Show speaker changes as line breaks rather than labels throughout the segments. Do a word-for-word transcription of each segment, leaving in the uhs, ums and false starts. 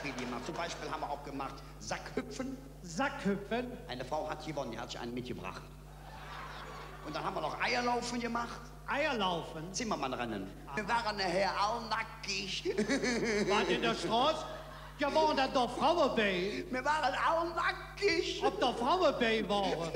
viel gemacht. Zum Beispiel haben wir auch gemacht Sackhüpfen.
Sackhüpfen?
Eine Frau hat gewonnen, die hat sich einen mitgebracht. Und dann haben wir noch Eierlaufen gemacht.
Eierlaufen?
Zimmermannrennen. Wir waren nachher all nackig.
Wart in der Straße? Ja, waren dann doch Frauen bei?
Wir waren all nackig.
Ob da Frauen bei waren?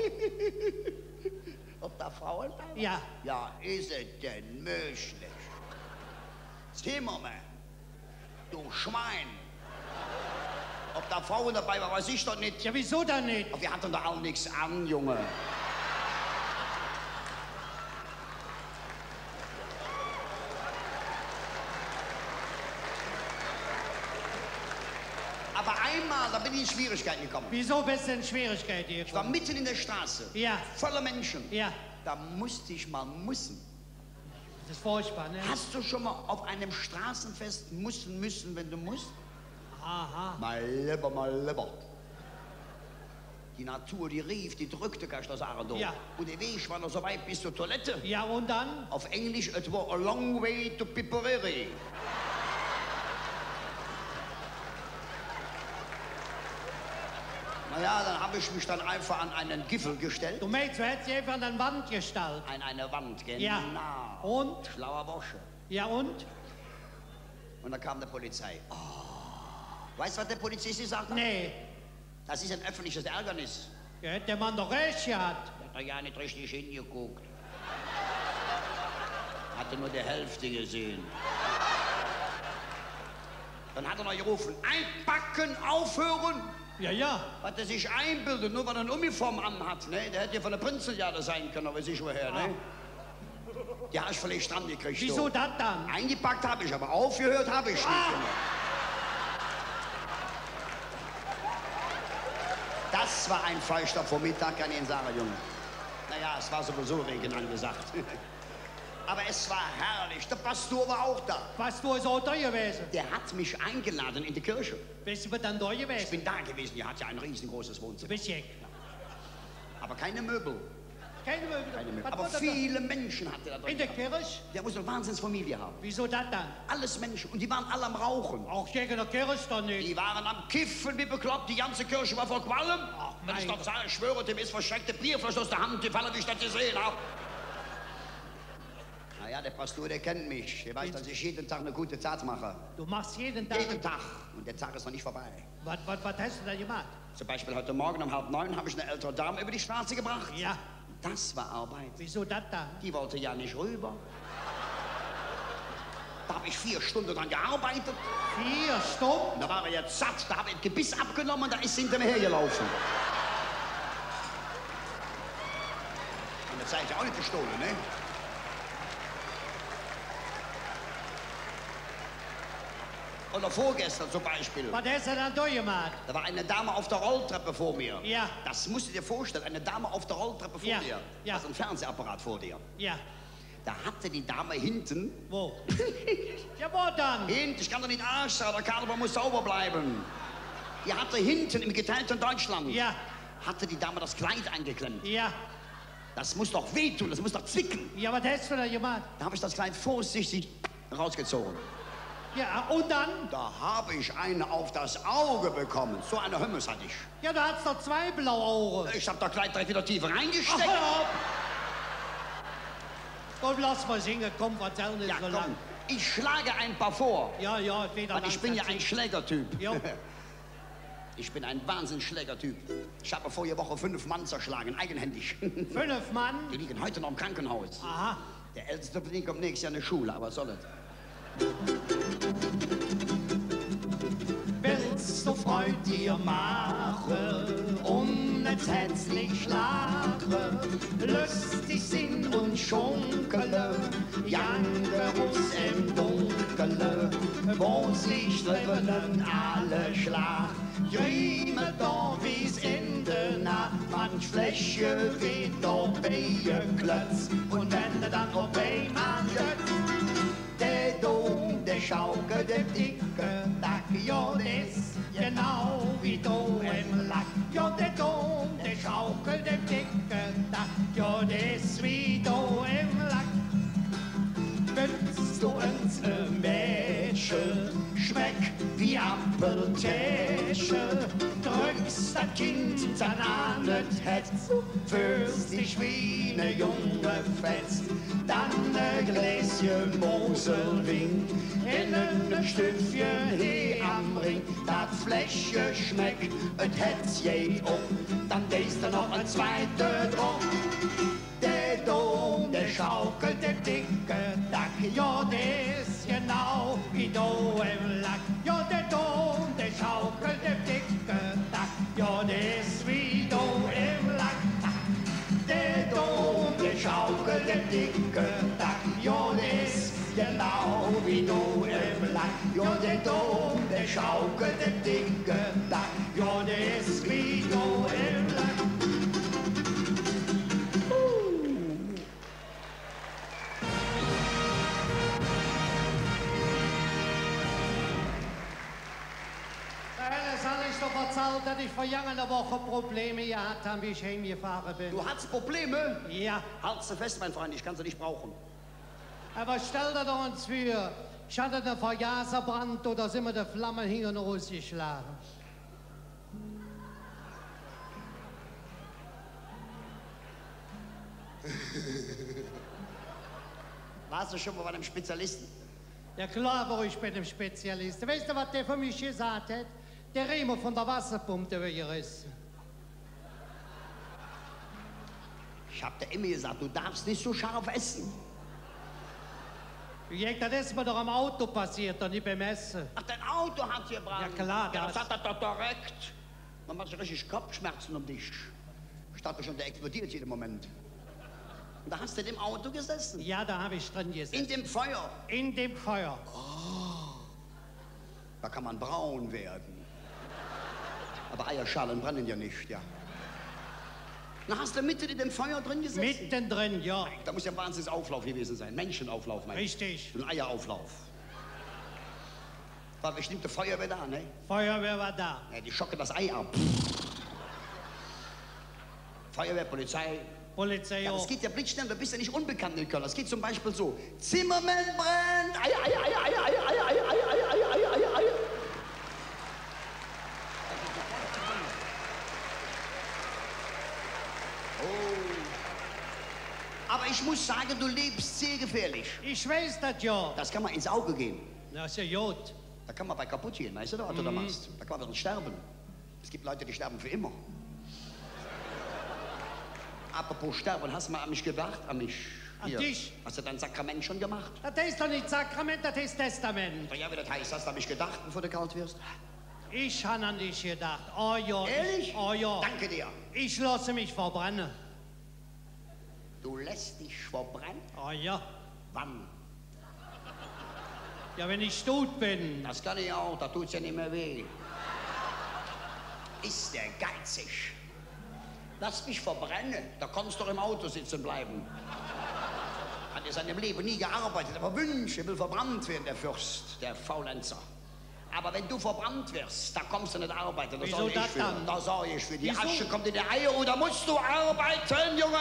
Ob da Frauen da waren?
Ja.
Ja, ist es denn möglich? Zimmermann, du Schwein. Ob da Frauen dabei waren, weiß ich doch nicht.
Ja, wieso dann nicht?
Aber wir hatten doch auch nichts an, Junge. Aber einmal, da bin ich in Schwierigkeiten gekommen.
Wieso bist du in Schwierigkeiten gekommen?
Ich war mitten in der Straße.
Ja.
Voller Menschen.
Ja.
Da musste ich mal müssen.
Das ist furchtbar, ne?
Hast du schon mal auf einem Straßenfest müssen müssen, wenn du musst?
Aha.
Mal lieber, mal lieber. Die Natur, die rief, die drückte, kannst du sagen.
Ja.
Und der Weg war noch so weit bis zur Toilette.
Ja, und dann?
Auf Englisch, it was a long way to Pipereri. Naja, dann habe ich mich dann einfach an einen Giffel gestellt.
Du meinst, du hättest dich einfach an eine Wand gestellt?
An eine Wand, genau.
Ja. Und?
Schlauer Bursche.
Ja, und?
Und dann kam die Polizei. Oh. Weißt du, was der Polizist gesagt hat?
Nee.
Das ist ein öffentliches Ärgernis.
Ja, hätte der Mann doch recht gehabt.
Der hat doch ja nicht richtig hingeguckt. Hatte nur die Hälfte gesehen. Dann hat er noch gerufen, einpacken, aufhören.
Ja, ja.
Was er sich einbildet, nur weil er eine Uniform anhat, ne? Der hätte ja von der Prinzenjahre sein können, aber sich woher, ne? Die hast du vielleicht dran gekriegt.
Wieso
du.
das dann?
Eingepackt habe ich, aber aufgehört habe ich nicht.
Ah.
Junge. Das war ein feuchter Vormittag, kann ich Ihnen sagen, Junge. Naja, es war sowieso Regen angesagt. Aber es war herrlich. Der Pastor war auch da.
Pastor ist auch da gewesen.
Der hat mich eingeladen in die Kirche.
Bist du dann da
Ich
gewesen?
bin da gewesen. Die hat ja ein riesengroßes
Du
Wohnzimmer.
bist weg.
Aber keine Möbel.
Keine Möbel.
Keine Möbel.
Was
Aber
war da?
viele Menschen hatte er drin.
In der
gehabt.
Kirche?
Der muss eine Wahnsinnsfamilie haben.
Wieso das dann?
Alles Menschen. Und die waren alle am Rauchen.
Auch gegen der Kirche dann nicht.
Die waren am Kiffen wie bekloppt. Die ganze Kirche war voll Qualm.
Ach,
Wenn ich
mein
doch sage, ich schwöre, dem ist verschreckte Bierflasche aus der Hand gefallen, wie ich das gesehen habe. Naja, der Pastor, der kennt mich. Der weiß, dass ich jeden Tag eine gute Tat mache.
Du machst jeden Tag...
Jeden Tag. Und der Tag ist noch nicht vorbei.
Was, was, was hast du da gemacht?
Zum Beispiel heute Morgen um halb neun habe ich eine ältere Dame über die Straße gebracht.
Ja.
Das war Arbeit.
Wieso das dann?
Die wollte ja nicht rüber. Da habe ich vier Stunden dran gearbeitet.
Vier Stunden?
Da war er jetzt satt. Da habe ich Gebiss abgenommen und da ist sie hinter mir hergelaufen. Und das sei ich auch nicht gestohlen, ne? Oder vorgestern zum Beispiel.
Was hast du dann da gemacht?
Da war eine Dame auf der Rolltreppe vor mir.
Ja.
Das musst du dir vorstellen, eine Dame auf der Rolltreppe vor
Ja.
dir.
Ja.
Also ein Fernsehapparat vor dir.
Ja.
Da hatte die Dame hinten...
Wo? Ja, wo dann?
Hinten, ich kann doch nicht Arsch sein, der Karneval muss sauber bleiben. Die hatte hinten im geteilten Deutschland...
Ja.
Hatte die Dame das Kleid eingeklemmt.
Ja.
Das muss doch wehtun, das muss doch zwicken.
Ja, was hast du da gemacht?
Da habe ich das Kleid vorsichtig rausgezogen.
Ja, und dann?
Da habe ich eine auf das Auge bekommen. So eine Hümmes hatte ich.
Ja, du hast doch zwei blaue Augen.
Ich habe das Kleid direkt wieder tiefer
Ach,
reingesteckt.
hör auf. Komm, lass mal singen, komm, erzähl nicht
Ja,
so
komm,
lang.
ich schlage ein paar vor.
Ja, ja, wieder
Weil ich bin ja ein Schlägertyp.
Jo.
Ich bin ein Wahnsinnsschlägertyp. Ich habe vorige Woche fünf Mann zerschlagen, eigenhändig.
Fünf Mann?
Die liegen heute noch im Krankenhaus.
Aha.
Der älteste von ihnen kommt nächstes Jahr in die Schule, aber was soll es?
Willst du Freud dir machen und nicht herzlich schlagen? Lustig sind und schunkele, Jangerus im Dunkele, wo sich dribbeln alle Schlag. Grime da wie's in der Nacht, manch Fläche wie da Klötz. Und wenn du dann noch einmal der Dom, der Schaukel, der dicke Dack, ja, das genau wie du im Lack. Ja, der Dom, der Schaukel, der dicke Dack, ja, das wie du im Lack. Wünschst du uns ein Mädchen, schmeckt wie am Ampeltäsche, drückst das Kind dann an das Herz, fühlst dich wie ne junge Fetz, dann ne Gläschen Moselwing, in einem Stückchen He am Ring, dat Fläche schmeckt, et Hetz geht um, dann gehst du noch ein zweite drum. Der Dom, der schaukelt, der dicke Dack, ja, der ist genau wie do im Lack. Ja, der Dom, der schaukelt, der dicke Dack, ja, der ist wie do im Lack. Der Dom, der schaukelt, der dicke Dack, ja, der ist genau wie do im Lack. Ja, der Dom, der schaukelt, der dicke Dack, ja, der ist wie do im Lack.
Erzählt, dass ich vergangene Woche Probleme gehabt habe, wie ich heimgefahren bin.
Du hast Probleme?
Ja.
Halt's du fest, mein Freund, ich kann sie nicht brauchen.
Aber stell dir doch uns vor, ich hatte einen Vergaserbrand oder sind wir die Flammen hin und rausgeschlagen.
Warst du schon mal bei einem Spezialisten?
Ja klar, wo ich bin ein Spezialist. Weißt du, was der für mich gesagt hat? Der Riemen von der Wasserpumpe wird gerissen.
Ich hab dir immer gesagt, du darfst nicht so scharf essen.
Ja, das ist mir doch am Auto passiert und nicht beim Essen.
Ach, dein Auto hat gebrannt.
Ja klar,
ja,
das.
das hat er doch direkt. Man macht sich richtig Kopfschmerzen um dich. Ich dachte schon, der explodiert jeden Moment. Und da hast du in dem Auto gesessen?
Ja, da habe ich drin gesessen.
In dem Feuer?
In dem Feuer.
Oh, da kann man braun werden. Aber Eierschalen brennen ja nicht, ja. Na, hast du mitten in dem Feuer drin gesessen?
Mitten drin, ja.
Da muss ja ein Wahnsinnsauflauf gewesen sein. Menschenauflauf, mein ich.
Richtig.
Ein Eierauflauf. War bestimmte Feuerwehr da, ne?
Feuerwehr war da.
Ja, die schocken das Ei ab. Feuerwehr, Polizei.
Polizei
Ja,
auch.
das geht ja blitzschnell, du bist ja nicht unbekannt in Köln. Das geht zum Beispiel so. Zimmermann brennt! Eier, Eier, Eier, Eier, Eier, Eier, Eier, Eier, Eier, Eier, Eier, Eier. Aber ich muss sagen, du lebst sehr gefährlich.
Ich weiß das ja.
Das kann man ins Auge gehen.
Das ist ja gut.
Da kann man bei kaputt gehen, weißt du, was du da machst? Da kann man dann sterben. Es gibt Leute, die sterben für immer. Apropos sterben, hast du mal an mich gedacht? An mich?
An
Hier.
dich?
Hast du dein Sakrament schon gemacht?
Das ist doch nicht Sakrament, das ist Testament.
Ja, wie das heißt, hast du an mich gedacht, bevor du kalt wirst?
Ich habe an dich gedacht. Oh ja.
Ehrlich?
Ich, oh ja.
Danke dir.
Ich lasse mich verbrennen.
Du lässt dich verbrennen?
Oh ja.
Wann?
Ja, wenn ich tot bin.
Das kann ich auch, da tut's ja nicht mehr weh. Ist der geizig? Lass mich verbrennen, da kannst du doch im Auto sitzen bleiben. Hat in seinem Leben nie gearbeitet, aber wünscht, er will verbrannt werden, der Fürst, der Faulenzer. Aber wenn du verbrannt wirst, da kommst du nicht arbeiten. Da
Wieso
sorge ich
das
für.
dann?
Da sorge ich für. Die
Wieso?
Asche kommt in die Eier und da musst du arbeiten, Junge!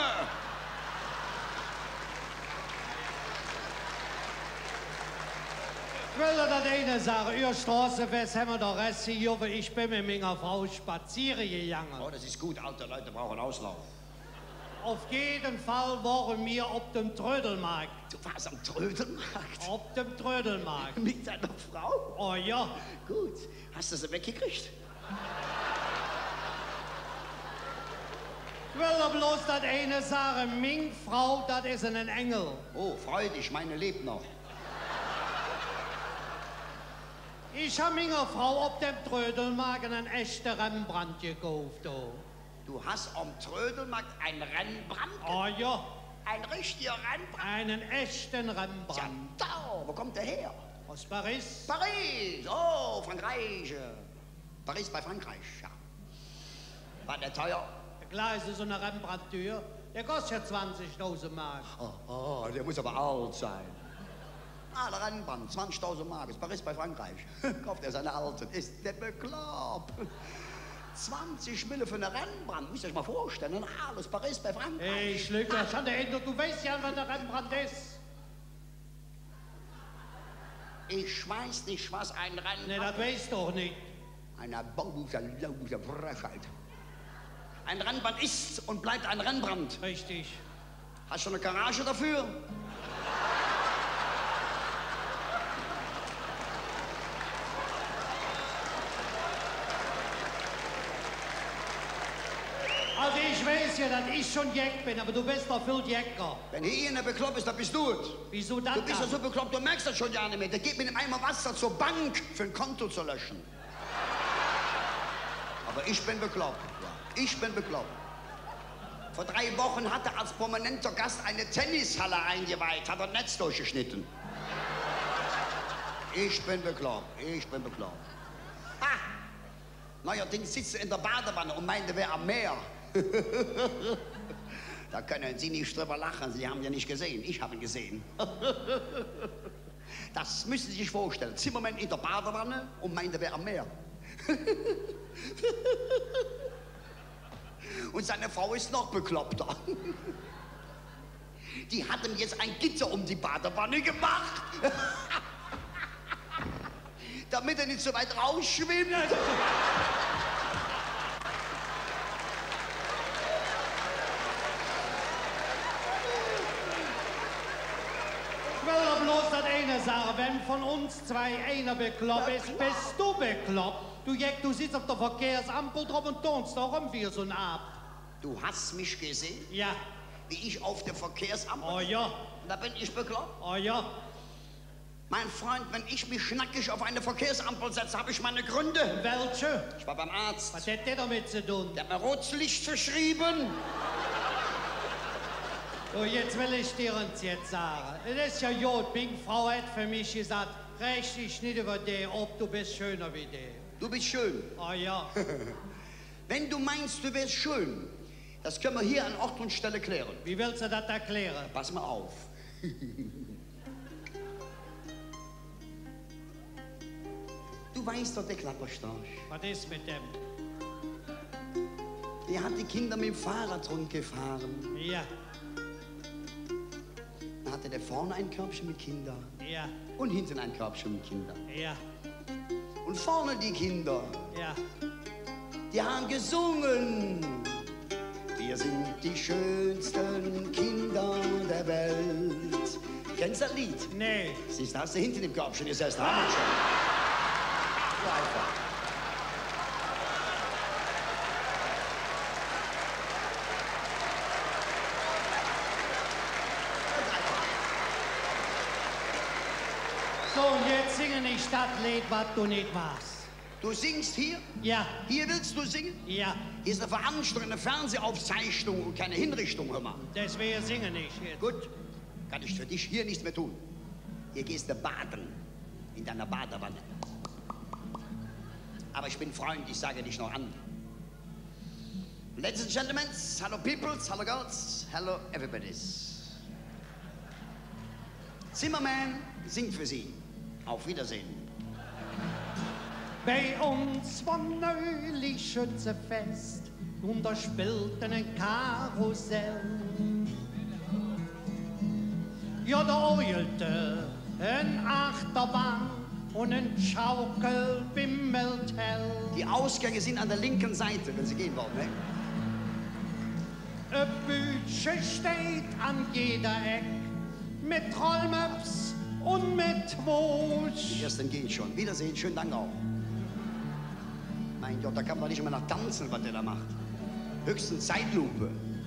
Ich will dir das eine sagen. Ihr Straßenfest haben wir doch Rest hier, weil ich bin mit meiner Frau spazieren gegangen.
Oh, das ist gut, alte Leute brauchen Auslauf.
Auf jeden Fall waren wir auf dem Trödelmarkt.
Du warst am Trödelmarkt?
Auf dem Trödelmarkt.
Mit deiner Frau?
Oh ja.
Gut. Hast du sie weggekriegt?
Ich will dir bloß das eine sagen. Meine Frau, das ist ein Engel.
Oh, freu dich, meine lebt noch.
Ich habe meiner Frau auf dem Trödelmarkt einen echten Rembrandt gekauft. Oh.
Du hast am Trödelmarkt einen Rembrandt?
Oh ja.
Ein richtiger Rembrandt?
Einen echten
Ja,
Rembrandt.
da, wo kommt der her?
Aus Paris.
Paris, oh, Frankreich. Paris bei Frankreich, ja. War der teuer?
Klar ist es so eine Rembrandt-Tür. Der kostet ja zwanzigtausend Mark.
Oh, oh, der muss aber alt sein. Ah, der Rembrandt, zwanzigtausend Mark, ist Paris bei Frankreich. Kauft er seine Alten, ist der bekloppt. zwanzig Mille für einen Rembrandt, müsst ihr euch mal vorstellen, alles Paris bei Frankreich.
Hey, Schlücker, schon der Ende, du weißt ja, wann der Rembrandt ist.
Ich weiß nicht, was ein Rennbrand...
Ne, das weißt du doch nicht.
Eine baubuser, laubuser Frechheit. Ein Rennbrand ist und bleibt ein Rennbrand.
Richtig.
Hast du eine Garage dafür?
Also ich weiß ja, dass ich schon Jack bin, aber du bist doch viel Jacker.
Wenn hier einer bekloppt ist, dann bist du es.
Wieso das?
Du bist ja
dann?
so bekloppt, du merkst das schon ja nicht mehr. Der geht mit einem Eimer Wasser zur Bank für ein Konto zu löschen. Aber ich bin bekloppt. Ja. Ich bin bekloppt. Vor drei Wochen hat er als prominenter Gast eine Tennishalle eingeweiht, hat er Netz durchgeschnitten. Ich bin bekloppt. Ich bin bekloppt. Ha! Neuerdings sitzt er in der Badewanne und meint, er wäre am Meer. Da können Sie nicht drüber lachen, Sie haben ja nicht gesehen. Ich habe ihn gesehen. Das müssen Sie sich vorstellen. Zimmermann in der Badewanne und meint, er wäre am Meer. Und seine Frau ist noch bekloppter. Die hat ihm jetzt ein Gitter um die Badewanne gemacht. Damit er nicht so weit rausschwimmt.
Ich will doch bloß das eine sagen, wenn von uns zwei einer bekloppt ist, bist du bekloppt. Du Jack, du sitzt auf der Verkehrsampel drauf und tonst doch um wie so ein Ab.
Du hast mich gesehen,
Ja.
wie ich auf der Verkehrsampel...
Oh ja.
Da bin ich bekloppt.
Oh ja.
Mein Freund, wenn ich mich schnackig auf eine Verkehrsampel setze, habe ich meine Gründe.
Welche?
Ich war beim Arzt.
Was hat der damit zu tun?
Der hat mir rotes Licht verschrieben.
So, jetzt will ich dir uns jetzt sagen. Das ist ja gut, meine Frau hat für mich gesagt, recht dich nicht über die, ob du bist schöner wie der.
Du bist schön.
Oh ja.
Wenn du meinst, du wärst schön, das können wir hier an Ort und Stelle klären.
Wie willst du das erklären?
Pass mal auf. Du weißt doch, der Klapperstorch.
Was ist mit dem?
Der hat die Kinder mit dem Fahrrad rundgefahren.
Ja,
Dann hatte der vorne ein Körbchen mit Kindern
ja,
und hinten ein Körbchen mit Kindern.
ja,
Und vorne die Kinder,
ja.
die haben gesungen. Wir sind die schönsten Kinder der Welt. Kennst du das Lied?
Nee.
Siehst du, hast du hinten im Körbchen gesessen. Ah. Schon. So einfach.
So, und jetzt singe ich das Lied, was du nicht machst.
Du singst hier?
Ja,
Hier willst du singen?
ja,
Hier ist eine Veranstaltung, eine Fernsehaufzeichnung und keine Hinrichtung, hör mal.
deswegen singe ich jetzt.
Gut, kann ich für dich hier nichts mehr tun. Hier gehst du baden, in deiner Badewanne. Aber ich bin Freund, ich sage dich noch an. Ladies and gentlemen, hello peoples, hello girls, hello everybody's. Zimmermann singt für Sie. Auf Wiedersehen.
Bei uns war neulich Schützefest und da spielte ein Karussell. Ja, da heulte ein Achterbahn und ein Schaukel bimmelt hell.
Die Ausgänge sind an der linken Seite, wenn Sie gehen wollen, ne?
Ein Bütsche steht an jeder Eck mit Trollmöps und mit Wusch.
Die ersten gehen schon. Wiedersehen, schönen Dank auch. Mein Gott, da kann man nicht immer nach tanzen, was der da macht. Höchstens Zeitlupe.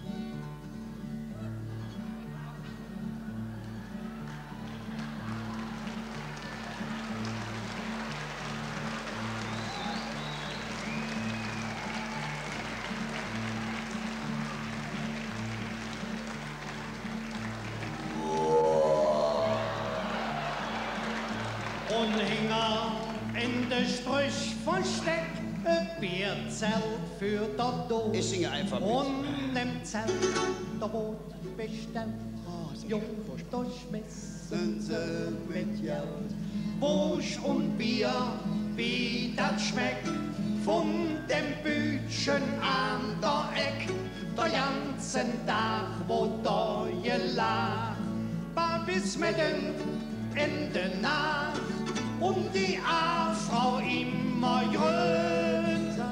Und hinger in der Strüch versteckt ein Bierzelt für der Dose.
Ich singe einfach mit.
Und im Zelt, da wurde bestellt, Jung durchmessen sie mit Geld. Wusch und Bier, wie das schmeckt, von dem Bütchen an der Eck, der ganzen Tag, wo da gelacht, war bis mit dem Ende nach und die A-Frau immer größer.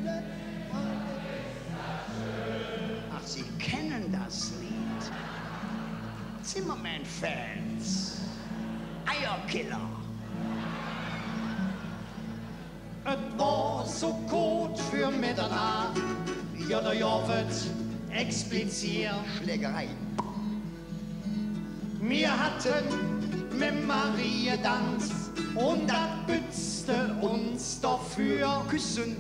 Ach, Sie kennen das Lied. Zimmerman-Fans. Eierkiller.
Et war so gut für Mitternacht, ja, der ja wird expliziert.
Schlägerei.
Wir hatten mit Marie Tanz und das bützte uns dafür.
Küssen.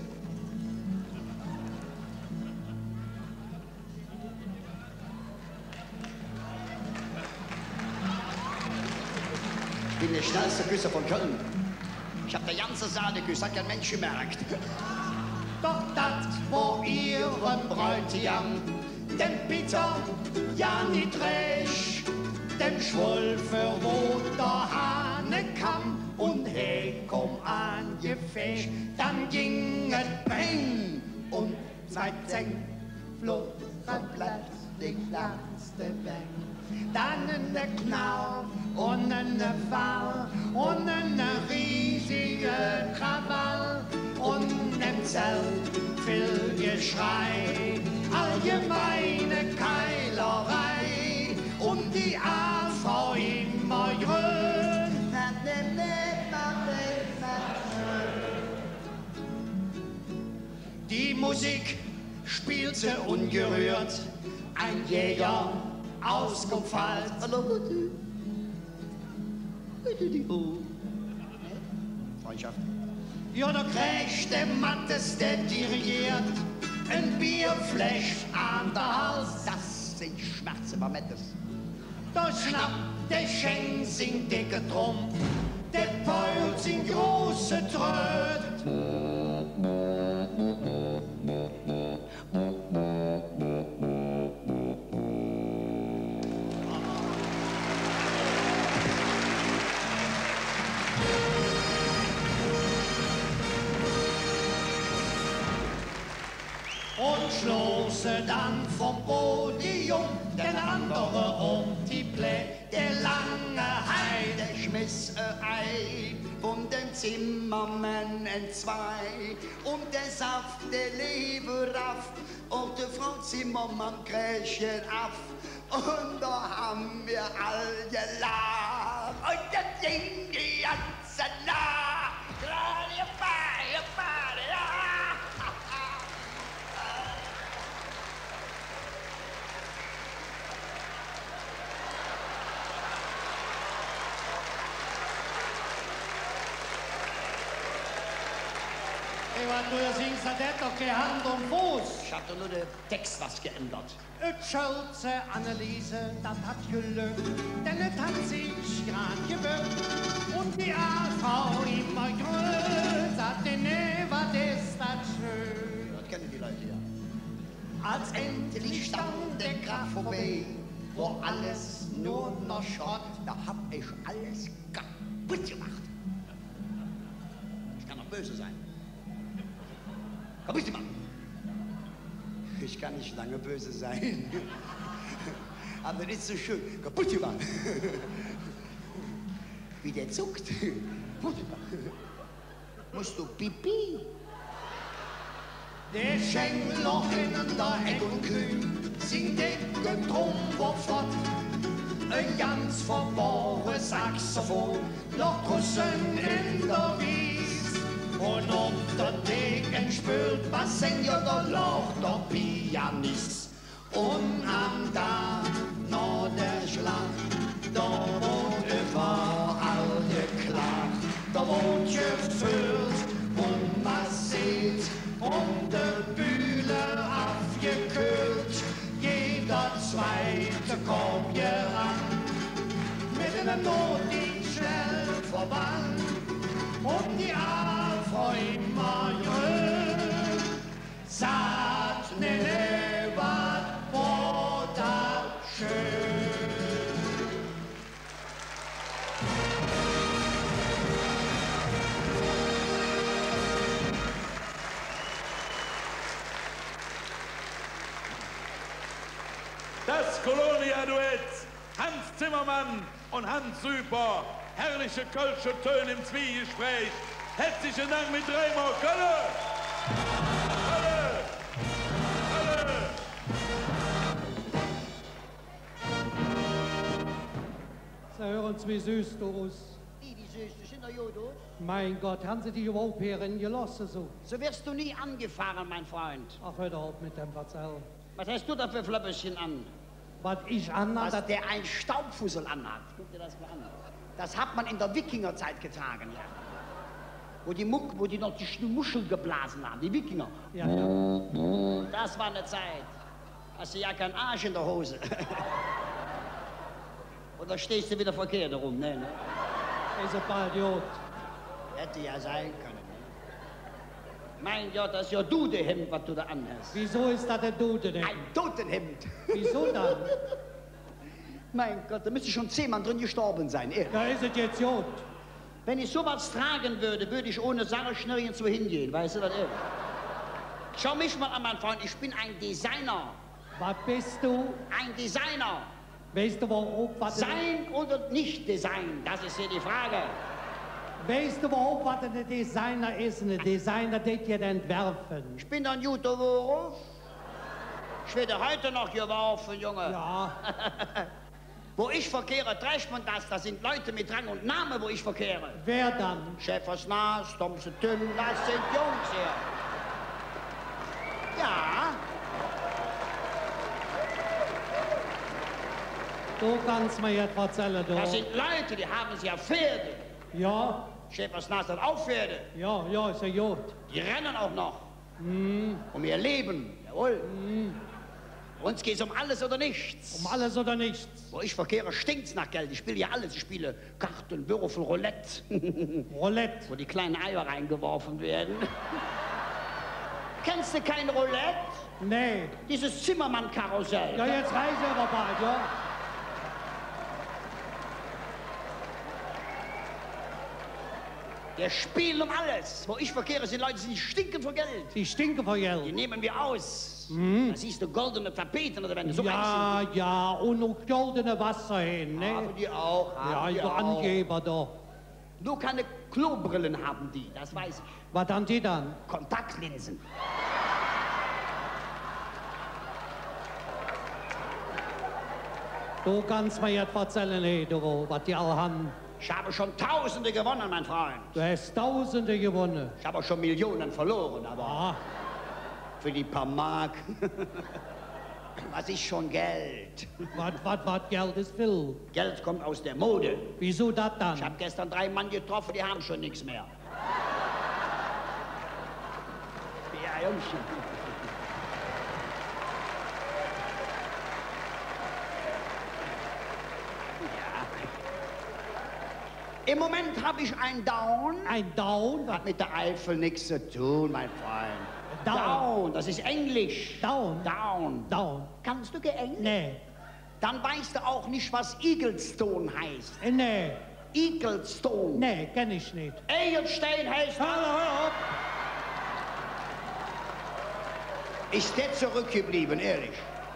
Ich bin der schnellste Küsser von Köln. Ich hab der ganze Saale geküsst, hat kein Mensch gemerkt.
Doch das war ihren Bräutigam, dem Peter, ja nicht recht, dem Schwolfe, wo der Hahne kam und he komm an gefecht. Dann ging es Peng und zwei Zeng flog Platz, die ganze Welt. Dann eine Knall und eine Fall und eine riesige Krawall und im Zelt viel Geschrei, allgemeine Keilerei und die A-Frau immer grün. Die Musik spielte ungerührt, ein Jäger ausgefallen.
Freundschaft.
Ja, da kriegt der Mattes, der dirigiert, ein Bierfläsch an der Hals.
Das sind Schmerzen, Mamettes.
Da schnappt der Schenk sin dicke Drum, der Peul sin große Tröd. Und schlosse dann vom Podium den andere um die Plä. Der lange Heide
schmiss ein Ei und den Zimmermann entzwei und der Saft, der Leber raff und die Frau Zimmermann krächen af und da haben wir all gelacht und das ging die ganze Nacht.
Du singst, das hat doch keine Hand und Fuß.
Ich hab doch nur den Text was geändert.
Et Schulze Anneliese, das hat gelöst, denn es hat sich grad gewöhnt. Und die A-Frau immer größer, denn ne, was ist das schön.
Das kennen die Leute ja.
Als endlich stand der Graf vorbei, wo alles nur noch Schrott,
Da hab ich alles kaputt gemacht. Ich kann doch böse sein. Kaputt gemacht. Ich kann nicht lange böse sein. Aber das ist so schön. Kaputt gemacht. Wie der zuckt. Kaputt gemacht. Musst du pipi?
der Schengeloch in der Eck und kühn, sin dicken Drum war fort. Ein ganz verbohrenes Saxophon, noch draußen in der Wies. Und ob der Degen spült, was singt ja der Loch, der Pianist. Und am Tag noch der Schlacht, da wurde überall geklagt, da wurde geführt und massiert und der Bühne aufgekühlt. Jeder Zweite kommt hier ran, mit einer Not, die schnell voran, und die Afro immer jung. Sagt ne, ne, wat war das schön.
Das Kolonia-Duett, Hans Zimmermann und Hans Süper. Herrliche kölsche Töne im Zwiegespräch. Herzlichen Dank mit Raimund Kölle. Kölle. Kölle.
Sie hören wie süß du aus.
Wie, wie süß, du sind doch gut, du.
Mein Gott, haben Sie die Europäerin gelassen so?
So wirst du nie angefahren, mein Freund.
Ach, hör doch auf mit dem Verzell.
Was hast du da für Flöppchen an?
Was ich anhabe,
Was der ein Staubfussel anhat. Guck dir das mal an. Das hat man in der Wikingerzeit getragen, ja. Wo die, Muck, wo die noch die Muschel geblasen haben, die Wikinger.
Ja, ja.
Das war eine Zeit. Hast du ja keinen Arsch in der Hose. Oder stehst du wieder verkehrt herum? Nee, ne?
Ist ein paar Idiot.
Hätte ja sein können. Ne? Mein Gott, das ist ja Dudehemd, was du da anhast.
Wieso ist das der Dude denn?
Ein Totenhemd.
Wieso dann?
Mein Gott, da müsste schon zehnmal drin gestorben sein, ehrlich.
Da ist es jetzt gut.
Wenn ich sowas tragen würde, würde ich ohne Sache nirgendwo hingehen, weißt du das ehrlich? Schau mich mal an, mein Freund, ich bin ein Designer.
Was bist du?
Ein Designer.
Weißt du, warum was
Sein oder nicht Design, das ist hier die Frage.
Weißt du, warum was ein Designer ist? Ein Designer, der dir entwerfen.
Ich bin ein guter Wurf. Ich werde heute noch geworfen, Junge.
Ja.
Wo ich verkehre, trägt man das. Das sind Leute mit Rang und Name, wo ich verkehre.
Wer dann?
Schäfers Nas, Thompson Tim, das sind Jungs hier. Ja.
Du kannst mir jetzt erzählen, du.
Das sind Leute, die haben ja Pferde.
Ja,
Schäfers Nas hat auch Pferde.
ja, ja, ist ja gut.
Die rennen auch noch.
Mm.
Um ihr Leben. Jawohl.
Mm.
Uns geht's um alles oder nichts.
Um alles oder nichts.
Wo ich verkehre, stinkt's nach Geld. Ich spiele ja alles. Ich spiele Karten, Würfel, Roulette.
Roulette.
Wo die kleinen Eier reingeworfen werden. Kennst du kein Roulette?
Nee.
Dieses Zimmermann-Karussell.
Ja, jetzt reise aber bald, ja.
Der spielt um alles. Wo ich verkehre, sind Leute, die stinken vor Geld.
Die stinken vor
Die
Geld.
nehmen wir aus.
Mhm.
Da siehst du goldene Tapeten oder wenn du so
Ja,
reich
ja, und noch goldene Wasser hin,
sind.
ne?
Haben die auch. Haben
Ja,
die
ich
auch.
Angeber doch.
Nur keine Klobrillen haben die, das weiß ich.
Was haben die dann?
Kontaktlinsen.
Du kannst mir jetzt erzählen, hey, du, was die alle haben.
Ich habe schon Tausende gewonnen, mein Freund.
Du hast Tausende gewonnen.
Ich habe auch schon Millionen verloren, aber
Ah,
für die paar Mark. Was ist schon Geld?
was, was, was Geld ist viel.
Geld kommt aus der Mode.
Wieso das
Ich
dann?
habe gestern drei Mann getroffen, die haben schon nichts mehr. Ja, Jungchen. Ja. Im Moment habe ich ein Down.
Ein Down? Was?
Hat mit der Eifel nichts zu tun, mein Freund.
Down.
Down, das ist Englisch.
Down?
Down.
Down.
Kannst du Englisch?
Nee.
Dann weißt du auch nicht, was Eaglestone heißt.
Äh, Nee.
Eaglestone.
Nee, kenn ich nicht.
Egelstein heißt
Hör,
das.
hör auf.
Ist der zurückgeblieben, ehrlich.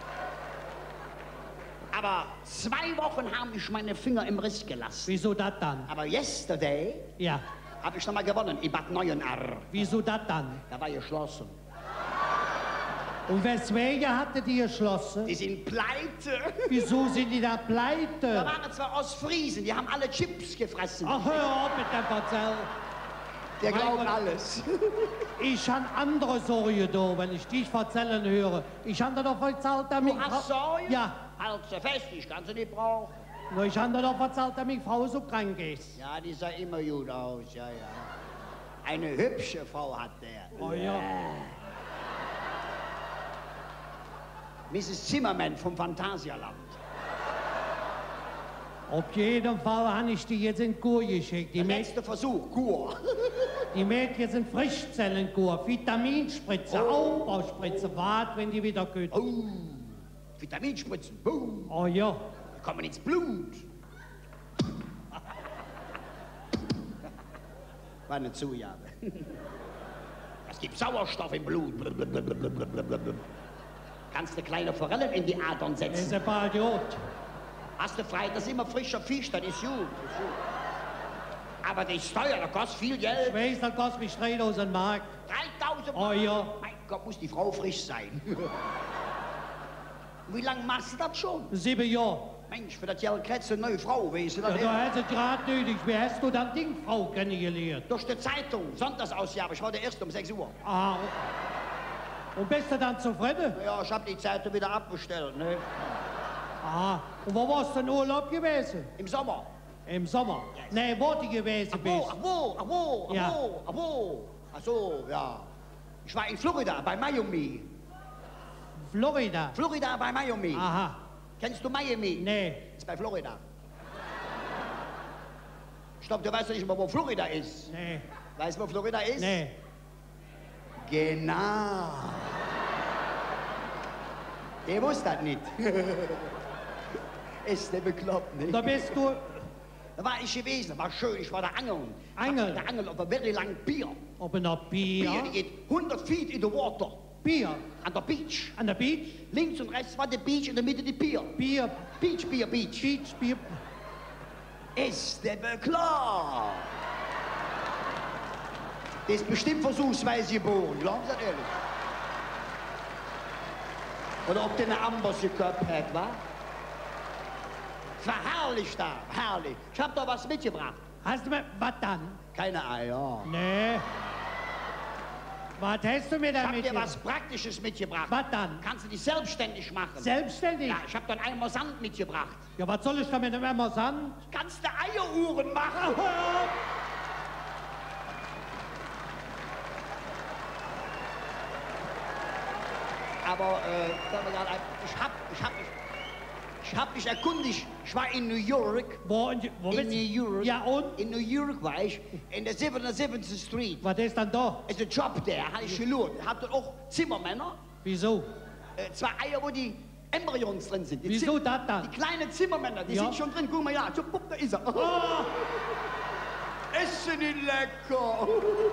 Aber zwei Wochen haben mich meine Finger im Riss gelassen.
Wieso das dann?
Aber yesterday
Ja.
habe ich noch mal gewonnen in Bad Neuenahr.
Wieso das dann?
Da war geschlossen.
Und weswegen hatte die geschlossen?
Die sind pleite.
Wieso sind die da
Da
pleite?
waren zwar Ostfriesen, die haben alle Chips gefressen.
Ach, hör auf mit dem Verzell.
Der
mein
glaubt
Gott.
alles.
Ich han andere Sorge da, wenn ich dich erzählen höre. Ich han da doch erzählt, dass mich
Du hast Sorge?
Ja,
Halt sie fest, ich kann sie nicht brauchen.
nur ich han da doch erzählt, dass meine Frau so krank ist.
Ja, die sah immer gut aus, ja, ja. Eine hübsche Frau hat der.
Oh ja.
Misses Zimmermann vom Phantasialand.
Auf jeden Fall han ich die jetzt in Kur geschickt. Die,
Der
Mäd
letzte Versuch, Kur.
die Mädchen sind Frischzellenkur, Vitaminspritze,
Oh.
Aufbauspritze, wart, wenn die wieder geht.
Oh, Vitaminspritzen, boom,
Oh ja.
die kommen ins Blut. War eine Zugabe. Es gibt Sauerstoff im Blut. Kannst du kleine Forellen in die Adern
Das ist
setzen.
ein paar Idiot.
Hast du frei, das ist immer frischer Fisch, das ist gut. Das ist gut. Aber die Steuer, das kostet viel Geld.
Ich weiß, das kostet mich dreitausend Mark.
dreitausend
Oh
Mark?
ja.
Mein Gott, muss die Frau frisch sein. Wie lange machst du das schon?
Sieben Jahre.
Mensch, für das Geld kriegst du eine neue Frau, weißt du das?
Ja, da hast du gerade nötig. Wie hast du dann Dingfrau kennengelernt?
Durch die Zeitung, Sonntagsausgabe, ich war der Erste um sechs Uhr.
Ah, und bist du dann zufrieden?
Ja, ich hab die Zeitung wieder abbestellt, ne?
Ah, und wo warst du in Urlaub gewesen?
Im Sommer.
Im Sommer?
Yes.
Nee, wo du gewesen
Ach
bist?
wo, ach wo, ach wo, ach
Ja.
wo, ach wo. Ach so, ja. Ich war in Florida, bei Miami.
Florida?
Florida bei Miami.
Aha.
Kennst du Miami?
Nee.
Ist bei Florida. Ich glaube, du weißt doch nicht mal, wo Florida ist.
Nee.
Weißt du, wo Florida ist?
Nee.
Genau. Der wusste das nicht. Ist der bekloppt, nicht?
Da bist du...
Da war ich gewesen, war schön, ich war da angeln.
Angeln?
Da angeln auf einem very langen Pier.
Ob in der
Pier,
Bier?
die geht hundert Feet in the water.
Bier?
An der Beach.
An der Beach?
Links und rechts war der Beach, in der Mitte die Pier.
Bier?
Beach, Pier, Beach.
Beach, Bier...
Ist der bekloppt? Der ist bestimmt versuchsweise geboren, glauben Sie das ehrlich? Oder ob der eine Amboss geköpft hat, wa? Es war herrlich da, herrlich. Ich hab da was mitgebracht.
Hast du mir... Was dann?
Keine Eier.
Nee. Was hast du mir
Ich hab
damit...
dir was Praktisches mitgebracht.
Was dann?
Kannst du dich selbstständig machen?
Selbstständig?
Ja, ich hab dann Eimer Sand mitgebracht.
Ja, was soll ich damit immer sagen?
Kannst du Eieruhren machen? Aber, äh, sag mal gerade, ich hab, ich hab mich, ich hab mich erkundigt. Ich war in New York.
Wo, in, wo
In
bist du?
New York.
Ja, und?
In New York war ich, in der siebenundsiebzigsten Street.
Was ist dann da?
Ist ein Job der, habe ich gelohnt. Hab dort auch Zimmermänner,
Wieso?
äh, zwei Eier, wo die Embryons drin sind. Die
Wieso
Zim-
das dann?
Die kleinen Zimmermänner, die
Ja.
sind schon drin. Guck mal, ja, so, pup, da ist er.
Oh,
Essen ihn lecker.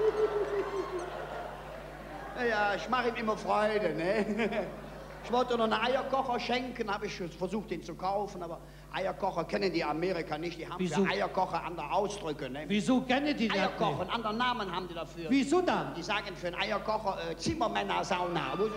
Ja, ja, ich mache ihm immer Freude, ne? Ich wollte noch einen Eierkocher schenken, habe ich versucht, den zu kaufen, aber Eierkocher kennen die Amerika nicht. Die haben
Wieso?
für Eierkocher andere Ausdrücke, ne?
wieso kennen die das
Eierkocher,
nicht?
einen anderen Namen haben die dafür.
Wieso dann?
Die sagen für einen Eierkocher äh, Zimmermänner-Sauna. Muss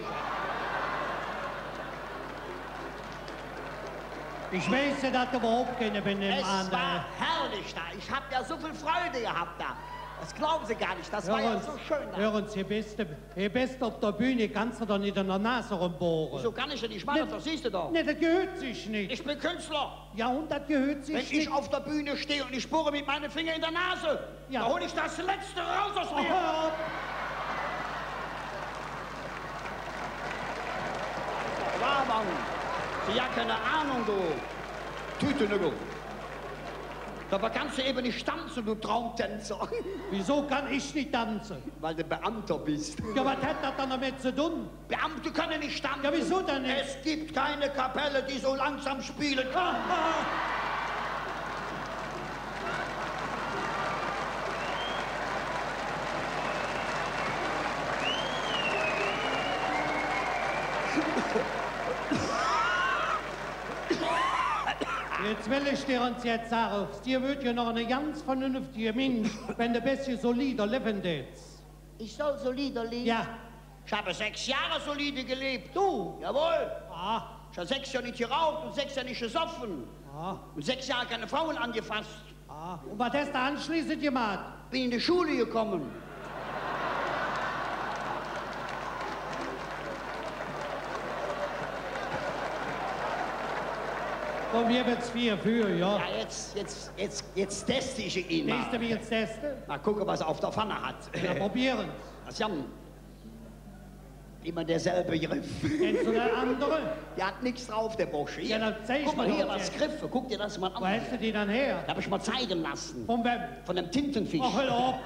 ich
Ich weiß ja, dass du überhaupt keine bin im
Es
anderen.
war herrlich da. Ich habe ja so viel Freude gehabt da. Das glauben Sie gar nicht. Das war
Hör
ja
uns,
so schön da.
hör uns, hier bist, du, hier bist du auf der Bühne, kannst du doch nicht in der Nase rumbohren.
So kann ich ja nicht machen, das siehst du doch.
Nee, das gehört sich nicht.
Ich bin Künstler.
Ja, und das gehört sich
Wenn ich
nicht.
auf der Bühne stehe und ich bohre mit meinen Fingern in der Nase,
Ja.
da hole ich das Letzte raus aus
Oh,
mir.
hör auf.
Ja, Mann. Sie hat keine Ahnung, du. Tütenügel. Dabei kannst du eben nicht tanzen, du Traumtänzer.
Wieso kann ich nicht tanzen?
Weil du Beamter bist.
Ja, was hat das dann damit zu tun?
Beamte können nicht tanzen.
Ja, wieso denn nicht?
Es gibt keine Kapelle, die so langsam spielen kann.
Jetzt will ich dir uns jetzt sagen, aus dir wird ja noch eine ganz vernünftige Mensch, wenn du ein bisschen solider leben willst.
Ich soll solide leben?
Ja.
Ich habe sechs Jahre solide gelebt.
Du?
Jawohl.
Ah,
Ich habe sechs Jahre nicht geraucht und sechs Jahre nicht gesoffen.
ah,
Und sechs Jahre keine Frauen angefasst.
ah. Und was hast du anschließend gemacht?
Bin in die Schule gekommen.
Von mir wird's vier für, ja.
Ja, jetzt, jetzt, jetzt, jetzt teste ich ihn
Willst du
mal.
mich jetzt testen?
Mal gucken, was er auf der Pfanne hat.
Ja, probieren.
Das ist ja immer derselbe Griff.
Kennst du den anderen?
Der hat nichts drauf, der Bursche. Hier,
Ja, dann zeig
guck mal
mir
hier,
doch
was
jetzt.
Griffe. Guck dir das mal
Wo
an.
hast du die dann her?
Da habe ich mal zeigen lassen.
Von wem?
Von dem Tintenfisch.
Ach, hör auf.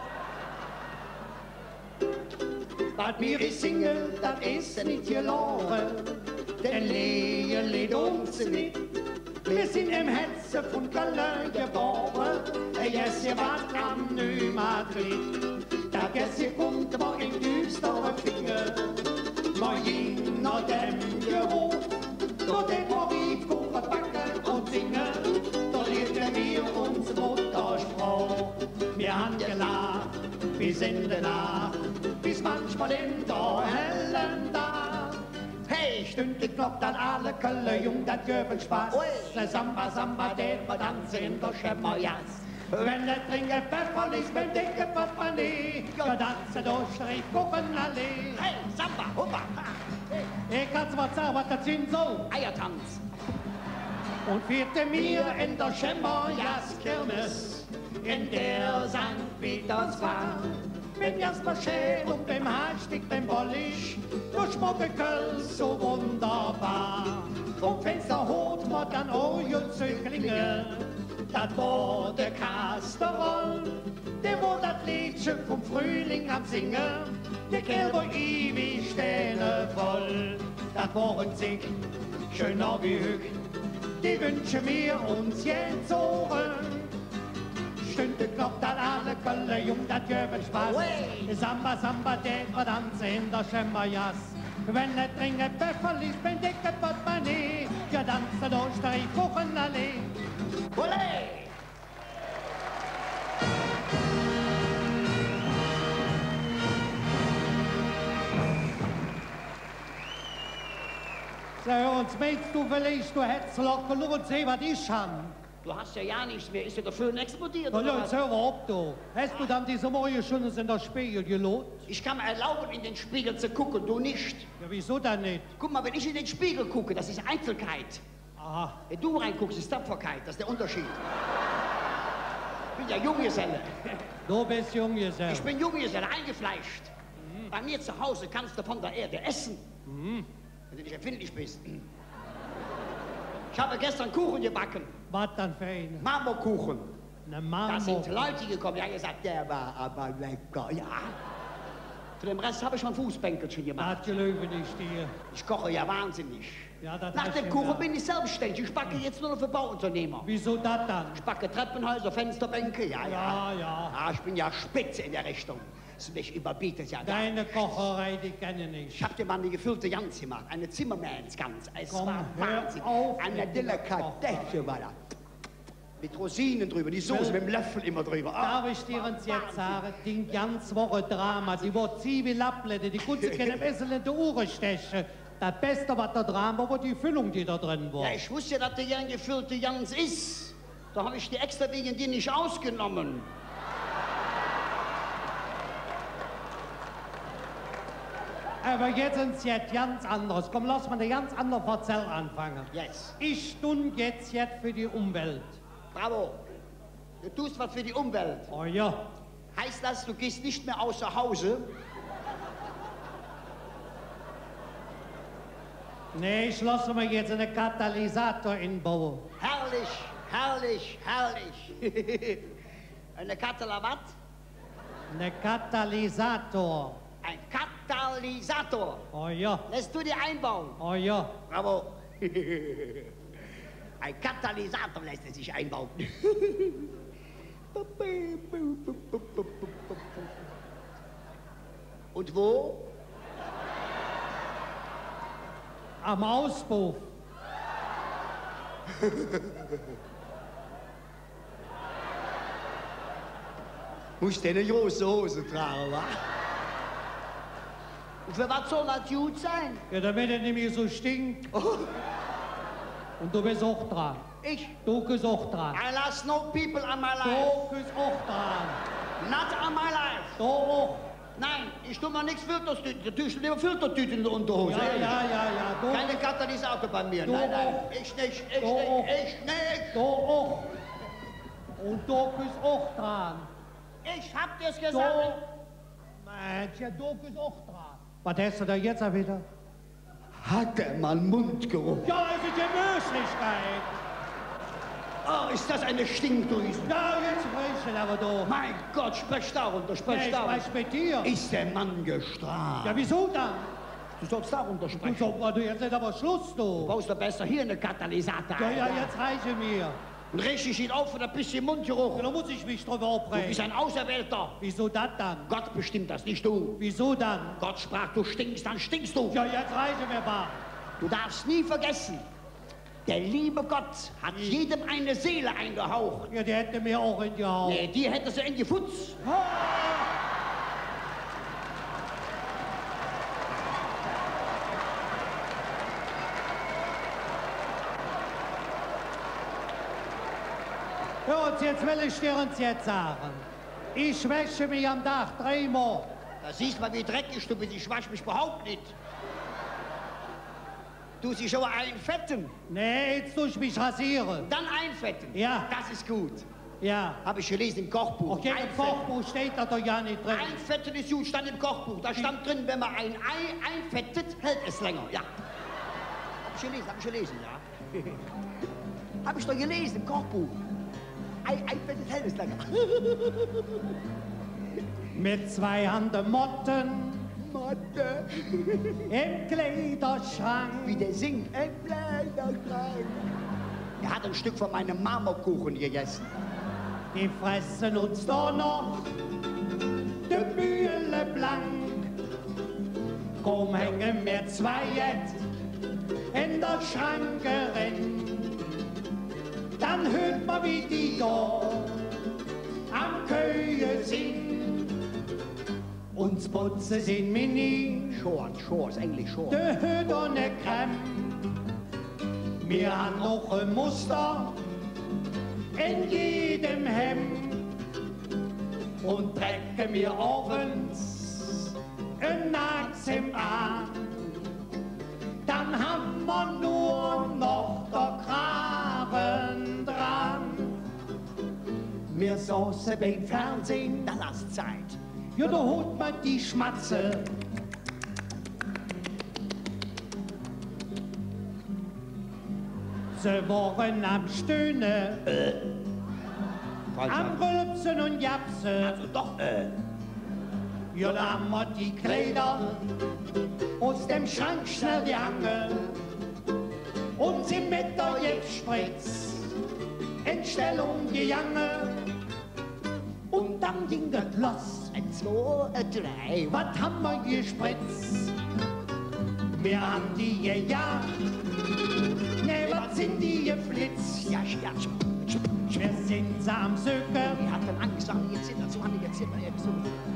Was mir ist singen, das ist nicht gelogen. Denn Lehe lädt uns nicht.
Wir sind im Hetze von Köln geboren. Jetzt ihr wart am New Madrid. Da gestern kommt aber in düstere Finger. Mal jener dem Geruch. Da den Morito verpacken und singen. Da lehrten wir uns Muttersprache. Wir bis in der Nacht, bis manchmal in der hellen Tag. Hey, stündlich kloppt an alle Kölle, jung, dat göben Spaß. Ne Samba, Samba, der verdanze in der Schämmerjas. Wenn der Trinke Pfeffer ist, mit dicke Portemonnaie, ja, danse durch Riefkuchenallee.
Hey, Samba, hoppa.
Ich kann's mal sagen, was das sind so.
Eiertanz.
Und vierte mir in der Schämmerjas-Kirmes, in der Sankt Peters war. Mit Jasper Schäl und dem Haarstick, dem Bollisch, durch schmucke Köl so wunderbar. Vom Fenster holt man dann eure Zöglinge, dat war der Kasterroll, der wo dat Liedchen vom Frühling am Singen, der Kerl wo ewig stehne voll. Dat waren sich schöner wie Hüg, die wünschen wir uns jetzt Ohren. Stünde klopft an alle Kölle, jung, dat göben Spaß. Samba, Samba, der verdanze in der Schämmerjas. Wenn er trinke Pfeffer liest, wenn dicke Portemonnaie, ja, danse durch der Riefkuchenallee.
Olé!
So, uns meinst du vielleicht, du hättest locker nur und seh, was ich han.
Du hast ja ja nichts mehr. Ist ja der Föhn explodiert,
Na
oder
ja,
was?
jetzt hör mal ab, du. Hast du dann diese Morgen schon in der Spiegel gelot?
Ich kann mir erlauben, in den Spiegel zu gucken, du nicht.
Ja, wieso dann nicht?
Guck mal, wenn ich in den Spiegel gucke, das ist Einzelkeit.
Aha.
Wenn du reinguckst, ist Tapferkeit. Das ist der Unterschied. Ich bin ja Junggeselle.
Du bist Junggeselle.
Ich bin Junggeselle, eingefleischt. Mhm. Bei mir zu Hause kannst du von der Erde essen. Mhm. Wenn du nicht empfindlich bist. Ich habe gestern Kuchen gebacken.
Was dann für einen?
Marmorkuchen.
Ne
Da sind
Marmor.
Leute gekommen, die haben gesagt, der war aber lecker, ja. Für den Rest habe ich schon Fußbänkelchen gemacht.
Das gelöwe nicht dir.
Ich koche ja wahnsinnig.
Ja, das
Nach
hast
dem
du
Kuchen
ja.
bin ich selbstständig. Ich backe jetzt nur noch für Bauunternehmer.
Wieso das dann?
Ich backe Treppenhäuser, Fensterbänke, ja, ja.
Ja, ja.
Ah, ich bin ja spitze in der Richtung. Das mich überbietet ja.
Deine Kocherei, die kenne ich
Ich
nicht.
habe dir mal eine gefüllte Gans gemacht, eine Zimmermannsgans. Es
Komm,
war
hör
Wahnsinn.
auf
Eine
mit dieser
Delikatesse war da. Mit Rosinen drüber, die Soße mit dem Löffel immer drüber. Ah,
Darf ich dir uns jetzt
Wahnsinn.
sagen, die ganze Woche Drama, die wird sie wie Lapplette, die Kutze kann ein bisschen in die Uhr stechen. Das Beste, was da dran war, war die Füllung, die da drin war.
Ja, ich wusste ja, dass der gern gefüllte Gans ist. Da habe ich die extra wegen dir nicht ausgenommen.
Aber jetzt ist jetzt ganz anderes. Komm, lass mal eine ganz andere Verzell anfangen.
Yes.
Ich tun jetzt jetzt für die Umwelt.
Bravo. Du tust was für die Umwelt.
Oh ja.
Heißt das, du gehst nicht mehr außer Hause?
Nee, ich lasse mir jetzt einen Katalysator inbauen.
Herrlich, herrlich, herrlich. Eine Katala was?
Ein Katalysator.
Ein Katalysator.
Oh ja.
Lässt du dir einbauen?
Oh ja.
Bravo. Ein Katalysator lässt er sich einbauen. Und wo?
Am Auspuff.
Muss denn eine große Hose tragen, wa? Und für was soll das gut sein?
Ja, damit er nicht mehr so stinkt.
Oh,
Und du bist auch dran.
ich?
Du bist auch dran.
I lost no people on my life.
Du bist auch dran.
Not on my life.
Du auch.
Nein, ich tue mal nichts Filtertüten. Du tust immer Filtertüten in der Unterhose.
Ja,
ehrlich.
ja, ja, ja. Du,
Keine Katalysator bei mir.
Du
Nein, nein.
auch.
Ich nicht, ich
Du
nicht,
auch.
ich nicht.
du auch. Und du bist auch dran.
Ich hab dir's
Du.
gesagt.
Mensch, ja, du bist auch dran. Was hast du da jetzt wieder?
Hat der Mann Mundgeruch?
Ja, es ist die Möglichkeit.
Oh, ist das eine Stinkdrüse?
Ja, jetzt sprechen aber du.
Mein Gott, sprech darunter,
Ja,
sprech
ich
darunter.
weiß mit dir.
Ist der Mann gestraft?
Ja, wieso dann?
Du sollst darunter
Du
sprechen.
sag mal, du jetzt nicht aber Schluss,
Du
du.
baust doch besser hier eine Katalysator
Ja,
ein.
ja, jetzt reiche mir.
Und richtig ihn auf für ein bisschen Mundgeruch.
Ja, da muss ich mich drüber
Du bist
aufregen.
ein Auserwählter.
Wieso das dann?
Gott bestimmt das, nicht du.
Wieso dann?
Gott sprach, du stinkst, dann stinkst du.
Ja, jetzt reiche mir mal.
Du darfst nie vergessen, der liebe Gott hat jedem eine Seele eingehaucht.
Ja, der hätte mir auch in die Haut.
Nee, die hätte sie in die Futz.
Hör uns, jetzt will ich dir uns jetzt sagen. Ich wäsche mich am Tag dreimal.
Da siehst mal, wie dreckig du bist. Ich wasche mich überhaupt nicht. Du sie schon einfetten.
Nee, jetzt tue ich mich rasieren.
Dann einfetten.
Ja.
Das ist gut.
Ja.
Habe ich gelesen im Kochbuch.
Okay, im Kochbuch steht da doch ja nicht drin.
Einfetten ist gut, stand im Kochbuch. Da stand drin, wenn man ein Ei einfettet, hält es länger. Ja. Hab ich gelesen, hab ich gelesen, ja. Hab ich doch gelesen im Kochbuch. Ei einfettet, hält es länger.
Mit zwei Handen Motten.
Motte.
Im Kleiderschrank.
Wie der singt. Im Kleiderschrank. Er hat ein Stück von meinem Marmorkuchen gegessen.
Die fressen uns doch noch de Mühle blank. Komm, hängen wir zwei jetzt in der Schranke rein. Dann hört man, wie die da am Köhe sind. Uns putzen sind mini.
Schon, schon, ist Englisch schon.
De hört ohne Creme. Wir haben noch ein Muster in jedem Hemd und trecken mir abends ein Nackshemd an. Dann haben wir nur noch der Kragen dran. Wir saßen beim Fernsehen,
Da lass Zeit.
ja, da holt man die Schmatze. Sie waren am Stöhnen, am Rülpsen und Japsen.
Also doch, äh.
Ja, da haben wir die Kleider aus dem Schrank schnell gehangen und sie mit der Jettspritz in Stellung gegangen. Und dann ging das los.
Ein, zwei, ein, drei.
Was haben wir gespritzt? Wir haben die gejagt. Nee, was sind die geflitzt?
Ja, ja,
Wir sind sie am Söken.
er hat dann angesagt, jetzt sind wir so, jetzt sind wir jetzt so.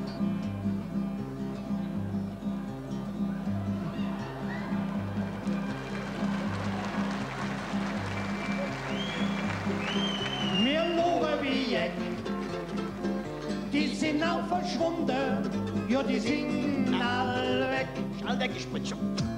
Wir loben wie Jeck. Die sind auch verschwunden. Ja, die sind alle weg.
All weggespritzt.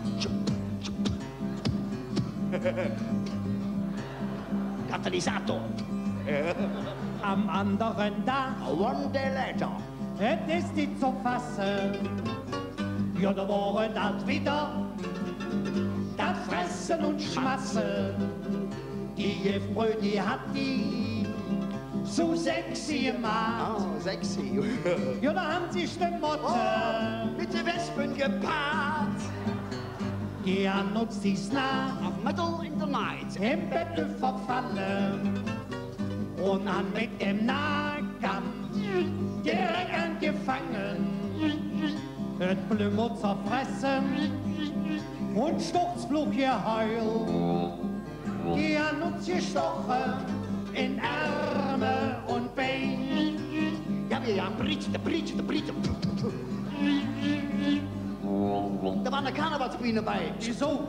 Katalysator.
Am anderen Tag,
One day later.
es ist nicht zu fassen. Ja, da waren das wieder. Das Fressen und Schmatzen. Die Jeffrö, die hat die so sexy gemacht.
Oh, sexy.
Ja, da haben sich die
Oh,
Motten.
mit den Wespen gepaart.
Die haben uns die Nacht
Auf Middle in the Night.
im Bett verfallen und an mit dem Nahkampf direkt angefangen. Et Blümmer zerfressen und Sturzflug geheul. Die haben uns gestochen in Arme und Bein.
Ja, wir haben Britsch, der Britsch, der Britsch. Da war eine Karnevalsbühne bei.
Wieso?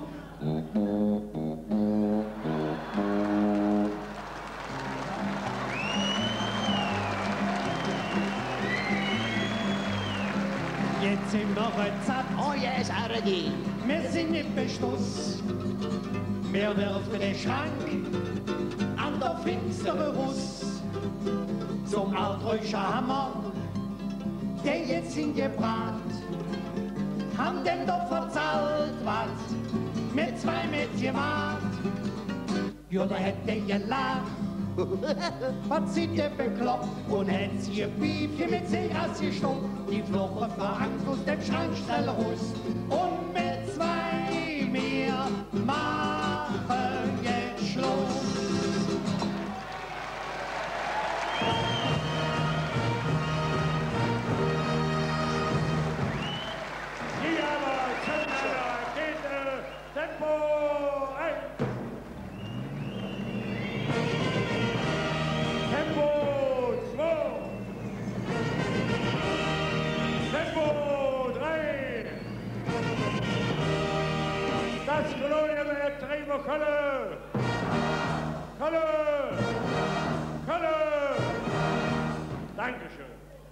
Jetzt sind wir satt.
Oh yes, already.
Wir sind im Beschluss. Wir werfen den Schrank an der finstere Russ. Zum alträucher Hammer, der jetzt hingebracht, haben dem doch verzahlt, was mit zwei Mädchen macht. Ja, da hätte gelacht, was sind der bekloppt und hätt sie ihr Piefchen mit Seegras gestoppt. Die Fluche vor Angst aus dem Schrank schnell raus und mit zwei mehr machen jetzt Schluss.
Hier aber, Kinder, geht äh, Tempo ein. Tempo zwei. Tempo drei. Das Kolonial Treiber Kölle. Kölle. Kölle. Dankeschön.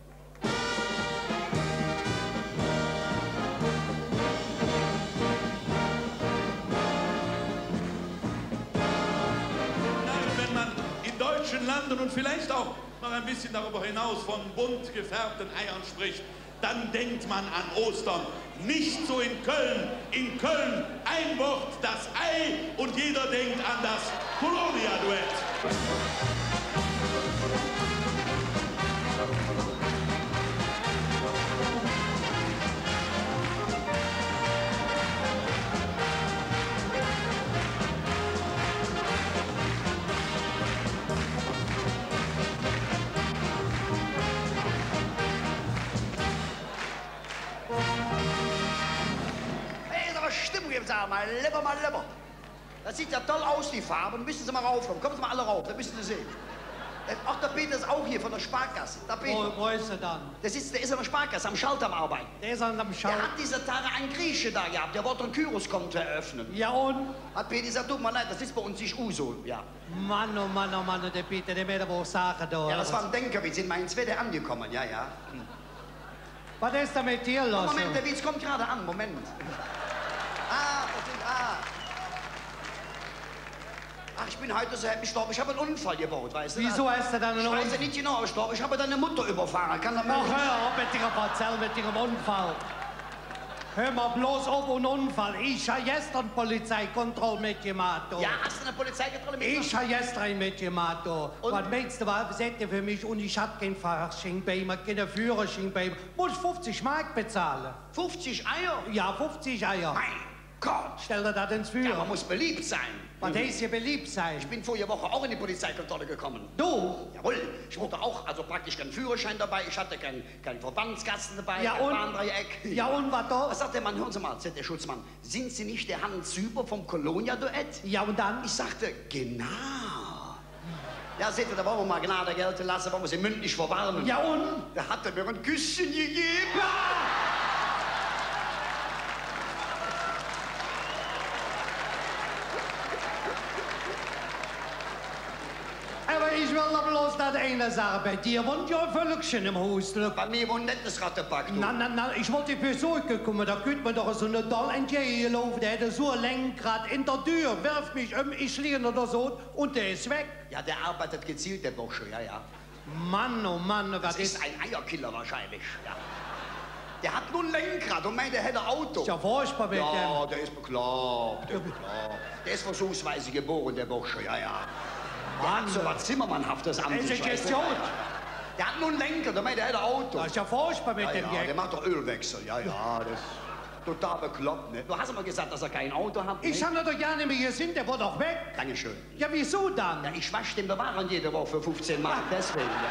Wenn man in deutschen Landen und vielleicht auch noch ein bisschen darüber hinaus von bunt gefärbten Eiern spricht, dann denkt man an Ostern. Nicht so in Köln. In Köln ein Wort, das Ei, und jeder denkt an das Kolonia-Duett.
Mal lieber, mal lieber. Das sieht ja toll aus, die Farben. Müssen Sie mal raufkommen. Kommen Sie mal alle rauf, da müssen Sie sehen. Ach, der Peter ist auch hier von der Sparkasse. Der Peter.
Wo, wo ist er dann?
Der, sitzt, der ist an der Sparkasse, am Schalter am Arbeiten.
Der ist an dem Schalter.
Der hat diese Tage einen Grieche da gehabt, der wollte ein Kyros-Konto eröffnen.
Ja und?
Hat Peter gesagt, tut mir leid, das ist bei uns nicht Uso. Ja.
Mann, oh Mann, oh Mann, der Peter, der wird wohl sagen da.
Ja, das war ein Denker, wir sind mal ins Wetter angekommen, ja, ja. Hm.
Was ist da mit dir los?
Moment, der Witz kommt gerade an, Moment. Ah, das sind, ah. Ach, ich bin heute so happy, ich glaube, ich habe einen Unfall gebaut, weißt du?
Wieso hast du dann einen Unfall?
Ich weiß ja nicht genau, ich glaube, ich habe deine Mutter überfahren. Kann das
Ach, hör auf mit dir Erzähl, mit dir Unfall. Hör mal bloß auf einen Unfall. Ich habe gestern Polizeikontrolle mitgemacht.
Ja, hast du eine Polizeikontrolle mitgemacht?
Ich habe gestern mitgemacht. Was meinst du, was sagte für mich? Und ich habe keinen Fahrschein bei mir, keinen Führerschein bei mir. Muss ich fünfzig Mark bezahlen.
fünfzig Eier?
Ja, fünfzig Eier.
Mein Gott!
Stell dir das ins Feuer.
Ja, man muss beliebt sein.
Was heißt hier beliebt sein?
Ich bin vorige Woche auch in die Polizeikontrolle gekommen.
Du?
Jawohl. Ich hatte auch, also praktisch keinen Führerschein dabei. Ich hatte keinen kein Verbandskasten dabei,
Ja,
kein
und?
Bahndreieck.
Ja, und was da?
Was sagt der Mann? Hören Sie mal, sagt der Schutzmann. Sind Sie nicht der Hans Süber vom Kolonia-Duett?
Ja, und dann?
Ich sagte, genau. Ja, seht ihr, da wollen wir mal Gnade gelten lassen, wollen wir sie mündlich verwarnen.
Ja, und?
Da hat er mir ein Küsschen gegeben.
Ja! Aber ich will doch bloß das eine sagen. Bei dir wohnt ja ein Völkchen im Haus.
Bei mir wohnt nicht das Rattenpack.
Na, na, na, ich wollte die Person gekommen, da könnte man doch so eine doll entgegenlaufen. Der hätte so ein Lenkrad in der Tür, wirft mich um, ich liege oder so und der ist weg.
Ja, der arbeitet gezielt, der Bursche, ja, ja.
Mann, oh Mann, was
Das ist
ist...
ein Eierkiller wahrscheinlich, ja. Der hat nur ein Lenkrad und meint, der hätte Auto.
Ist ja furchtbar mit
Ja,
dem.
der ist bekloppt, der ist bekloppt. Der ist versuchsweise geboren, der Bursche, ja, ja. Der
Mann,
hat so was Zimmermannhaftes an
ist
sich,
ja
weißt du?
gut.
Der hat nur einen Lenker, der meint, der hätte Auto.
Das ist ja furchtbar mit
Ja,
dem
ja, der
Gag.
macht doch Ölwechsel, ja, ja, das ist total bekloppt, ne? Du hast immer gesagt, dass er kein Auto hat,
Ich
ne?
habe ihn doch gar nicht mehr gesehen, der war doch weg.
Dankeschön.
Ja, wieso dann?
Ja, ich wasche den Bewahren jede Woche für fünfzehn Mark, deswegen, ja.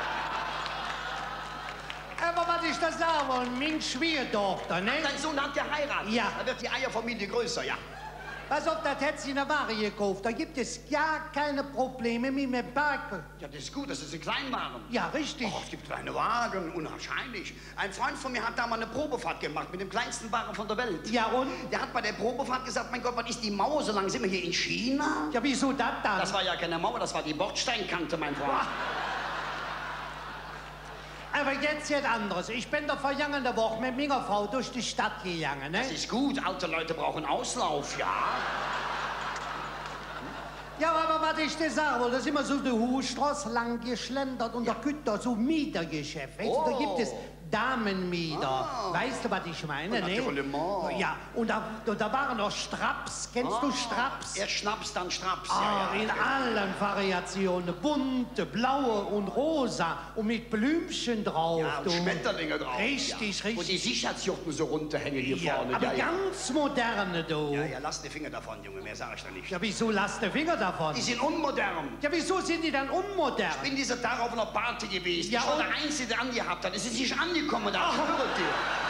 Aber was ich da sagen wollte, mein Schwiegertochter, ne?
Dein Sohn hat geheiratet.
Ja.
Da wird die Eierfamilie größer, ja.
Pass auf, das hätte sie in der Ware gekauft. Da gibt es gar keine Probleme mehr mit Parken.
Ja, das ist gut, das ist ein Kleinwagen.
Ja, richtig.
Oh, es gibt kleine Wagen, unwahrscheinlich. Ein Freund von mir hat da mal eine Probefahrt gemacht mit dem kleinsten Wagen von der Welt.
Ja, und?
Der hat bei der Probefahrt gesagt, mein Gott, was ist die Mauer? So lange sind wir hier in China?
Ja, wieso das dann?
Das war ja keine Mauer, das war die Bordsteinkante, mein Freund.
Aber jetzt jetzt anderes. Ich bin da vergangene Woche mit meiner Frau durch die Stadt gegangen, ne?
Das ist gut, alte Leute brauchen Auslauf, ja.
Ja, aber was ich dir sagen wollte, da sind wir so die Hochstraße lang geschlendert und da gibt da so Mietergeschäft. Weißt du, da
Oh.
gibt es Damenmieter.
Ah.
Weißt du, was ich meine, ne?
Natürlich.
Ja, und da, da, da waren noch Straps. Kennst du Straps?
Erst Schnaps, dann Straps,
Ah,
ja, ja.
in allen Variationen. Bunte, blaue und rosa und mit Blümchen drauf.
Ja, und
du.
Schmetterlinge drauf.
Richtig,
ja.
richtig.
Und die Sicherheitsjochten so runterhängen hier
Ja,
vorne.
aber
ja, ja.
ganz moderne, du.
Ja, ja, lass die Finger davon, Junge, mehr sag ich da nicht.
Ja, wieso lass die Finger davon?
Die sind unmodern.
Ja, wieso sind die dann unmodern?
Ich bin dieser Tag auf einer Party gewesen.
Ja,
ich war
und?
der Einzige, der angehabt hat. Es ist nicht angekommen, da ich schwöre dir.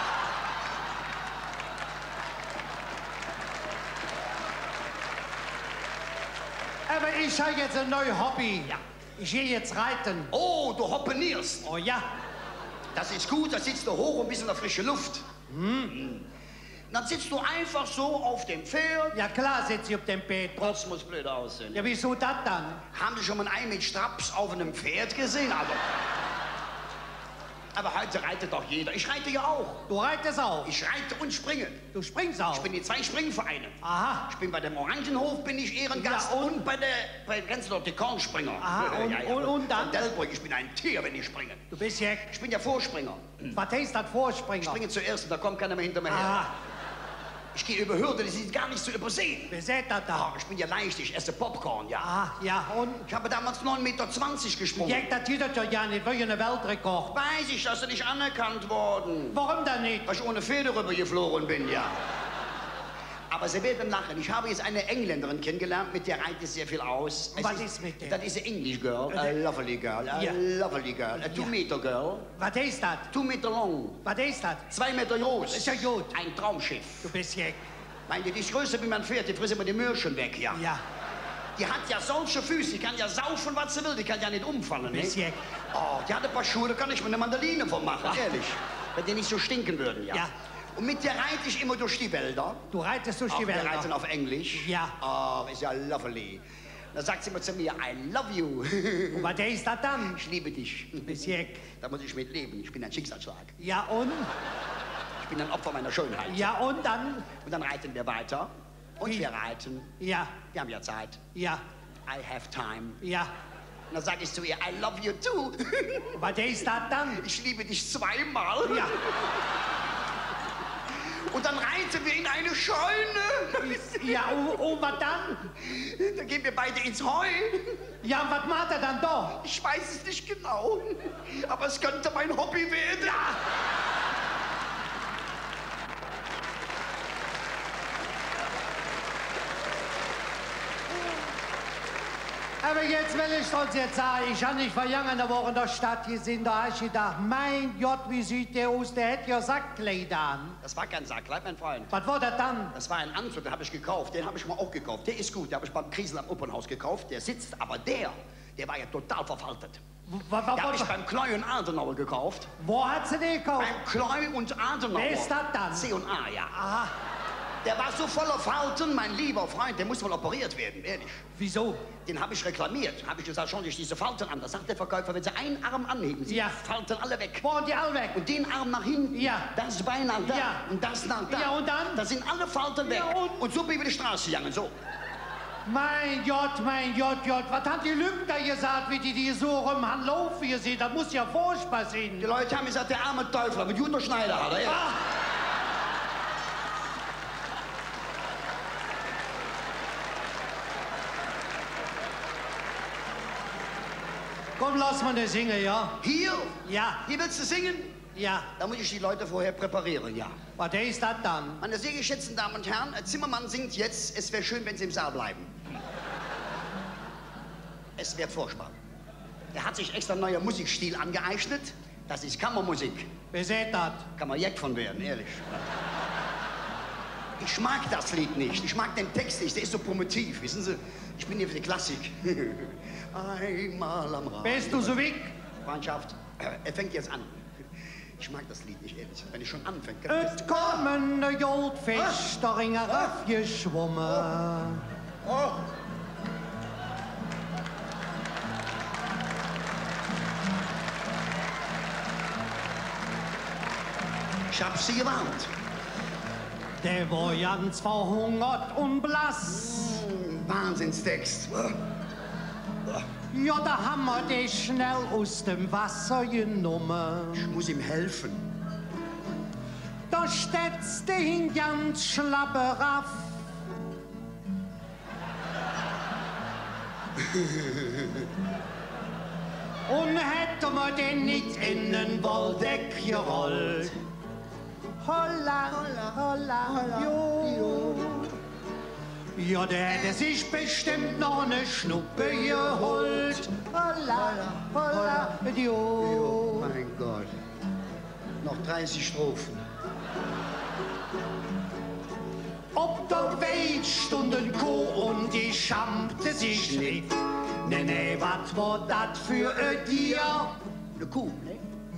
Aber ich habe jetzt ein neues Hobby.
Ja.
Ich gehe jetzt reiten.
Oh, du hoppenierst.
Oh ja.
Das ist gut, da sitzt du hoch und bist in der frischen Luft. Hm. Dann sitzt du einfach so auf dem Pferd.
Ja klar sitze ich auf dem Pferd drauf.
Das muss blöd aussehen.
Ja, wieso das dann?
Haben Sie schon mal ein Ei mit Straps auf einem Pferd gesehen? Also, Aber heute reitet doch jeder. Ich reite ja auch.
Du reitest auch.
Ich reite und springe.
Du springst auch.
Ich bin in zwei Springvereinen.
Aha.
Ich bin bei dem Orangenhof, bin ich Ehrengast.
Ja,
und, und bei der, bei kennst du doch die Kornspringer.
Aha, und,
ja, ja.
und, und dann?
Von Delbrück, ich bin ein Tier, wenn ich springe.
Du bist ja...
Ich bin ja Vorspringer.
Was heißt das Vorspringer?
Ich springe zuerst und da kommt keiner mehr hinter mir her.
Aha.
Ich gehe über Hürden, die sind gar nicht zu übersehen.
Wer seht das da?
Oh, ich bin ja leicht, ich esse Popcorn, ja.
Ah, ja, und?
Ich habe damals neun Meter zwanzig gesprungen.
Ja, das geht doch ja nicht, weil ich einen Weltrekord.
Weiß ich, dass du nicht anerkannt worden.
Warum denn nicht?
Weil ich ohne Feder rübergeflogen bin, ja. Aber Sie werden lachen. Ich habe jetzt eine Engländerin kennengelernt, mit der reitet sehr viel aus.
Was ist mit der?
Das ist eine English girl, a
Äh,
lovely girl, a
ja.
lovely girl, a two
Ja.
meter girl,
Was ist das?
two meter long,
Was ist das?
zwei Meter groß.
Ist ja gut.
Ein Traumschiff.
Du bist ja...
Meine, die ist größer wie mein Pferd, die frisst immer die Mürschen weg, ja.
Ja.
Die hat ja solche Füße, die kann ja saufen, was sie will, die kann ja nicht umfallen, ne?
Bist ja...
Oh, die hat ein paar Schuhe, da kann ich mir eine Mandoline von machen,
Ach.
ehrlich. Wenn die nicht so stinken würden, ja.
Ja.
Und mit der reite ich immer durch die Wälder.
Du reitest durch
Auch
die
wir
Wälder.
reiten auf Englisch.
Ja.
Oh, ist ja lovely. Da sagt sie immer zu mir, I love you.
Und was ist das dann?
Ich liebe dich.
Bist ja...
Da muss ich mit leben. Ich bin ein Schicksalsschlag.
Ja, und?
Ich bin ein Opfer meiner Schönheit.
Ja, und dann?
Und dann reiten wir weiter. Und
Wie?
wir reiten.
Ja,
Wir haben ja Zeit.
ja,
I have time.
ja.
Und dann sage ich zu ihr, I love you too.
Und was ist das dann?
Ich liebe dich zweimal.
Ja.
Und dann reiten wir in eine Scheune.
Ja, und, und was dann?
Dann gehen wir beide ins Heu.
Ja, und was macht er dann da?
Ich weiß es nicht genau, aber es könnte mein Hobby werden.
Ja. Aber jetzt will ich uns jetzt sagen, ich habe nicht vergangene Woche in der Stadt gesehen, da habe ich gedacht, mein Gott, wie sieht der aus, der hätte ja Sackkleider an.
Das war kein Sackkleid, mein Freund.
Was war das dann?
Das war ein Anzug, den habe ich gekauft. Den habe ich mal auch gekauft. Der ist gut, den habe ich beim Kriesel am Opernhaus gekauft. Der sitzt, aber der, der war ja total verfaltet.
Wa- wa-
Den habe ich
wa-
beim Kleu und Adenauer gekauft.
Wo hat sie den gekauft?
Beim Kleu und Adenauer.
Wer ist das dann?
C und A, ja.
Aha,
Der war so voller Falten, mein lieber Freund, der muss mal operiert werden, ehrlich.
wieso?
Den habe ich reklamiert. Habe ich gesagt, schauen Sie sich diese Falten an. Da sagt der Verkäufer, wenn Sie einen Arm anheben, sind
Ja.
die Falten alle weg.
Wo sind die alle weg?
Und den Arm nach hinten,
Ja.
das Bein nach da
Ja.
und das nach da.
Ja, und dann?
Da sind alle Falten weg.
Ja, und?
und so bin ich über die Straße gegangen, so.
Mein Gott, mein Gott, Gott, was haben die Lügner gesagt, wie die die so rum haben laufen gesehen? Das muss ja furchtbar sein.
Die Leute haben gesagt, der arme Teufel, aber Jutta Schneider hat er. Ja.
Ah. Komm, lass mal das singen, ja?
Hier?
Ja,
Hier willst du singen?
ja.
Da muss ich die Leute vorher präparieren, ja.
Was ist das dann?
Meine sehr geschätzten Damen und Herren, Zimmermann singt jetzt, es wäre schön, wenn Sie im Saal bleiben. Es wird furchtbar. Er hat sich extra einen neuen Musikstil angeeignet. Das ist Kammermusik.
Wer seht das?
Kann man Jack von werden, ehrlich. Ich mag das Lied nicht. Ich mag den Text nicht. Der ist so primitiv, wissen Sie? Ich bin hier für die Klassik. Einmal am Rand.
Bist du so weg?
Freundschaft, er fängt jetzt an. Ich mag das Lied nicht, ehrlich. Wenn ich schon anfängt.
Et kommen der Goldfisch, der Ringer raufgeschwommen.
Oh. Ich hab sie gewarnt.
Der war ganz verhungert und blass.
Wahnsinnstext.
Ja, da haben wir den schnell aus dem Wasser genommen.
Ich muss ihm helfen.
Da steht's den ganz schlappe Raff. Und hätte man den nicht in den Waldeck gerollt. Holla, holla, holla, jo. Ja, der hätte sich bestimmt noch eine Schnuppe geholt. Holla, holla, jo.
Mein Gott. Noch dreißig Strophen.
Ob der Welt stunden Co. und die schampte sich nicht. Nee, nee, was war das für ein Tier?
Eine Kuh, ne?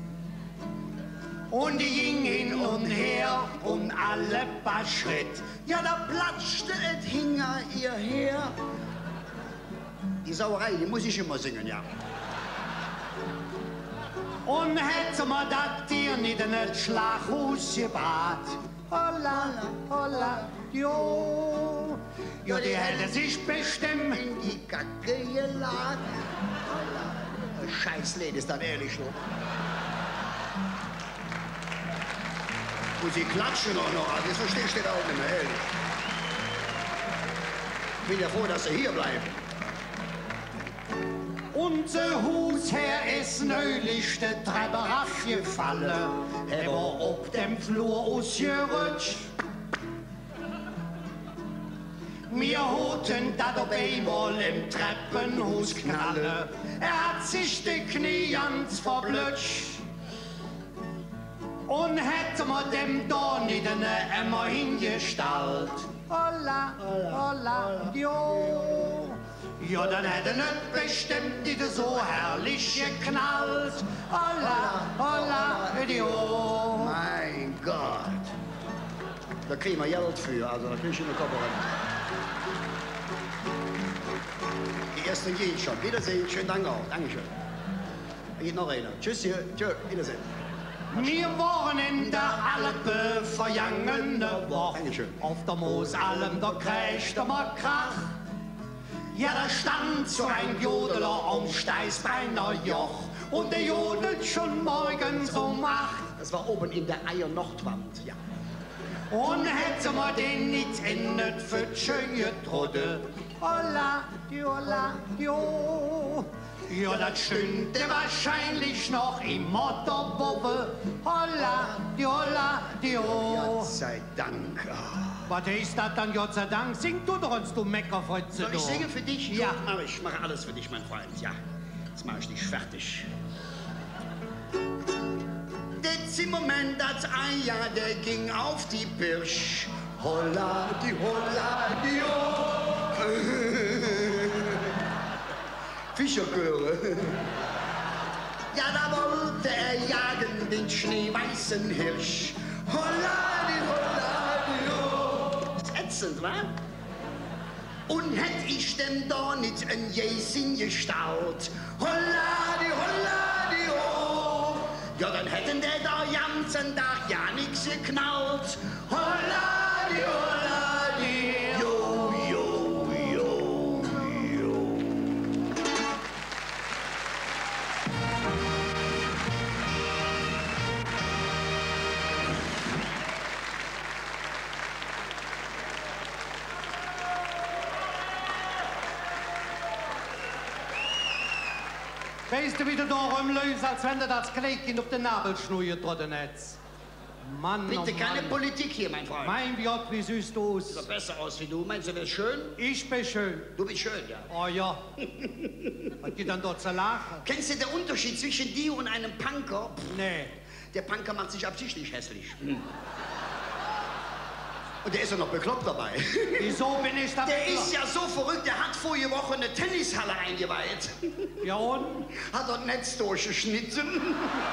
Und die ging hin und her und alle paar Schritt.
Ja, da platschte et hinger ihr her. Die Sauerei, die muss ich immer singen, ja.
Und hätte man das Tier nicht in das Schlaghaus gebracht. Holla, holla, jo. Ja, die hätte sich bestimmt
in die Kacke geladen. Scheiß Lied, ist das ehrlich so. Und sie klatschen auch noch, also das verstehe ich das auch nicht mehr, ehrlich. Ich bin ja froh, dass sie hier bleiben.
Unser Hausherr ist neulich die Treppe raufgefallen. Er war auf dem Flur ausgerutscht. Wir hatten das auf einmal im Treppenhaus knallen. Er hat sich die Knie ganz verblutscht. Und hätte man dem da nicht einen Emmer hingestellt. Holla, holla, jo. Ja, dann hätte nicht bestimmt nicht so herrlich geknallt. Holla, holla, jo.
Mein Gott. Da kriegen wir Geld für, also da krieg ich eine Kopperin. Die ersten gehen schon. Wiedersehen, schönen Dank auch. Dankeschön. Da geht noch einer. Tschüss hier. Tschö, Wiedersehen.
Wir waren in der Alpe vergangene Woche.
Dankeschön.
Auf der Moosalm, da kreischte mal Krach. Ja, da stand so ein Jodeler am Steißbeiner Joch. Und der jodelt schon morgens um acht.
Das war oben in der Eier-Nordwand, ja.
Und hätte man den nicht in das Pfütchen getroffen. Holla, diola, dio. Ja, das stünde wahrscheinlich noch im Motorbubbe. Holla, diola, dio.
Gott sei Dank. Ah.
Was ist das dann, Gott sei Dank? Sing du doch uns, du Meckerfritze.
Soll ich singen für dich?
Ja.
Mach ich mache alles für dich, mein Freund, ja. Jetzt mache ich dich fertig. Der Zimmermann, das Eier, der ging auf die Birsch. Holla, die Holla, die Ho. Fischerchöre. Ja, da wollte er jagen, den schneeweißen Hirsch. Holla, die Holla, die Ho. Das ist ätzend, wa? Und hätt ich denn da nicht ein Jäsin gestaut? Holla, die Holla, die Ho. Ja, dann hätten der da ganzen Tag ja nix geknallt. Holla, die Holla, die Jo, jo, jo, jo.
Weißt du, wie du da rumläufst, als wenn du das Kleidchen auf den Nabelschnur getroffen hättest? Mann,
Bitte
oh
keine
Mann.
Politik hier, mein Freund.
Mein Gott, wie siehst du aus?
Sieht besser aus wie du. Meinst du, das ist schön?
Ich bin schön.
Du bist schön, ja.
Oh ja. Was geht dann dort zu lachen?
Kennst du den Unterschied zwischen dir und einem Punker? Pff,
Nee.
der Punker macht sich absichtlich hässlich. Hm. Und der ist ja noch bekloppt dabei.
Wieso bin ich da?
Der ist ja so verrückt, der hat vorige Woche eine Tennishalle eingeweiht.
Ja und?
Hat dort Netz durchgeschnitten.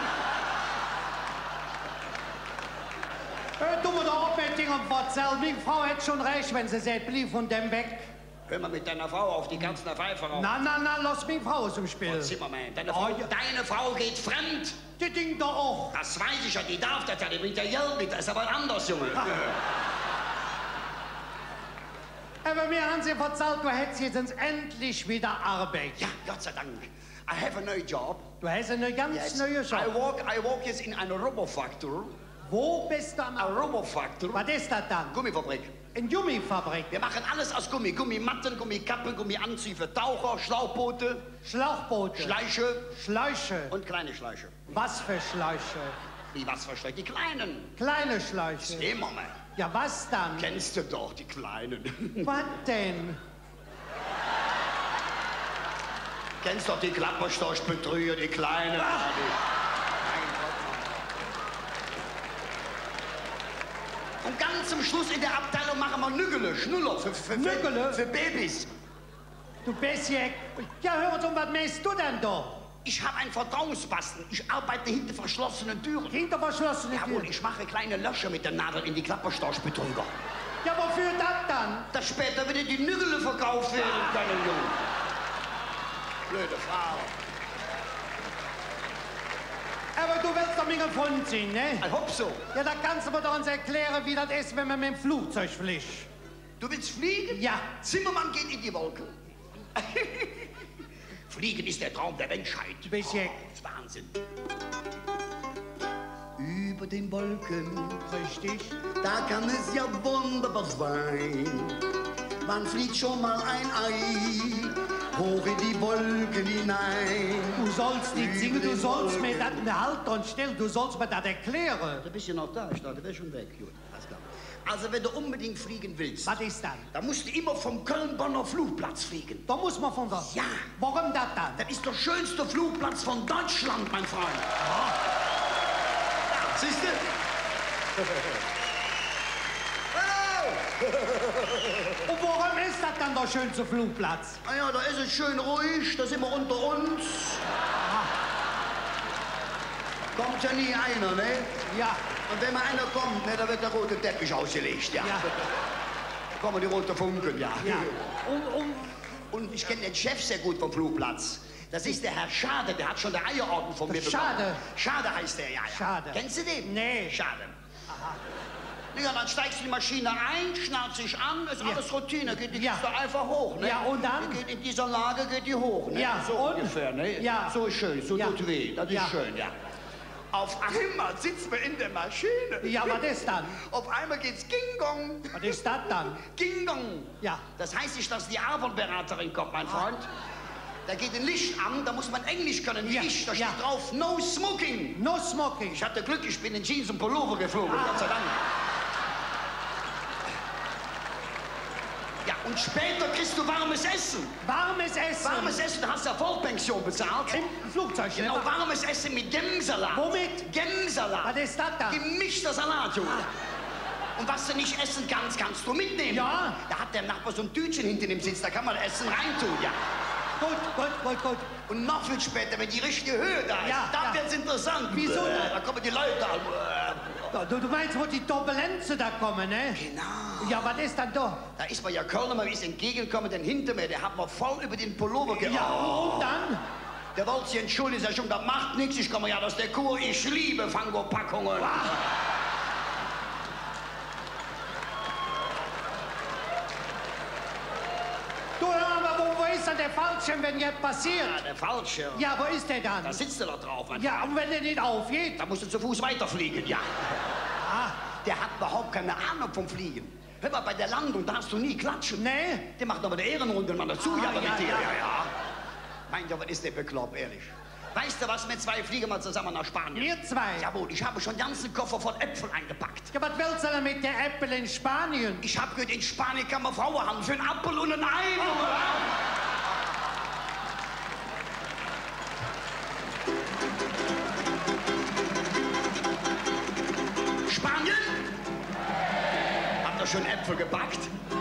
Äh, du musst auch mit Dingen erzählen. Meine Frau hätte schon recht, wenn sie sagt, blieb von dem weg.
Hör mal mit deiner Frau auf die ganzen Pfeife rauf.
Na, na, na, lass meine Frau aus dem Spiel.
Zimmermann, deine
Oh,
Frau,
ja.
deine Frau geht fremd.
Die Ding doch auch.
Das weiß ich ja, die darf das ja, die bringt ja Geld mit. Das ist aber anders, Junge.
Aber mir haben sie erzählt, du hättest jetzt endlich wieder Arbeit.
Ja, Gott sei Dank. I have a new job.
Du hast eine ganz
Yes.
neue
I
Job.
work, I work jetzt in einer Robofaktor.
Wo bist du am
Eine
Arbeit?
Robofaktor.
Was ist das dann?
Gummifabrik.
Eine Gummifabrik.
Wir machen alles aus Gummi. Gummimatten, Gummikappen, Gummianzüge für Taucher, Schlauchboote,
Schlauchboote.
Schleiche
Schläuche.
und kleine Schleiche.
Was für Schläuche?
Wie was für Schleiche? Die kleinen.
Kleine Schläuche.
Immer mal.
Ja, was dann?
Kennst du doch, die kleinen.
Was denn?
Kennst doch die Klapperstorchbetrüger, die kleinen. Ja, die... Und ganz zum Schluss in der Abteilung machen wir Nüggele, Schnuller für, für,
Nüggele?
für, für Babys.
Du bist ja... Ja, hör uns um, was machst du denn da?
Ich habe einen Vertrauensbasten. Ich arbeite hinter verschlossenen Türen.
Hinter verschlossene
Jawohl,
Tür.
ich mache kleine Löcher mit der Nadel in die Klapperstorchbetrüger.
Ja, wofür das dann?
Dass später wieder die Nüggele verkauft werden können, Junge. Blöde Frau.
Aber du willst doch mit dem Freund sein, ne?
Ich hopp so.
Ja, da kannst du mir doch uns erklären, wie das ist, wenn man mit dem Flugzeug fliegt.
Du willst fliegen?
Ja.
Zimmermann geht in die Wolken. Fliegen ist der Traum der Menschheit.
Bis jetzt.
Oh, das ist Wahnsinn. Über den Wolken,
Richtig.
da kann es ja wunderbar sein. Man fliegt schon mal ein Ei, hoch in die Wolken hinein.
Du sollst nicht singen, du sollst mir das halt und still, du sollst mir das erklären.
Da bist du noch da, ich dachte, du wärst schon weg. Gut, alles klar. Also, wenn du unbedingt fliegen willst,
Was ist das?
dann musst du immer vom Köln-Bonner Flugplatz fliegen.
Da muss man von da.
Ja.
Warum das dann?
Das ist der schönste Flugplatz von Deutschland, mein Freund. Ja. Siehst du?
Und warum ist das dann der schönste Flugplatz?
Ah ja, da ist es schön ruhig, da sind wir unter uns. Kommt ja nie einer, ne?
Ja.
Und wenn mal einer kommt, ne, da wird der rote Teppich ausgelegt, ja.
Ja.
Da kommen die roten Funken, ja.
Ja. Und, und
Und ich kenne den Chef sehr gut vom Flugplatz. Das ist der Herr Schade, der hat schon den Eierorden von mir bekommen.
Schade?
Schade heißt der, ja, ja.
Schade.
Kennst du den?
Nee.
Schade. Aha. Ja, dann steigst du in die Maschine ein, schnallt sich an, ist
Ja.
alles Routine, geht die
Ja.
Kiste einfach hoch, ne?
Ja, und dann?
Die geht in dieser Lage geht die hoch, ne?
Ja,
so
und?
ungefähr, ne?
Ja.
So ist schön, so
Ja.
tut weh, das ist
Ja.
schön, ja. Auf einmal sitzen wir in der Maschine.
Ja, was ist dann?
Auf einmal geht's Ging-Gong.
Was ist das dann?
Ging-Gong.
Ja.
Das heißt nicht, dass die Arbeitberaterin kommt, mein Freund. Da geht ein Licht an, da muss man Englisch können, wie
Ja,
ich. Da
ja.
steht drauf, no smoking.
No smoking.
Ich hatte Glück, ich bin in Jeans und Pullover geflogen,
Ah.
Gott sei Dank. Ja, und später kriegst du warmes Essen.
Warmes Essen.
Warmes Essen, hast ja Vollpension bezahlt.
Im Flugzeug,
Genau,
ne?
warmes Essen mit Gemsalat.
Womit?
Gemsalat.
Was ist das dann?
Gemischter Salat, Junge. Und was du nicht essen kannst, kannst du mitnehmen.
Ja.
Da hat der Nachbar so ein Tütchen hinter dem Sitz, da kann man Essen reintun, ja.
Gut, gut, gut, gut.
Und noch viel später, wenn die richtige Höhe da ist,
Ja,
dann
ja.
wird's interessant.
Wieso
Äh,
denn?
Da kommen die Leute an.
Du, du meinst, wo die Turbulenzen da kommen, ne?
Genau.
Ja, was ist dann da?
Da ist mir ja Kölner mal ist entgegengekommen, denn hinter mir, der hat mir voll über den Pullover gehauen.
Ja, und dann?
Der wollte sich entschuldigen, sag schon, das macht nichts, ich komme ja aus der Kur, ich liebe Fango-Packungen.
Du, aber wo, wo ist dann der Fallschirm, wenn jetzt passiert?
Ja, der Fallschirm.
Ja, wo ist der dann?
Da sitzt er da drauf, mein
Ja,
Freund.
und wenn der nicht aufgeht?
Da musst du zu Fuß weiterfliegen, ja.
Ah,
Der hat überhaupt keine Ahnung vom Fliegen. Hör mal, bei der Landung darfst du nie klatschen.
nee?
Der macht aber eine Ehrenrunde mal dazu,
Ah,
ja, aber
ja,
mit dir,
ja.
ja, ja. Mein Gott, was ist der bekloppt, ehrlich. Weißt du was, mit zwei fliegen wir zusammen nach Spanien.
Wir zwei?
Jawohl, ich habe schon den ganzen Koffer voll Äpfel eingepackt.
Ja, was willst du denn mit der Äpfel in Spanien?
Ich habe gehört, in Spanien kann man Frauen haben für einen Apfel und ein Ei. Spanien? Habt ihr schon Äpfel gepackt?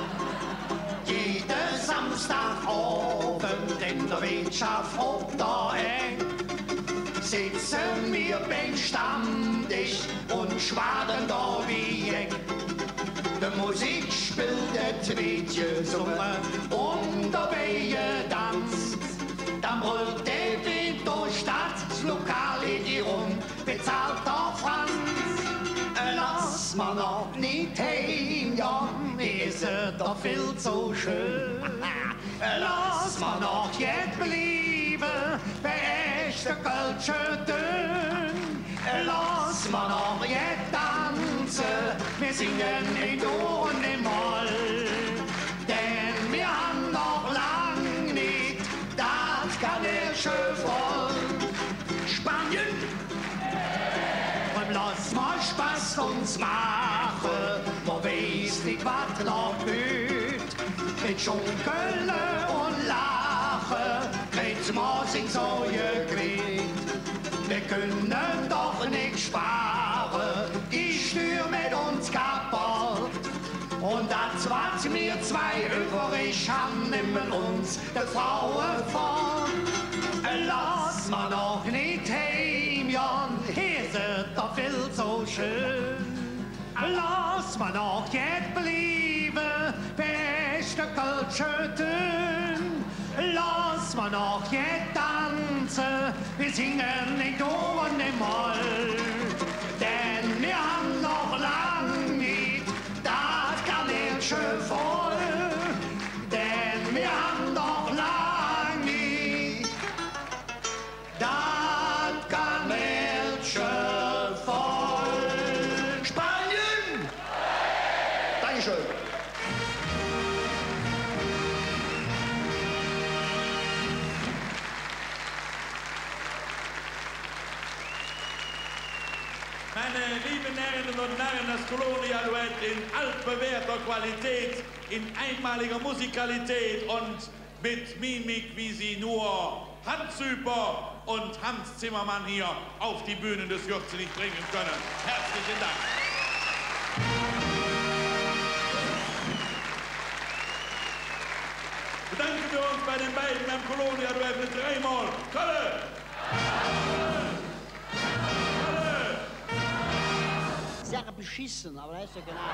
Jeden Samstagabend in der Wirtschaft ob der Eng sitzen wir beim Stammtisch und schwaden da wie eng. Die Musik spielt, der Tweetje summen und der Wehe tanzt. Dann brüllt der Wind durch Stadt, das Lokal in die Rum, bezahlt der Franz. Lass mal noch nicht heim, ja, ist es doch viel zu schön. Lass mal noch jetzt bleiben, bei echter Kölscher Tön. Lass mal noch jetzt tanzen, wir singen in Dur und in Moll. Denn wir haben noch lang nicht das Kanälische voll.
Spanien?
Und lass mal Spaß uns machen, wo weiß nicht, was noch blüht. Mit Schunkeln und Lachen, kriegt's morgen so gekriegt. Wir können doch nicht sparen, die Stür mit uns kaputt. Und das, was wir zwei übrig haben, nehmen uns die Frauen vor. Lass mal noch nicht heim, Jan, hier ist doch viel so schön. Lass mal noch jetzt bleiben, beste Kölscher Tön. Lass dass wir noch jetzt tanzen, wir singen in Do und im Moll. Denn wir haben noch lang nicht das Kanälchen voll. Denn wir haben noch lang nicht das Kanälchen voll.
Spanien! Dankeschön.
Meine lieben Herren und Herren, das Kolonia-Duett in altbewährter Qualität, in einmaliger Musikalität und mit Mimik, wie sie nur Hans Süper und Hans Zimmermann hier auf die Bühnen des Jürzen nicht bringen können. Herzlichen Dank. Bedanken wir uns bei den beiden beim Kolonia-Duett mit dreimal. Kölle!
Sehr beschissen, aber da ist ja genau.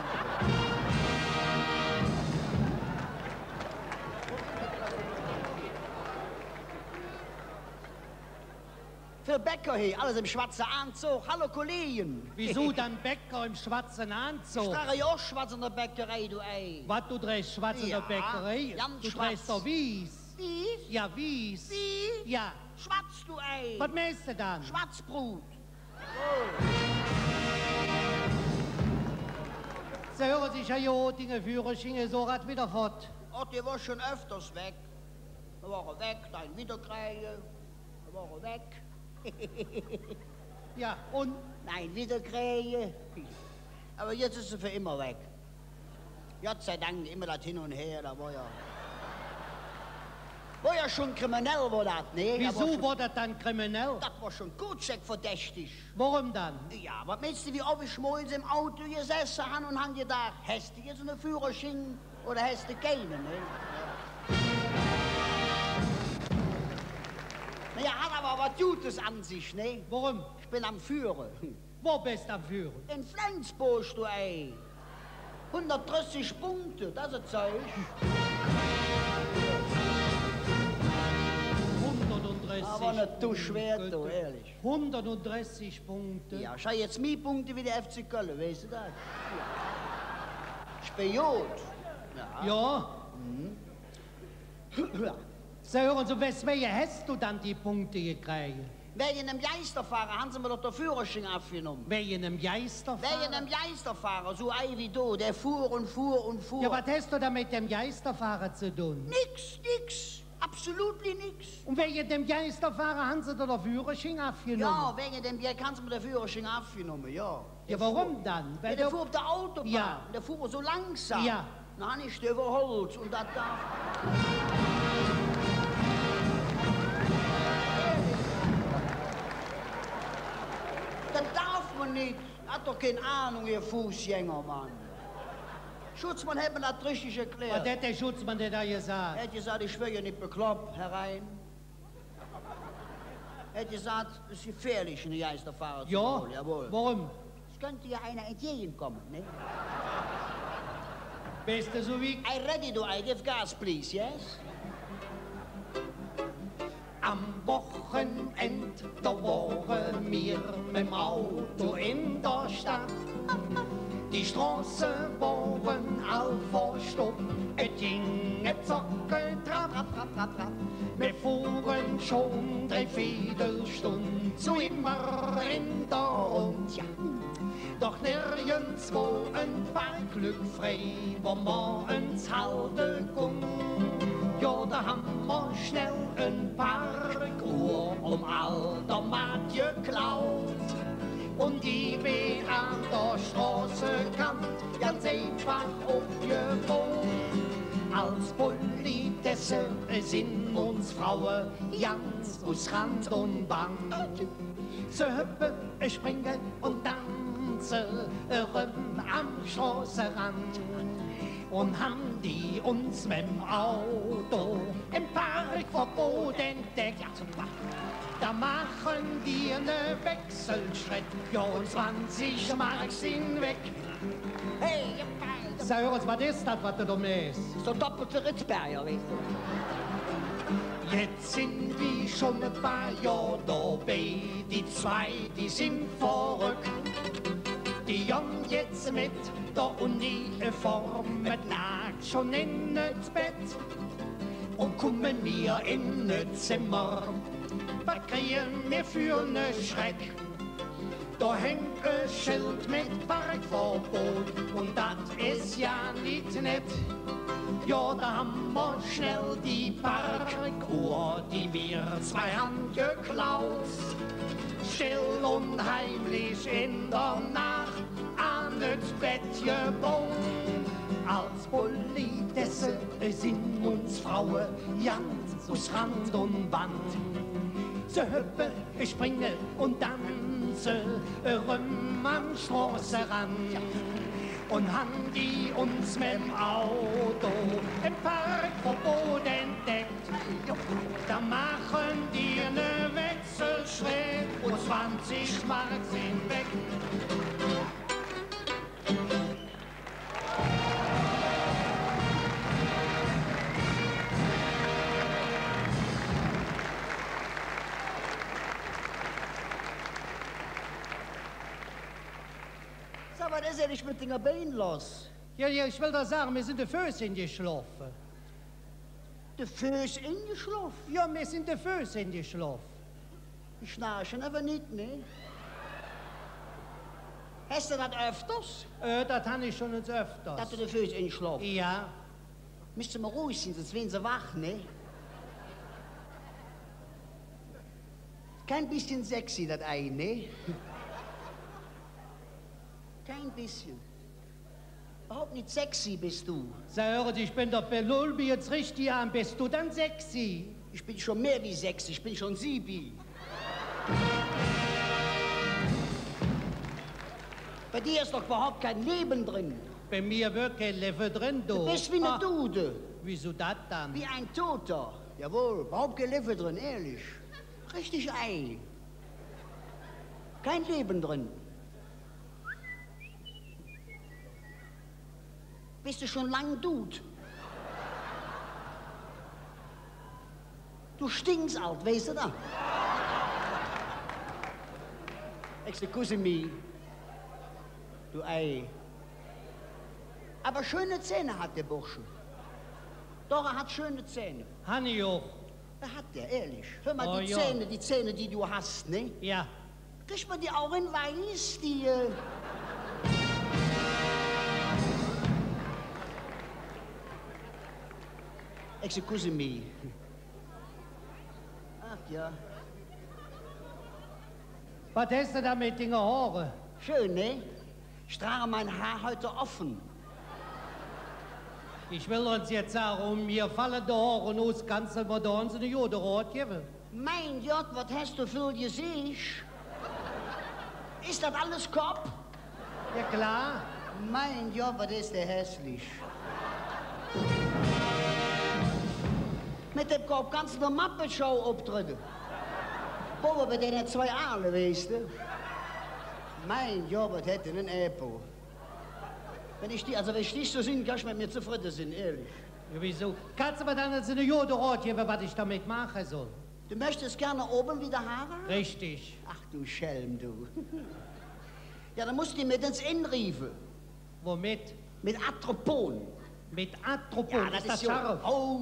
Für Bäcker hier, alles im schwarzen Anzug. Hallo Kollegen.
Wieso dann Bäcker im schwarzen Anzug?
Ich trage ja auch schwarz in der Bäckerei, du ey.
Was, du trägst schwarz in
Ja,
der Bäckerei?
ganz
Du
schwarz.
trägst doch weiß.
Wie?
Ja, weiß.
Wie?
Ja.
Schwarz, du ey.
Was meinst du dann?
Schwarzbrot.
Sie hören sich ja ja Dinge Führerschein so rat wieder fort.
Oh, die war schon öfters weg. Da war er weg, dann wieder kriegen. Da war er weg.
Ja, und?
Nein, wieder kriegen. Aber jetzt ist sie für immer weg. Gott sei Dank, immer das hin und her, da war ja... War ja schon kriminell, war das, ne?
Wieso
schon,
war das dann kriminell?
Das war schon gut verdächtig.
Warum dann?
Ja, was meinst du, wie oft ich mal im Auto gesessen habe und habe gedacht, hast du jetzt einen Führerschein oder hast du keinen, ne? Naja, hat aber was Gutes an sich, ne?
Warum?
Ich bin am Führen.
Wo bist du am Führen?
In Flensburg, du ey. hundertdreißig Punkte, das ist Zeug.
hundertdreißig
Aber nicht zu schwer, du, ehrlich.
hundertdreißig Punkte.
Ja, schau jetzt mehr Punkte wie der F C Köln, weißt du das? Ja. Spiot. Ja.
Ja.
Mhm.
So, hören Sie, weswegen hast du dann die Punkte gekriegt?
Wegen einem Geisterfahrer haben sie mir doch den Führerschein abgenommen.
Wegen einem Geisterfahrer?
Wegen einem Geisterfahrer, so ein wie du, der fuhr und fuhr und fuhr.
Ja, was hast du da mit dem Geisterfahrer zu tun?
Nix, nix. Absolut nix.
Und wegen dem Geisterfahrer haben sie da den Führerschein abgenommen?
Ja, wegen dem Geld kannst du mir den Führerschein abgenommen, ja.
Ja, warum dann?
Ja, der fuhr auf der Autobahn.
Ja.
Der fuhr so langsam.
Ja.
Dann habe ich den überholt und das darf... Das darf man nicht. Hat doch keine Ahnung, ihr Fußgänger, Mann. Schutzmann hat mir das richtig erklärt.
Was hat der Schutzmann dir da gesagt?
Er hat gesagt, ich schwöre nicht bekloppt herein. Er hat gesagt, es ist gefährlich, einen Geisterfahrer zu
Ja?
holen. Jawohl.
Warum?
Es könnte ja einer entgegenkommen, ne?
Bist du so wie...
I ready do I give gas, please, yes?
Am Wochenend, da waren wir mit dem Auto in der Stadt. Die Straßen waren all verstopft, es ging ein Zockel, trap, trap, trap, trap, trap. Wir fuhren schon drei Viertelstunden zu immer in der Rund, ja. Doch nirgendwo ein Parkglück frei, wo man ins Halde kommt. Ja, da haben wir schnell ein Parkuhr um all der Mat geklaut. Und die bin an der Straßenkant ganz einfach aufgebaut. Als Politesse sind uns Frauen ganz aus Rand und Band. Sie hüpfen, springen und tanzen rum am Straßenrand. Und haben die uns mit dem Auto im Parkverbot entdeckt. Da machen die ne Wechselschritt, ja und zwanzig Mark sind weg.
Hey, ihr Beine.
Sag uns, was ist das, was du da mähst?
So doppelte Ritzberger, weißt du?
Jetzt sind wir schon ein paar Jahre dabei, die zwei, die sind verrückt. Die haben jetzt mit der Uniform mit Nackt schon in das Bett und kommen mir in das Zimmer. Was kriegen wir für ne Schreck? Da hängt ein Schild mit Parkverbot und das ist ja nicht nett. Ja, da haben wir schnell die Parkuhr, die wir zwei haben geklaut. Still und heimlich in der Nacht an das Bett gebaut. Als Politesse sind uns Frauen ganz aus Rand und Band. Sie hüpfen, springen und tanzen rum am Straßenrand. Und haben die uns mit dem Auto im Parkverbot entdeckt. Da machen die ne Wechselschritt und zwanzig Mark sind weg.
Was ist denn mit den Beinen los?
Ja, ja, ich will da sagen, wir sind de Füße eingeschlafen.
De Füße eingeschlafen?
Ja, wir sind de Füße eingeschlafen.
Ich schnarchen aber nicht, ne? Hast du das öfters?
Äh, das habe ich schon ins öfters.
Dass du de Füße einschlafen?
Ja.
Müsst mal ruhig sein, sonst werden sie wach, ne? Kein bisschen sexy, das Ei, ne? Kein bisschen. Überhaupt nicht sexy bist du.
Sei hören, ich bin doch bei Lulbi jetzt richtig an. Bist du dann sexy?
Ich bin schon mehr wie sexy, ich bin schon Siebi. Bei dir ist doch überhaupt kein Leben drin.
Bei mir wird kein Leben drin, du.
Du bist wie eine
Ah,
Dude.
Wieso das dann?
Wie ein Toter. Jawohl, überhaupt kein Leben drin, ehrlich. Richtig Ei. Kein Leben drin. Bist du schon lang Dude? Du stinkst alt, weißt du da? Excuse me. Du Ei. Aber schöne Zähne hat der Bursche. Doch, er hat schöne Zähne.
Hanni auch.
Er hat der, ehrlich. Hör mal,
Oh,
die
ja.
Zähne, die Zähne, die du hast, ne?
Ja.
Kriegt man die auch in weiß, die... Äh Excuse me. Ach ja.
Was hast du da mit den Haaren?
Schön, ne? Ich trage mein Haar heute offen.
Ich will uns jetzt sagen, mir fallen die Haare aus, kannst du mir da uns eine Jode rot geben?
Mein Gott, was hast du für Gesicht? Ist das alles Kopf?
Ja klar.
Mein Gott, was ist der hässlich. Mit dem Kopf kannst du eine Mappenshow auftreten. Boah, bei den zwei Aale, weißt du? Mein Gott, was hätte ein Epo. Wenn ich die, also wenn ich dich so singe, kann ich mit mir zufrieden sein, ehrlich.
Ja, wieso? Kannst du mir dann jetzt eine Jode rot geben, was ich damit machen soll?
Du möchtest gerne oben wieder Haare haben?
Richtig.
Ach du Schelm, du. Ja, dann musst du die mit ins Inn riefen.
Womit?
Mit Atropon.
Mit Atropon.
Ja, das
ist das
ist ja...
scharf?
Oh,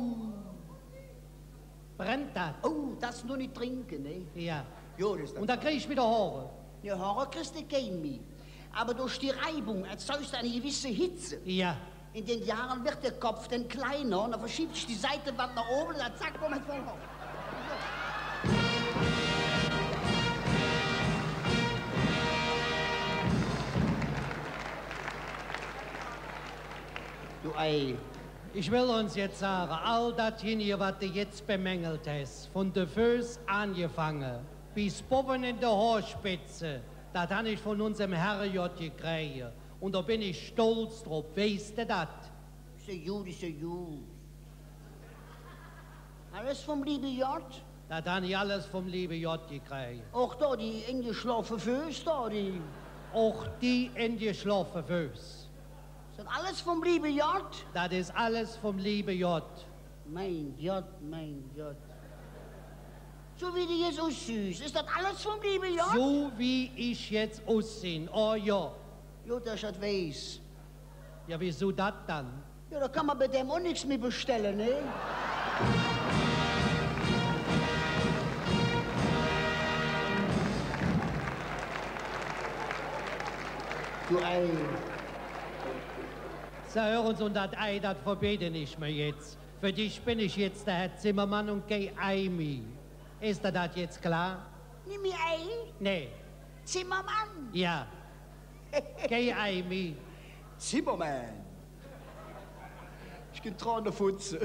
Brennt das?
oh, das nur nicht trinken, ne?
Ja.
Jo, das ist
Und dann krieg ich wieder Haare.
Ja, Haare kriegst du kein mehr. Aber durch die Reibung erzeugst du eine gewisse Hitze.
Ja.
In den Jahren wird der Kopf dann kleiner und dann verschiebt sich die Seite was nach oben und dann zack, komm ich voll raus. Du Ei.
Ich will uns jetzt sagen, all das hier, was du jetzt bemängelt hast, von der Füße angefangen, bis Boben in der Haarspitze, das habe ich von unserem Herrgott gekriegt. Und da bin ich stolz drauf, weißt du das?
Ist ja gut, ist ja gut. Alles vom lieben Gott.
Das habe ich alles vom lieben Gott gekriegt.
Auch da die eingeschlafenen Füße da, die
Auch die eingeschlafenen Füße.
sind alles vom lieben Gott.
Das ist alles vom lieben Gott.
Mein Gott, mein Gott. So wie die jetzt aussiehst. Ist das alles vom lieben Jahr?
So wie ich jetzt aussehe, oh ja.
Jo, dass ich das weiß.
Ja, wieso das dann?
Ja, da kann man bei dem auch nichts mehr bestellen, ne? Du Ei.
So, hören Sie, und das Ei, das verbete ich mir jetzt. Für dich bin ich jetzt der Herr Zimmermann und geh Ei mi. Ist dir das jetzt klar?
Nimm mir Ei.
Nee.
Zimmermann.
Ja. Geh Ei mi.
Zimmermann. Ich bin dran der Futze.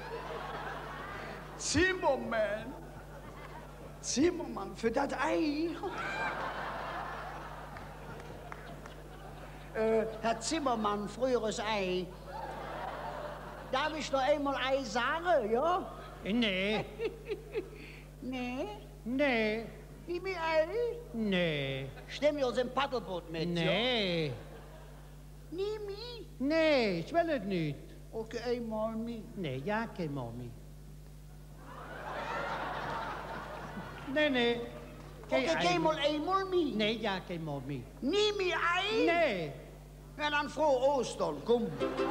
Zimmermann. Zimmermann, für das Ei. äh, Herr Zimmermann, früheres Ei. Darf ich noch einmal Ei sagen, ja?
Nee.
Nee?
Nee.
Nimm mir Ei.
Nee.
Stimm uns im Paddelboot mit,
Nee.
ja? Nimm mir.
Nee, ich will es nicht.
Okay, einmal mir.
Nee, ja, kein Mami. Nee, nee.
Okay, geh mal einmal mir.
Nee, ja, kein Mami.
Nimm mir Ei.
Nee.
Ja, dann frohe Ostern, komm.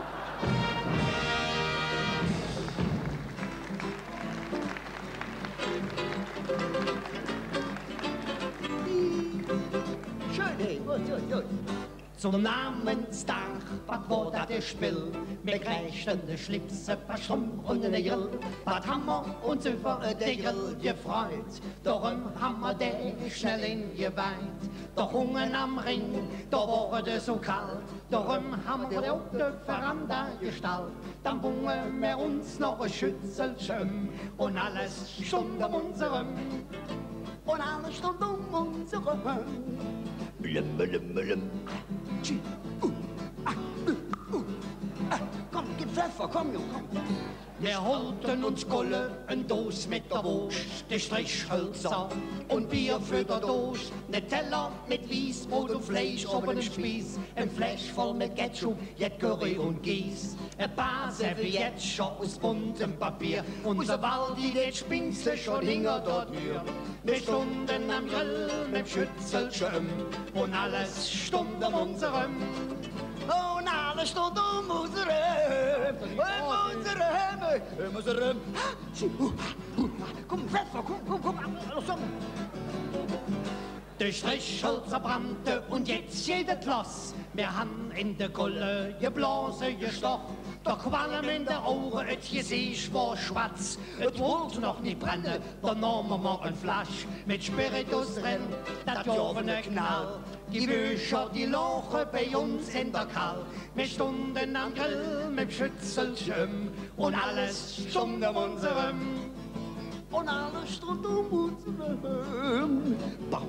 Schön, hey, gut, gut, gut.
Zum Namenstag, was war das der Spiel? Wir kreischten de Schlipse, paar Strumpf und de Grill. Was haben wir uns über de Grill gefreut? Darum haben wir de schnell ingeweiht. Doch Hungen am Ring, da wurde es so kalt. Darum haben wir auf de Veranda gestallt. Dann bungen wir uns noch ein Schützelchen und alles stund um unserem.
Und alles stund um unsere Lüm, lüm, lüm. Tschi, uh, ah, uh, uh, ah. Komm, gib Pfeffer, komm, Junge, komm.
Wir holten uns Kolle, ein Dos mit der Wurst, die Strichhölzer und Bier für der Dos. Ne Teller mit Wiesbrot und Fleisch auf einem Spieß, ein Fleisch voll mit Ketchup, Jet Curry und Gieß. Ein paar Servietten aus buntem Papier, unser Waldi, der Spinzel schon hinter der Tür. Wir stunden am Grill mit Schützelchen und alles stund um unserem.
Und alles stund um unsere, um unsere, um unsere. Komm, Pfeffer, komm, komm, komm, los, komm.
Der Strichhölzer brannte und jetzt jedes Los. Wir haben in der Kulle geblasen, gestochen. Doch Qualm in der Augen, et Gesicht war schwarz. Et wollte noch nicht brennen, dann nahmen wir ein Flasch mit Spiritus drin, das jovene Knall. Die Bücher, die lachen bei uns in der Kall. Wir stunden am Grill mit Schützelchen und alles stund um unserem.
Und alles stund um unseren.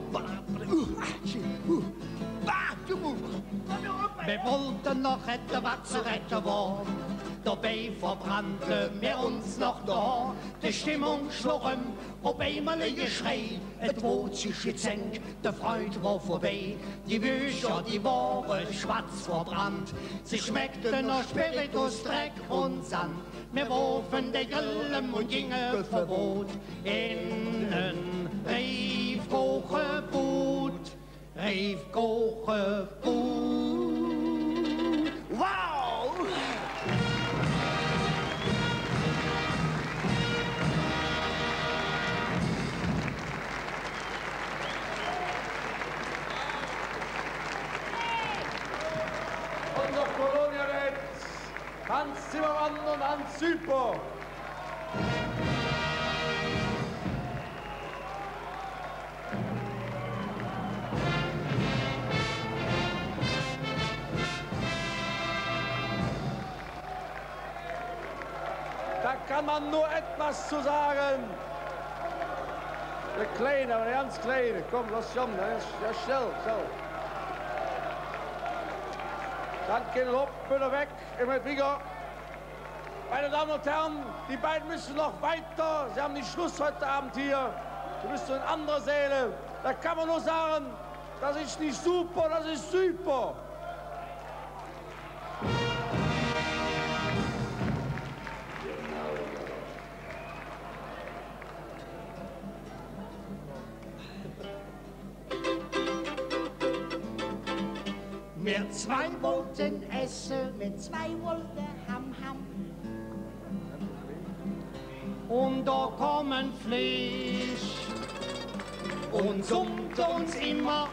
Wir wollten noch retten, was zu retten war. Dabei verbrannte wir uns noch da. Die Stimmung schlug um, ob einmal ein Geschrei. Et wurde sich gezänkt, der Freude war vorbei. Die Bücher, die waren schwarz verbrannt. Sie schmeckten nach Spiritus, Dreck und Sand. Wir warfen die Grillen und gingen verbot. Innen rief Kochebut, rief Kochebut.
Wow!
Unser Kolonialist Hans Zimmermann und Hans Süper. Da kann man nur etwas zu sagen. Der Kleine, aber der ganz Kleine. Komm, lass schon, ja, schnell, schnell. Dann gehen Loppen weg, immer wieder. Meine Damen und Herren, die beiden müssen noch weiter. Sie haben den Schluss heute Abend hier. Sie müssen in andere Säle. Da kann man nur sagen, das ist nicht super, das ist super.
Wir zwei wollten essen,
Wir zwei wollten Ham, Ham.
und da kommen Fleisch und summte uns immer.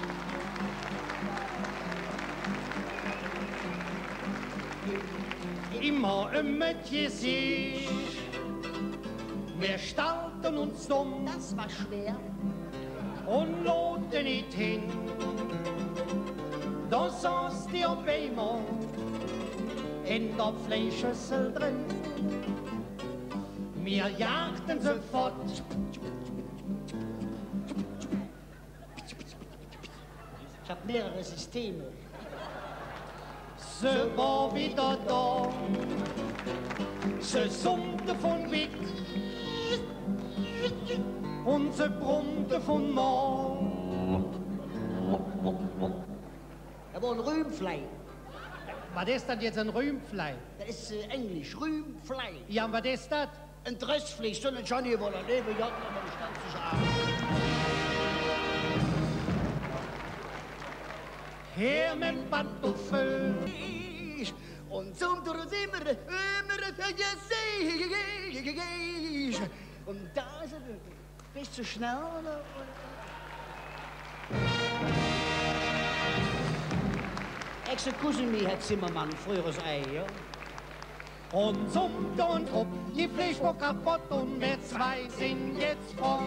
Immer im Gesicht. Wir starrten uns dumm
Das war schwer.
und loten nicht hin. Da saß der Beimer in der Fleischschüssel drin. Wir jagten sofort.
Ich habe mehrere Systeme.
Sie war wieder da. Sie summte von weg und sie brummte von nah.
Da war ein Rühmflei.
Was ist das jetzt ein Rühmflei?
Das ist äh, Englisch. Rühmflei.
Ja, was ist das?
Ein Dressfleisch, so eine Johnny wollen leben, ja, aber ich stand sich an.
Her mit Pantoffel.
Und zum Tor immer, immer vergessen. Und da ist er. Bist du schnell, oder? Excuse me, Herr Zimmermann, früheres Ei, ja?
Und summte und hopp, die Fleisch war kaputt und wir zwei sind jetzt von.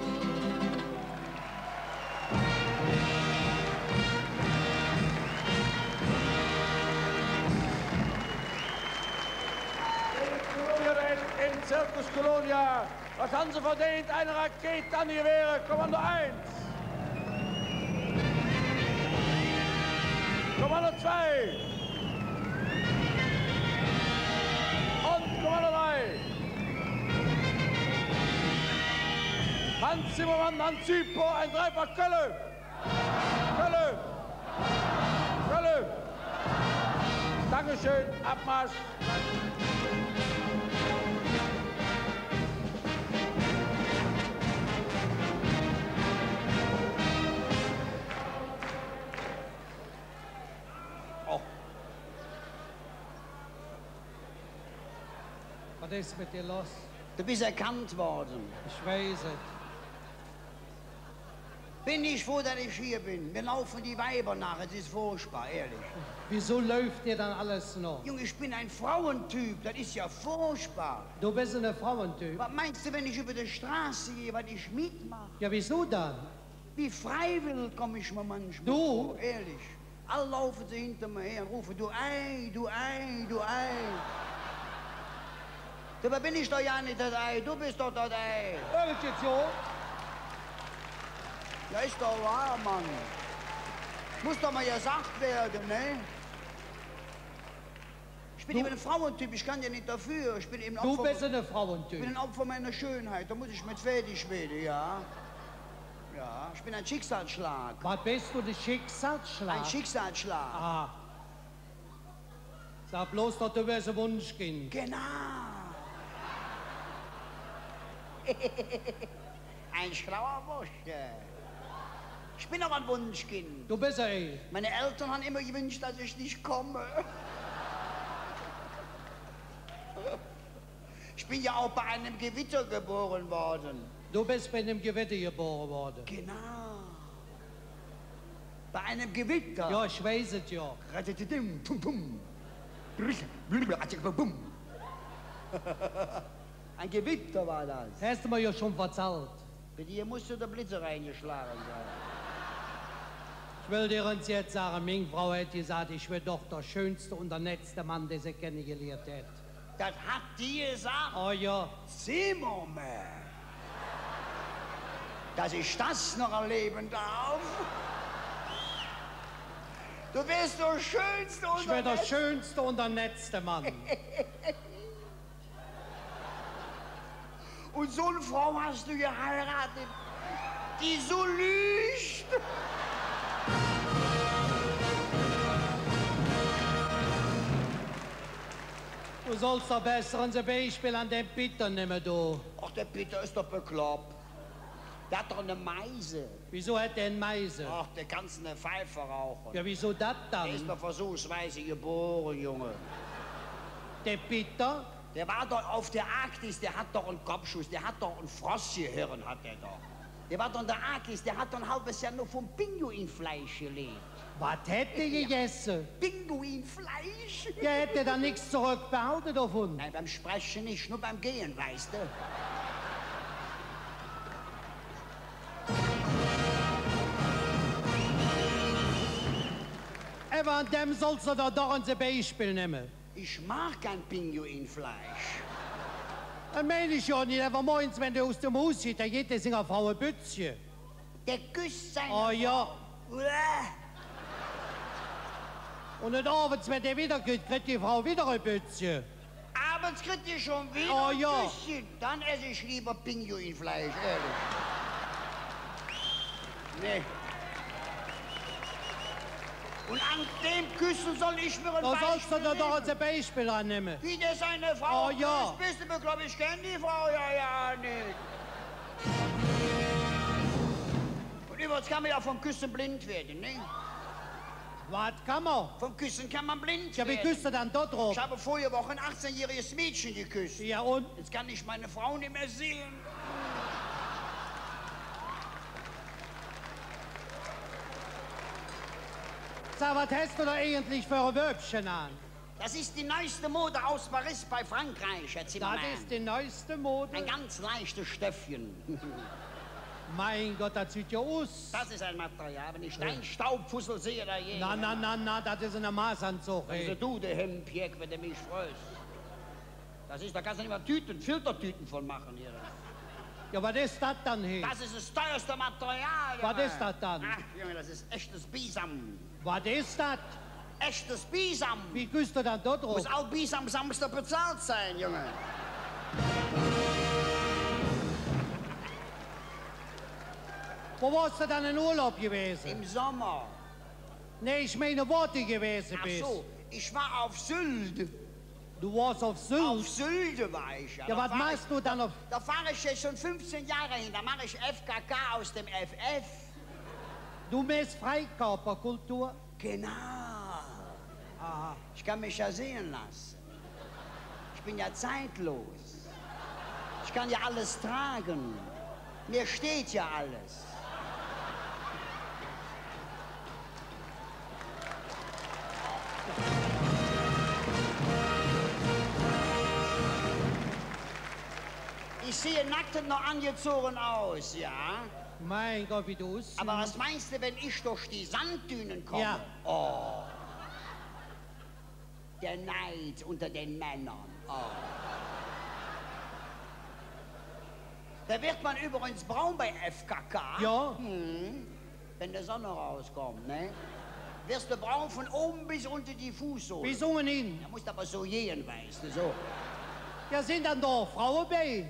Im Zirkus Kolonia. Was haben Sie verdient? Eine Rakete an die Wehre. Kommando eins. Kommando zwei. Und Kommando drei. Hans Zimmermann, Hans Zypo, ein Dreifach Kölle. Kölle. Kölle. Dankeschön. Abmarsch.
Was ist mit dir los?
Du bist erkannt worden.
Ich weiß es.
Bin ich froh, dass ich hier bin. Wir laufen die Weiber nach, es ist furchtbar, ehrlich.
Wieso läuft dir dann alles noch?
Junge, ich bin ein Frauentyp, das ist ja furchtbar.
Du bist eine Frauentyp.
Was meinst du, wenn ich über die Straße gehe, was ich mitmache?
Ja, wieso dann?
Wie freiwillig komme ich mir manchmal
Du?
vor, ehrlich. Alle laufen sie hinter mir her und rufen, du Ei, du Ei, du Ei. Dabei bin ich doch ja nicht das Ei, du bist doch das Ei.
Ja, das ist jetzt so.
Ja, ist doch wahr, Mann. Muss doch mal gesagt werden, ne? Ich bin
Du-
eben ein Frauentyp, ich kann ja nicht dafür. Ich bin eben
Du
Opfer,
bist eine
ich bin
Frauentyp.
ein Opfer meiner Schönheit, da muss ich mit fertig werden, ja. Ja, ich bin ein Schicksalsschlag.
Was bist du, der Schicksalsschlag?
Ein Schicksalsschlag.
Ah. Sag bloß doch, du wärst ein Wunschkind.
Genau. Ein schlauer Bursche. Ich bin auch ein Wunschkind.
Du bist ey.
Meine Eltern haben immer gewünscht, dass ich nicht komme. Ich bin ja auch bei einem Gewitter geboren worden.
Du bist bei einem Gewitter geboren worden.
Genau. Bei einem Gewitter.
Ja, ich weiß es ja.
Ratatitim, pum, pum. Bum. Ein Gewitter war das.
Hast du mir ja schon verzahlt.
Bei dir musste der Blitzer reingeschlagen sein.
Ich will dir uns jetzt sagen, meine Frau hat gesagt, ich bin doch der schönste und der nettste Mann, den sie kennengelernt hat.
Das hat die gesagt.
Oh ja.
Zimmermann. Dass ich das noch erleben darf. Du bist der schönste
Ich bin der schönste und der nettste Mann.
Und so eine Frau hast du geheiratet, die so lügt.
Du sollst doch besser ein Beispiel an den Peter nehmen, du.
Ach, der Peter ist doch bekloppt.
Der hat doch eine Meise.
Wieso hat der eine Meise?
Ach, der kannst eine Pfeife rauchen.
Ja, wieso das
Der ist
dann?
doch versuchsweise geboren, Junge.
Der Peter?
Der war doch auf der Arktis, der hat doch einen Kopfschuss, der hat doch ein Frostgehirn, hat der doch. Der war doch in der Arktis, der hat doch ein halbes Jahr nur vom Pinguinfleisch gelebt.
Was hätte er gegessen?
Pinguinfleisch?
Der hätte da nichts zurückbehalten davon.
Nein, beim Sprechen nicht, nur beim Gehen, weißt du.
Aber an dem sollst du da doch ein Beispiel nehmen.
Ich mag kein Pinguinfleisch.
Das meine ich ja nicht, aber morgens, wenn der aus dem Haus geht, dann geht der seiner Frau ein Bützchen.
Der küsst seine
Oh ja.
Frau. Uah.
Und dann abends, wenn der wieder geht, kriegt die Frau wieder ein Bützchen.
Abends kriegt ihr schon wieder
Oh
ein
ja.
Küsschen. Dann esse ich lieber Pinguinfleisch, ehrlich. Nee. Und an dem Küssen soll ich mir ein
Da sollst du
Beispiel
da doch
nehmen.
ein Beispiel annehmen.
Wie der seine Frau
Oh ja.
küsst, bist du bekloppt? Ich kenn die Frau ja ja nicht. Und übrigens kann man ja vom Küssen blind werden, ne?
Was kann man?
Vom Küssen kann man blind
Ja, wie
werden.
küsst du dann dort drauf?
Ich habe vorige Woche ein achtzehnjähriges Mädchen geküsst.
Ja, und?
Jetzt kann ich meine Frau nicht mehr sehen.
Sag, was hast du da eigentlich für ein Wölbchen an?
Das ist die neueste Mode aus Paris bei Frankreich, Herr Zimmermann.
Das ist die neueste Mode.
Ein ganz leichtes Stöffchen.
Mein Gott, das sieht ja aus.
Das ist ein Material. Wenn ich dein Staubfussel sehe, da je.
Na, na, na, na, das ist eine Maßanzug,
Also
ey.
du, der Hemdpjeck, wenn du mich freust. Das ist, da kannst du nicht mal Tüten, Filtertüten von machen hier.
Ja, was ist das dann hier?
Das ist das teuerste Material,
Was
Junge.
ist das dann?
Ach, Junge, das ist echtes Bisam.
Was ist das?
Echtes Bisam.
Wie küsst du dann dort drauf?
Muss auch bis am Samstag bezahlt sein, Junge.
Wo warst du dann in Urlaub gewesen?
Im Sommer.
Nee, ich meine, wo du gewesen
Ach
bist.
so, ich war auf Sylt.
Du warst auf Sylt.
Auf Sylt war ich.
Ja,
Da
was
fahr
machst
ich,
du dann auf...
Da fahre ich jetzt schon fünfzehn Jahre hin. Da mache ich F K K aus dem F F.
Du machst Freikörperkultur?
Genau. Aha. Ich kann mich ja sehen lassen. Ich bin ja zeitlos. Ich kann ja alles tragen. Mir steht ja alles. Ich sehe nackt und noch angezogen aus, ja?
Mein Gott, wie du aussiehst.
Aber was meinst du, wenn ich durch die Sanddünen komme?
Ja.
Oh. Der Neid unter den Männern. Oh. Da wird man übrigens braun bei F K K.
Ja.
Hm. Wenn die Sonne rauskommt, ne? Wirst du braun von oben bis unter die Fußsohle.
Bis unten hin.
Da musst du aber so gehen, weißt du, so.
Ja, sind dann doch Frauen bei?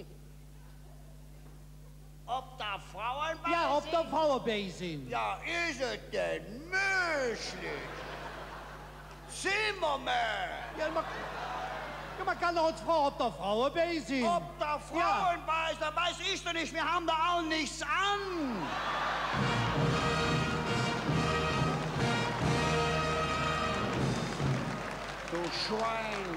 Ob da Frauen bei
Ja, ob
sind?
da Frauen bei sind.
Ja, ist es denn möglich? Zimmermann!
Ja, man, ja, man kann doch uns fragen, ob da Frauen bei sind.
Ob da Frauen
Ja.
bei sind, da weiß ich doch nicht. Wir haben da auch nichts an. Du Schwein.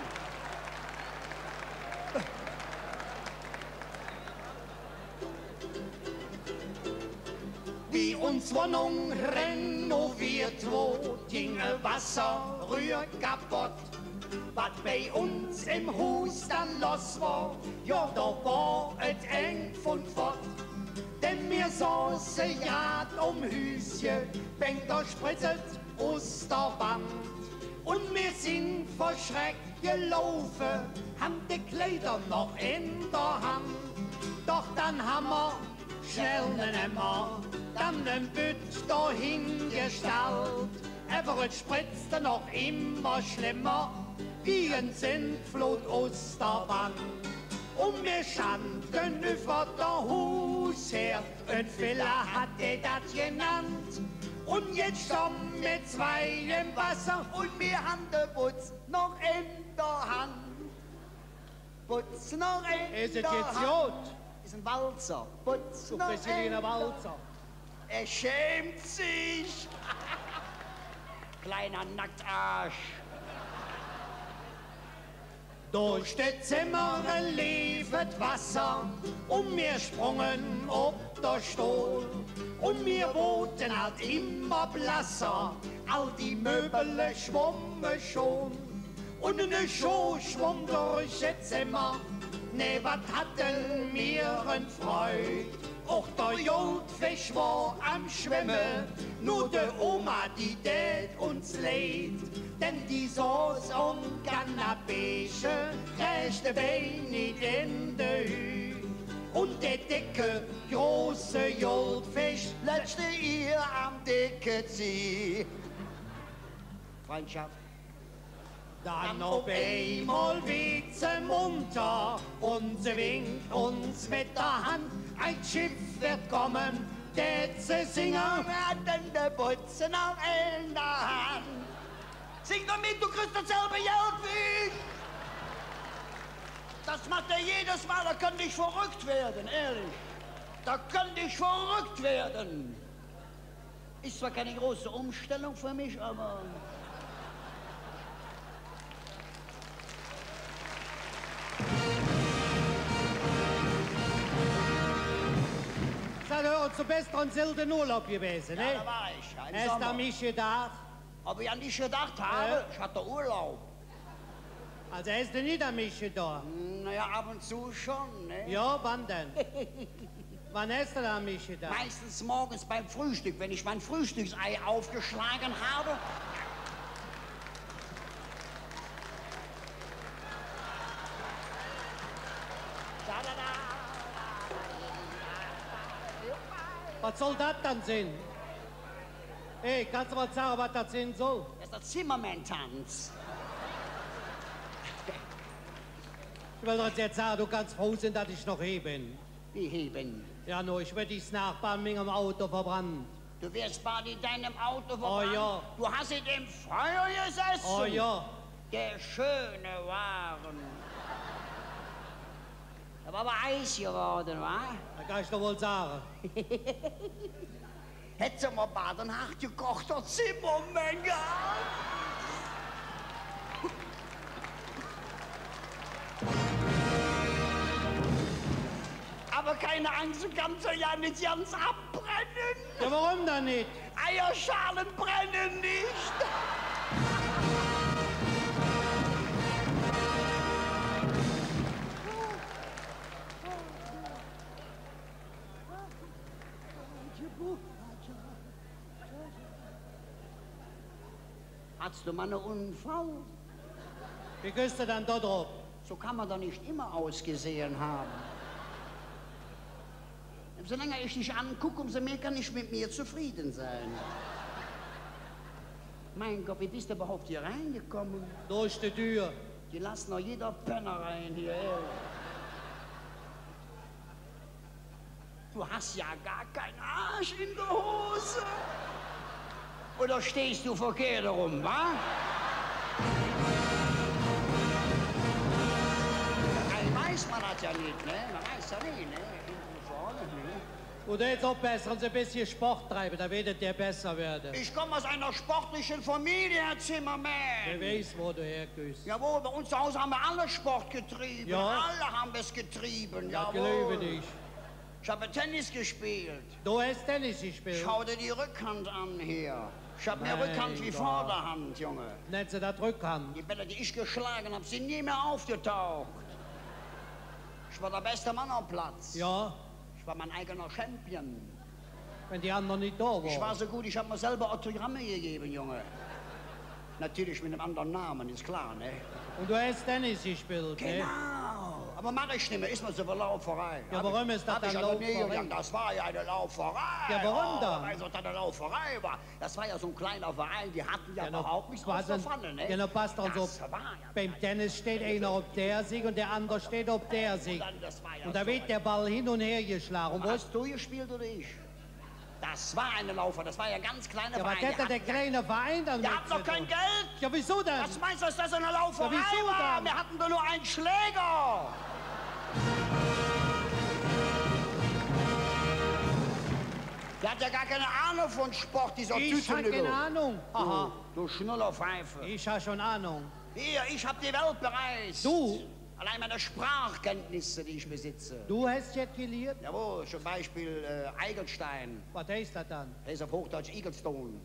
Wie uns Wohnung renoviert wurde, ginge Wasser rühr kaputt. Was bei uns im Haus dann los war, ja, da war et eng von fort. Denn wir saßen ja um Hüschen, wenn da spritzet aus der Wand. Und wir sind vor Schreck gelaufen, haben die Kleider noch in der Hand. Doch dann haben wir schnell einen Mann, dann ein Bütt dahingestellt. Aber es spritzte noch immer schlimmer, wie ein Sintflut aus der Wand. Und wir standen über der Haus her, ein Villa hatte das genannt. Und jetzt standen wir zwei im Wasser
Und wir haben den Putz noch in der Hand. Putz noch in
Ist es
der
jetzt
Hand.
gut?
Ist ist ein Walzer. Putz
Du
noch
bist wie ein
Ender.
Walzer.
Er schämt sich. Kleiner Nacktarsch.
Durch die Zimmer liefert Wasser, und wir sprungen ob der Stuhl. Und wir wurden halt immer blasser, all die Möbel schwommen schon. Und eine Show schwamm durch die Zimmer, ne, wat hatten wir en Freud. Auch der Jodfisch war am Schwimmen, nur der Oma, die tät uns leid. Denn die saß am Kanapesche, rechte Bein nicht in der Hü. Und der dicke, große Jodfisch
Letzte ihr am dicken See. Freundschaft.
dann auf einmal witze munter und sie winkt uns mit der Hand. Ein Schiff wird kommen, der zu singen.
werden der Putzen auch in der Hand. Sing doch mit, du kriegst dasselbe Geld wie ich. Das macht er jedes Mal, da könnte ich verrückt werden, ehrlich. Da könnte ich verrückt werden. Ist zwar keine große Umstellung für mich, aber...
Seid ihr zu besseren selten Urlaub gewesen,
Ja,
ne?
da war ich, ja, im
Hast du
Sommer.
mich gedacht?
Ob ich an dich gedacht habe,
Ja.
ich hatte Urlaub.
Also hast du nicht an mich gedacht?
Naja, ab und zu schon, ne?
Ja, wann denn? Wann hast du an mich gedacht?
Meistens morgens beim Frühstück, wenn ich mein Frühstücksei aufgeschlagen habe.
Was soll das dann sein? Hey, kannst du mal sagen, was das sein soll?
Das ist der Zimmermann-Tanz.
Ich will doch jetzt sagen, du kannst froh sein, dass ich noch hier bin.
Wie heben?
Ja, nur, ich werde dich Nachbarn mit dem Auto verbrannt.
Du wirst bei in deinem Auto verbrannt.
Oh ja.
Du hast in dem Feuer gesessen.
Oh ja,
Der schöne Waren. Da war aber Eis geworden, wa?
das kann ich doch wohl sagen.
Hättest du mal bei Nacht gekochter Zimmermann gehabt? Aber keine Angst, du kannst ja nicht ganz abbrennen.
Ja, warum dann nicht?
Eierschalen brennen nicht. Hattest du mal einen Unfall?
Wie gehst du dann da drauf?
So kann man doch nicht immer ausgesehen haben. Solange ich dich angucke, umso mehr kann ich mit mir zufrieden sein. Mein Gott, wie bist du überhaupt hier reingekommen?
Durch die Tür.
Die lassen doch jeder Penner rein hier. Ey. Du hast ja gar keinen Arsch in der Hose. Oder stehst du verkehrt rum, wa? Ein weiß man das ja nicht, ne? Man weiß ja nicht, ne? Hinten vorne, ne?
Oder jetzt auch besser und so ein bisschen Sport treiben, da werdet ihr besser werden.
Ich komme aus einer sportlichen Familie, Herr Zimmermann.
Wer weiß, wo du hergehst.
Jawohl, bei uns zu Hause haben wir alle Sport getrieben.
Ja.
Alle haben es getrieben,
Ja,
jawohl.
glaube dich.
Ich habe Tennis gespielt.
Du hast Tennis gespielt.
Schau dir die Rückhand an hier. Ich habe mehr
Mein
Rückhand wie
Gott.
Vorderhand, Junge.
Nennt sie das Rückhand.
Die Bälle, die ich geschlagen habe, sind nie mehr aufgetaucht. Ich war der beste Mann am Platz.
Ja,
Ich war mein eigener Champion.
wenn die anderen nicht da
Ich war
waren.
so gut, ich habe mir selber Autogramme gegeben, Junge. Natürlich mit einem anderen Namen, ist klar, ne?
Und du hast Tennis gespielt, ne?
Genau. Aber mache ich nicht mehr, ist mir so eine Lauferei.
Ja,
Hab
warum
ich,
ist das
hab ich
dann
also nie
Lauferei?
gedacht, das war ja eine Lauferei.
Ja, warum
oh,
dann?
Weil das eine Lauferei war. Das war ja so ein kleiner Verein, die hatten ja,
Ja, na,
überhaupt nichts
was
aus der
denn?
Pfanne, ne?
Ja, na, passt doch so.
Das war ja
Beim Tennis steht einer auf der Sieg und der andere steht auf der Sieg.
dann, das war ja
Und da
so
wird
ein-
der Ball hin und her geschlagen. Und wo ist
Hast du gespielt oder ich? Das war eine Laufer, das war ja ganz kleine
ja, was
Verein.
hat denn der
Die
kleine Verein dann
hatten- die
mit
hatten doch
zu
kein
tun?
Geld.
Ja, wieso denn?
Was meinst du, dass das eine Lauferei
Ja, wieso
war?
dann?
Wir hatten doch nur einen Schläger. Der hat ja gar keine Ahnung von Sport, dieser
Ich hab
Tütenügel.
keine Ahnung. Aha.
Du, du Schnullerpfeife.
Ich hab schon Ahnung.
Hier, ich hab die Welt bereist.
Du?
Allein meine Sprachkenntnisse, die ich besitze.
Du hast jetzt gelehrt?
Jawohl, zum Beispiel äh, Eigelstein.
Was heißt das dann?
Das ist auf Hochdeutsch Eaglestone.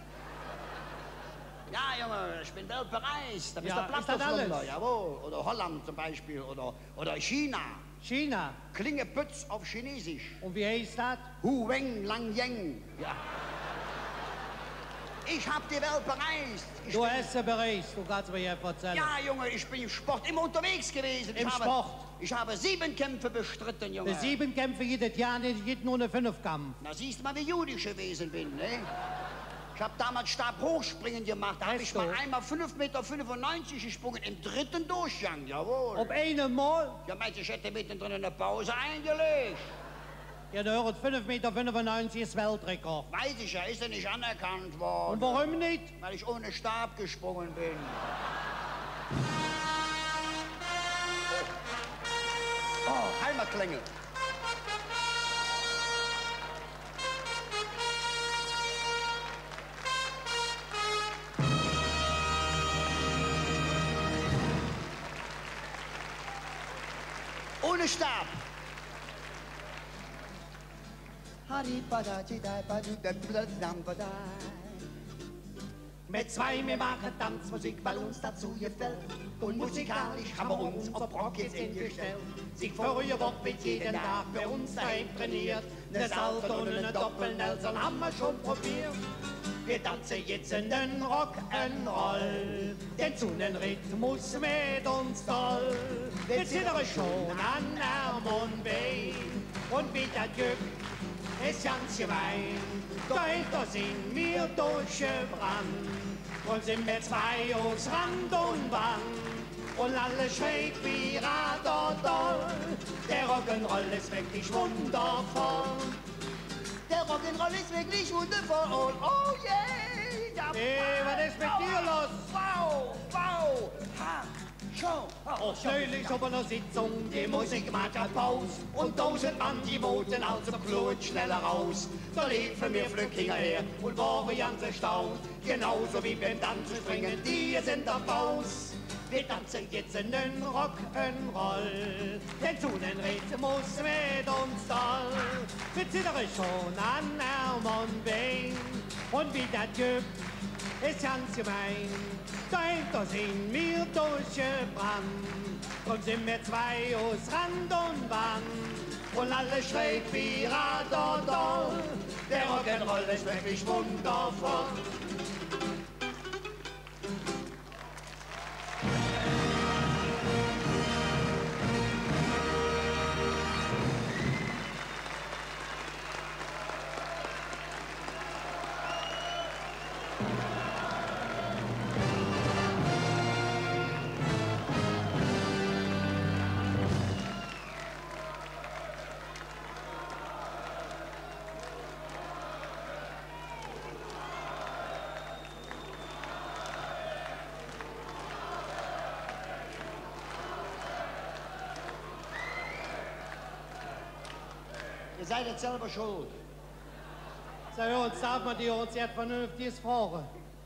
Ja, Junge, ich bin weltbereist. Da bist
Ja,
du
ist das
Plattfußländer,
alles?
jawohl. Oder Holland zum Beispiel. Oder, oder China.
China.
Klinge Pütz auf Chinesisch.
Und wie heißt das?
Hu Weng Lang Yeng. Ja. Ich hab die Welt bereist. Ich
Du
bin,
hast sie bereist, du kannst mir ja erzählen.
ja, Junge, ich bin im Sport immer unterwegs gewesen.
Im
ich habe,
Sport?
Ich habe sieben Kämpfe bestritten, Junge.
Die sieben Kämpfe jedes Jahr, nicht geht nur eine Fünfkampf.
Na, siehst du mal, wie gut ich gewesen bin, ne? Ich habe damals Stabhochspringen gemacht. Da habe
Weißt
ich mal
du?
einmal fünf Meter fünfundneunzig gesprungen im dritten Durchgang, jawohl.
Auf einem Mal?
Ja, meinst du, ich hätte mittendrin eine Pause eingelegt?
Ja, da hört fünf Meter fünfundneunzig ist Weltrekord.
Weiß ich ja, ist ja nicht anerkannt worden.
Und warum nicht?
Weil ich ohne Stab gesprungen bin. Oh, oh Heimatklänge. Ohne Stab.
Mit zwei, wir machen Tanzmusik, weil uns dazu gefällt. Und musikalisch haben wir uns auf Rock jetzt eingestellt. Sich vorher Woche wird jeden Tag bei uns daheim trainiert. Ne Salto und ne Doppel-Nelson haben wir schon probiert. Wir tanzen jetzt in den Rock'n'Roll, denn zu den Rhythmus mit uns toll. Wir zittern schon an Arm und Bein und wie das Glück ist ganz gemein. Dahinter sind wir durchgebrannt und sind wir zwei aus Rand und Band. Und alle schräg wie Radadol. Der Rock'n'Roll ist wirklich wundervoll.
Der Rock'n'Roll ist wirklich wundervoll. Oh yeah! Ja,
Hey, was ist mit dir los?
Wow, wow! Ha, Show!
Oh, neulich auf einer Sitzung, die Musik macht ja Pause. Und tausend Mann, die wollten also Klut schneller raus. Da liefen wir flück hinterher und waren ganz erstaunt. Genauso wie beim Tanzen springen, die sind am Baus. Wir tanzen jetzt in den Rock'n'Roll, denn zu den Rhythmus mit uns toll. Wir zittern schon an Arm und Bein und wie das gibt, ist ganz gemein. Dahinter sind wir durchgebrannt und sind wir zwei aus Rand und Band. Und alle schräg wie Radadol, der Rock'n'Roll ist wirklich wundervoll.
Ihr seid jetzt selber schuld.
So, jetzt darf man die uns jetzt vernünftiges fragen.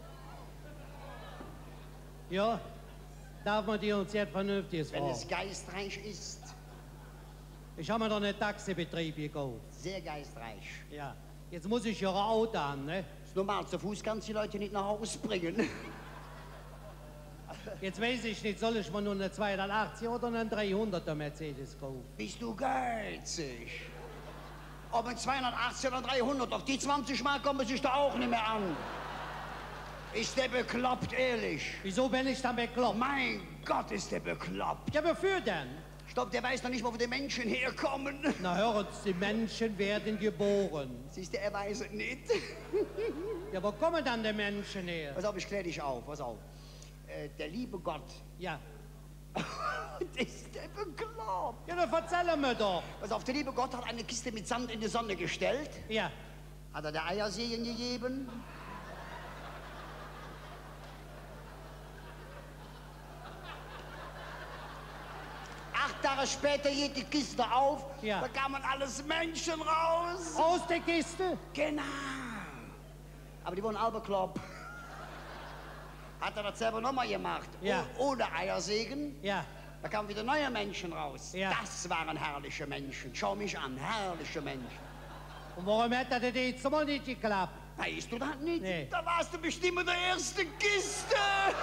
Ja, darf man die uns jetzt vernünftiges
Wenn es
fragen.
geistreich ist,
Ich habe mir doch einen Taxibetrieb gekauft.
sehr geistreich.
Ja, jetzt muss ich ja ein Auto haben, ne?
Ist normal, zu Fuß kannst du die Leute nicht nach Hause bringen.
Jetzt weiß ich nicht, soll ich mir nur eine zweihundertachtzig oder einen dreihunderter Mercedes kaufen?
Bist du geizig? Ob ein zweihundertachtzig oder dreihundert, auf die zwanzig Mark kommen sich da auch nicht mehr an. Ist der bekloppt, ehrlich?
Wieso bin ich dann bekloppt?
Mein Gott, ist der bekloppt.
Ja, wofür denn?
Stopp, der weiß noch nicht mal, wo die Menschen herkommen.
Na hören Sie, die Menschen werden geboren.
Siehst du, er weiß es nicht.
Ja, wo kommen dann die Menschen her?
Pass auf, ich klär dich auf, pass auf. Äh, der liebe Gott,
Ja,
ist der bekloppt.
ja, dann erzähl mir doch.
Pass auf, der liebe Gott hat eine Kiste mit Sand in die Sonne gestellt.
Ja,
Hat er der Eiersegen gegeben? Acht Tage Jahre später geht die Kiste auf,
Ja.
da kamen alles Menschen raus.
Aus der Kiste?
Genau. Aber die wurden alle bekloppt. Hat er das selber nochmal gemacht?
Ja.
Oh, ohne Eiersegen?
Ja.
Da kamen wieder neue Menschen raus.
Ja.
Das waren herrliche Menschen. Schau mich an, herrliche Menschen.
Und warum hat das denn jetzt mal nicht geklappt?
Weißt du das nicht?
Nee.
Da warst du bestimmt in der ersten Kiste.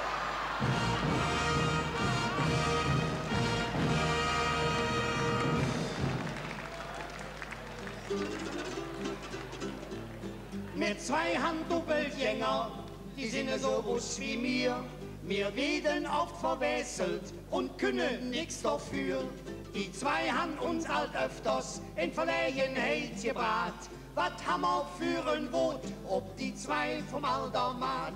Mit zwei Handdoppelgänger, die sind so groß wie mir. Wir werden oft verwechselt und können nichts dafür. Die zwei haben uns halt öfters in Verlegenheit gebracht. Was haben wir für ein Wort, ob die zwei vom Aldermat?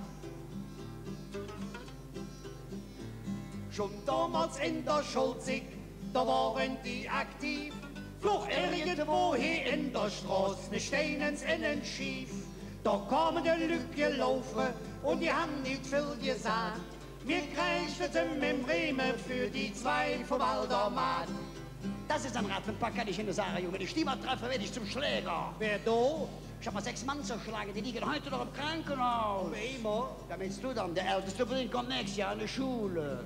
Schon damals in der Schulzig, da waren die aktiv. Floch irgendwo hier in der Straße, ne Steinens innen schief. Da kamen die Lücke laufen und die haben nicht viel gesagt. Wir kriegten im Bremen für die zwei vom Aldermat.
Das ist ein Rattenpack, kann ich Ihnen sagen, Junge. Die Stimme treffe, werde ich zum Schläger.
Wer da?
Ich habe mal sechs Mann zerschlagen, die liegen heute noch im Krankenhaus.
Wie immer?
Da meinst du dann, der älteste Bruder kommt nächstes Jahr in die Schule.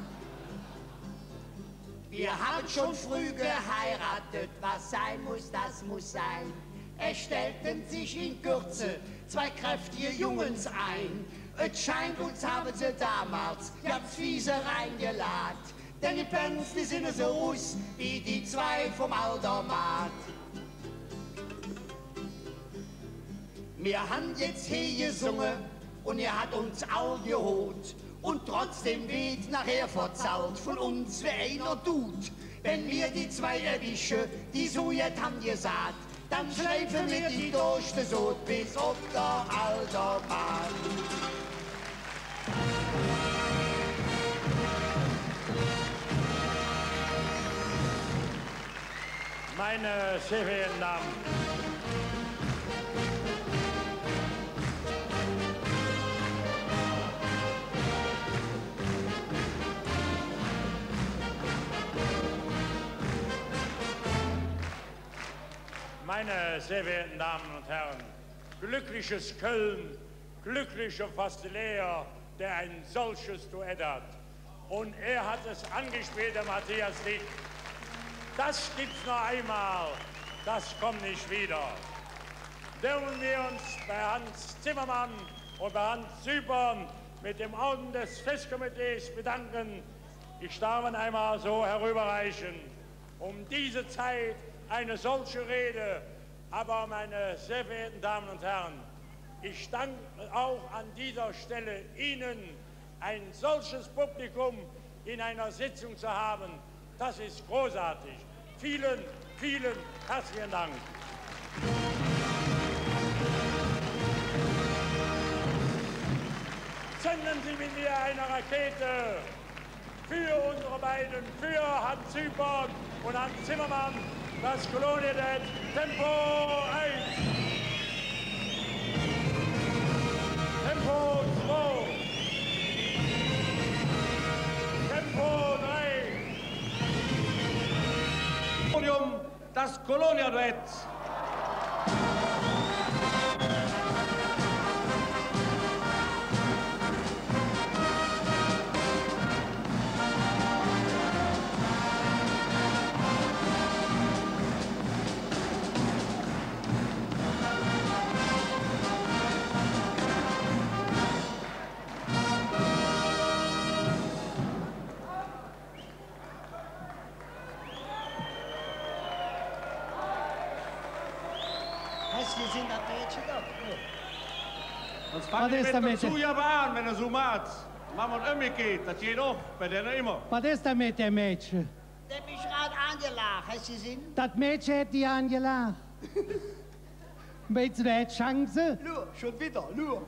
Wir haben schon früh geheiratet, was sein muss, das muss sein. Es stellten sich in Kürze zwei kräftige Jungens ein. Es scheint, uns haben sie damals ganz fiese reingeladen. Denn die Pens, die sind so aus wie die zwei vom Aldermat. Wir haben jetzt hier gesungen und er hat uns all geholt. Und trotzdem wird nachher verzahlt von uns, wer einer tut. Wenn wir die zwei erwischen, die so jetzt haben gesagt, dann schleifen wir die durch den Sod bis auf der Aldermat.
Meine sehr verehrten Damen, meine sehr verehrten Damen und Herren, glückliches Köln, glücklicher fast leer, der ein solches Duett hat. Und er hat es angespielt, der Matthias Dick. Das gibt's noch einmal, das kommt nicht wieder. Dürfen wir uns bei Hans Zimmermann und bei Hans Zypern mit dem Orden des Festkomitees bedanken. Ich darf ihn einmal so herüberreichen. Um diese Zeit eine solche Rede. Aber, meine sehr verehrten Damen und Herren, ich danke auch an dieser Stelle Ihnen, ein solches Publikum in einer Sitzung zu haben. Das ist großartig. Vielen, vielen herzlichen Dank. Senden Sie mit mir eine Rakete für unsere beiden, für Hans Zypern und Hans Zimmermann, das Kolonienlied Tempo eins. Tempo zwei. Tempo drei.
Podium, das Kolonia-Duett.
Wir sind das Mädchen doch.
Sonst fangen
Was ist
wir
damit?
mit dem Zujaber an, wenn er so macht. Machen wir umgekehrt, das geht auch, bei denen immer.
Was ist denn mit dem Mädchen?
Der hat mich gerade angelacht, hast du gesehen?
Das Mädchen hat die angelacht. Meinst du, der hat Chance?
Nur, schon wieder, nur.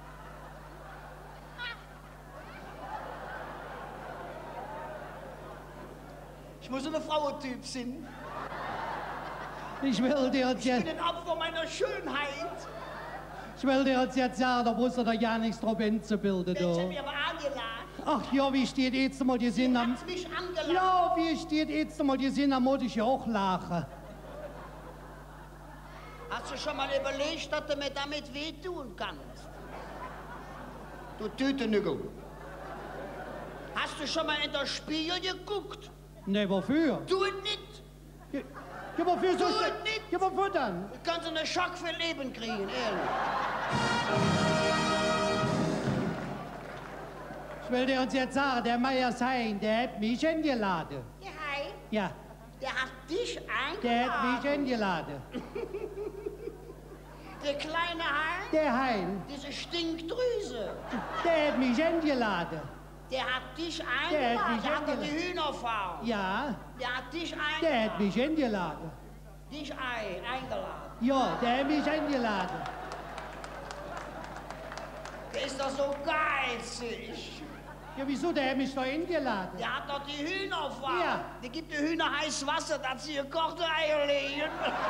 Ich muss ein Frauentyp sein.
Ich will dir jetzt,
Ich bin ein Opfer meiner Schönheit.
ich will dir jetzt sagen, da musst du doch ja nichts drauf hinzubilden.
Der hat
Du.
mir aber angelacht.
Ach ja, wie steht jetzt mal die Sinn am...
Hat's mich angelacht.
Ja, wie steht jetzt mal die Sinn am, muss ich ja auch lachen.
Hast du schon mal überlegt, dass du mir damit wehtun kannst? Du Tütenügel. Hast du schon mal in den Spiegel geguckt?
Ne, wofür?
Tu es nicht.
Ja, ja wofür so...
Tu es nicht.
Ja, wofür dann?
Du kannst einen Schock für Leben kriegen, ehrlich.
Ich will dir uns jetzt sagen, der Meier Sein, der hat mich eingeladen.
Der Hai,
Ja,
der hat dich
der hat mich
eingeladen.
eingeladen.
Der kleine Hai,
Der Hein,
diese Stinkdrüse,
der hat mich eingeladen.
der hat dich
Der hat
eingeladen.
mich
Der hat doch die
eingeladen.
Hühnerfarm.
Ja,
Der hat dich
der hat
eingeladen.
mich eingeladen.
Dich ei, eingeladen.
Ja, der hat mich eingeladen.
Der ist doch so geizig.
Ja, wieso? Der hat mich doch eingeladen.
Der hat doch die Hühnerfarm.
Ja.
Der gibt den Hühner heiß Wasser, dass sie gekochte Eier legen.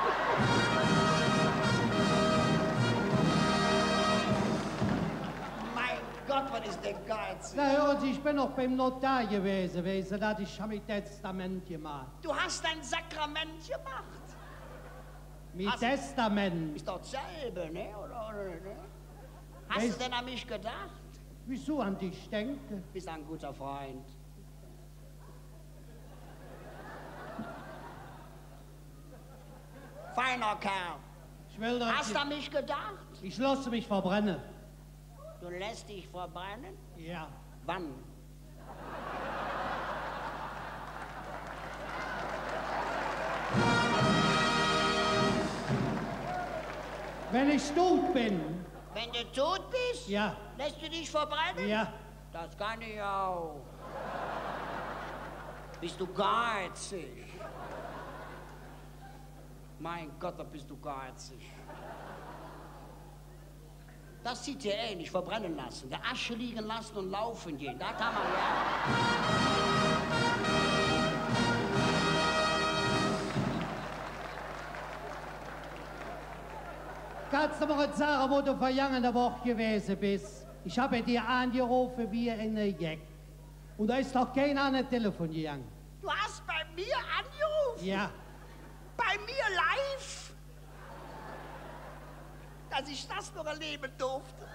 Mein Gott, was ist der geizig?
Na hören Sie, ich bin noch beim Notar gewesen, weißt du, dass ich habe mein Testament gemacht.
Du hast ein Sakrament gemacht.
Mein
Hast du-
Testament.
Ist doch dasselbe, ne? Oder, oder, ne? Hast
Weißt-
du denn an mich gedacht?
Wieso an dich denken?
Bist ein guter Freund. Feiner Kerl.
Ich will doch...
Hast du an mich gedacht?
Ich lasse mich verbrennen.
Du lässt dich verbrennen?
Ja.
Wann?
Wenn ich tot bin.
Wenn du tot bist?
Ja.
Lässt du dich verbrennen?
Ja.
Das kann ich auch. Bist du geizig? Mein Gott, da bist du geizig. Das sieht dir ähnlich, verbrennen lassen. Der Asche liegen lassen und laufen gehen. Da kann man ja.
Kannst du mir jetzt sagen, wo du vergangene Woche gewesen bist? Ich habe dir angerufen wie eine Jack. Und da ist doch keiner an das Telefon gegangen.
Du hast bei mir angerufen?
Ja.
Bei mir live? Dass ich das noch erleben durfte.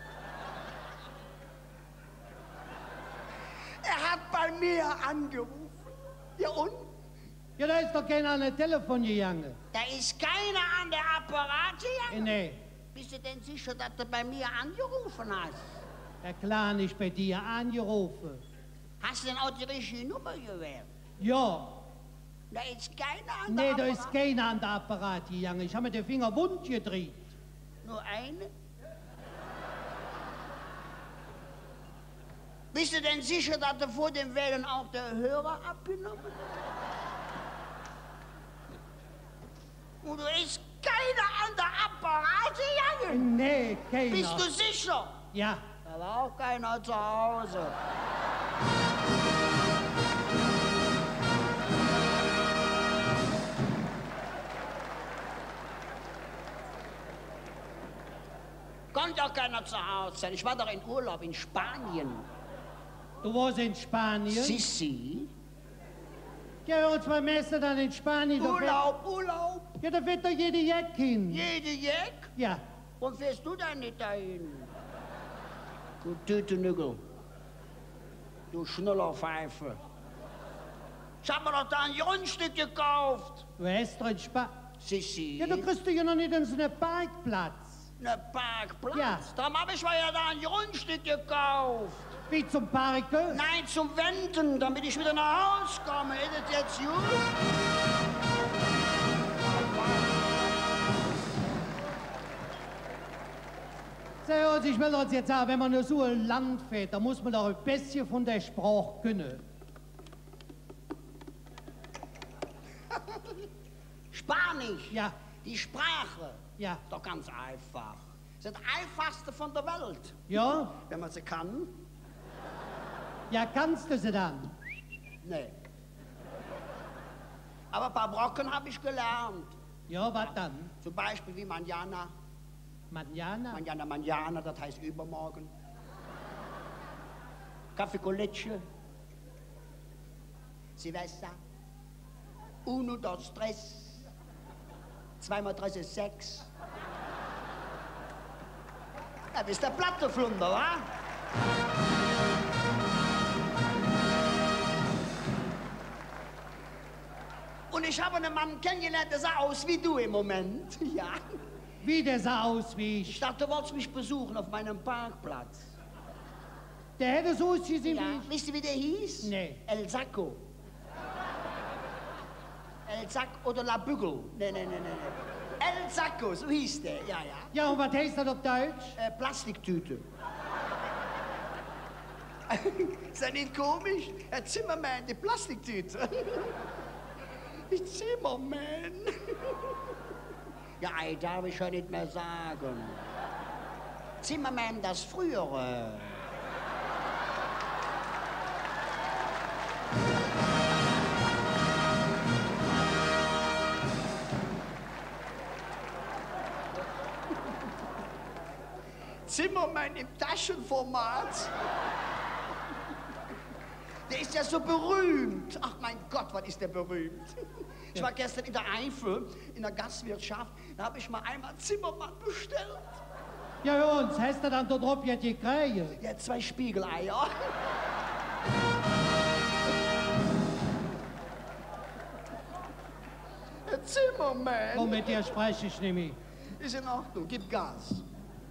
Er hat bei mir angerufen. Ja und?
Ja, da ist doch keiner an das Telefon gegangen.
Da ist keiner an der Apparat gegangen.
Nee,
Bist du denn sicher, dass du bei mir angerufen hast?
der Clan ist bei dir angerufen.
Hast du denn auch die richtige Nummer gewählt?
Ja.
Da ist keiner an der
Nee, da
Apparat.
ist keiner an der Apparat gegangen. Ich habe mir den Finger wund gedreht.
Nur eine? Bist du denn sicher, dass du vor dem Wählen auch der Hörer abgenommen hast? Und da ist keiner an der Apparat gegangen?
Nee, keiner.
Bist du sicher?
Ja.
Da war auch keiner zu Hause. Konnte auch keiner zu Hause sein. Ich war doch in Urlaub in Spanien.
Du warst in Spanien?
Sissi?
Ja, und zwei Messer dann in Spanien. Da
Urlaub, Urlaub.
fährt- Ja, da fährt doch jede Jack hin.
Jede Jack?
Ja.
Warum fährst du denn nicht dahin? Du Tütenügel. Du Schnullerpfeife. Ich hab mir doch da ein Grundstück gekauft.
Du hast doch in Spanien.
Sissi?
Ja, du kriegst doch ja noch nicht in so einen Parkplatz.
Ne Parkplatz?
Ja.
Darum hab ich mir ja da ein Grundstück gekauft.
Wie zum Parken?
Nein, zum Wenden, damit ich wieder nach Hause komme. Ist das jetzt gut?
Sehr gut, ich will uns jetzt sagen, wenn man nur so ein Land fährt, da muss man doch ein bisschen von der Sprache können.
Spanisch.
Ja,
Die Sprache.
ja.
Ist doch ganz einfach. Das ist das einfachste von der Welt.
Ja?
Wenn man sie kann.
Ja, kannst du sie dann?
Nee. Aber ein paar Brocken habe ich gelernt.
Ja, was dann?
Zum Beispiel wie Manjana.
Manjana?
Manjana, Manjana, das heißt übermorgen. Kaffee con leche. Silvester. Uno, dos, tres. Zweimal drei ist sechs. Ja, bist der Platteflunder, wa? Und ich habe einen Mann kennengelernt, der sah aus wie du im Moment. Ja.
Wie der sah aus wie ich?
Ich dachte, du wolltest mich besuchen auf meinem Parkplatz.
Der hätte so ausgesehen
Ja.
wie ich?
Wisst ihr, wie der hieß?
Nee.
El Sacco. El Sacco oder La Bügel. Nee, nee, nee, nee. nee. El Sacco, so hieß der. Ja, ja.
Ja, und was heißt das auf Deutsch?
Äh, Plastiktüte. Ist das nicht komisch? Herr Zimmermann, die Plastiktüte. Die Zimmermann. Ja, ey, darf ich ja nicht mehr sagen. Zimmermann, das Frühere. Zimmermann im Taschenformat. Der ist ja so berühmt. Ach mein Gott, was ist der berühmt? Ich war gestern in der Eifel, in der Gastwirtschaft, da habe ich mal einmal Zimmermann bestellt.
Ja, hör uns, hast du dann da drauf jetzt gekriegt?
Ja, zwei Spiegeleier. Herr Zimmermann.
Komm, mit dir spreche ich nicht mehr.
Ist in Ordnung, gib Gas.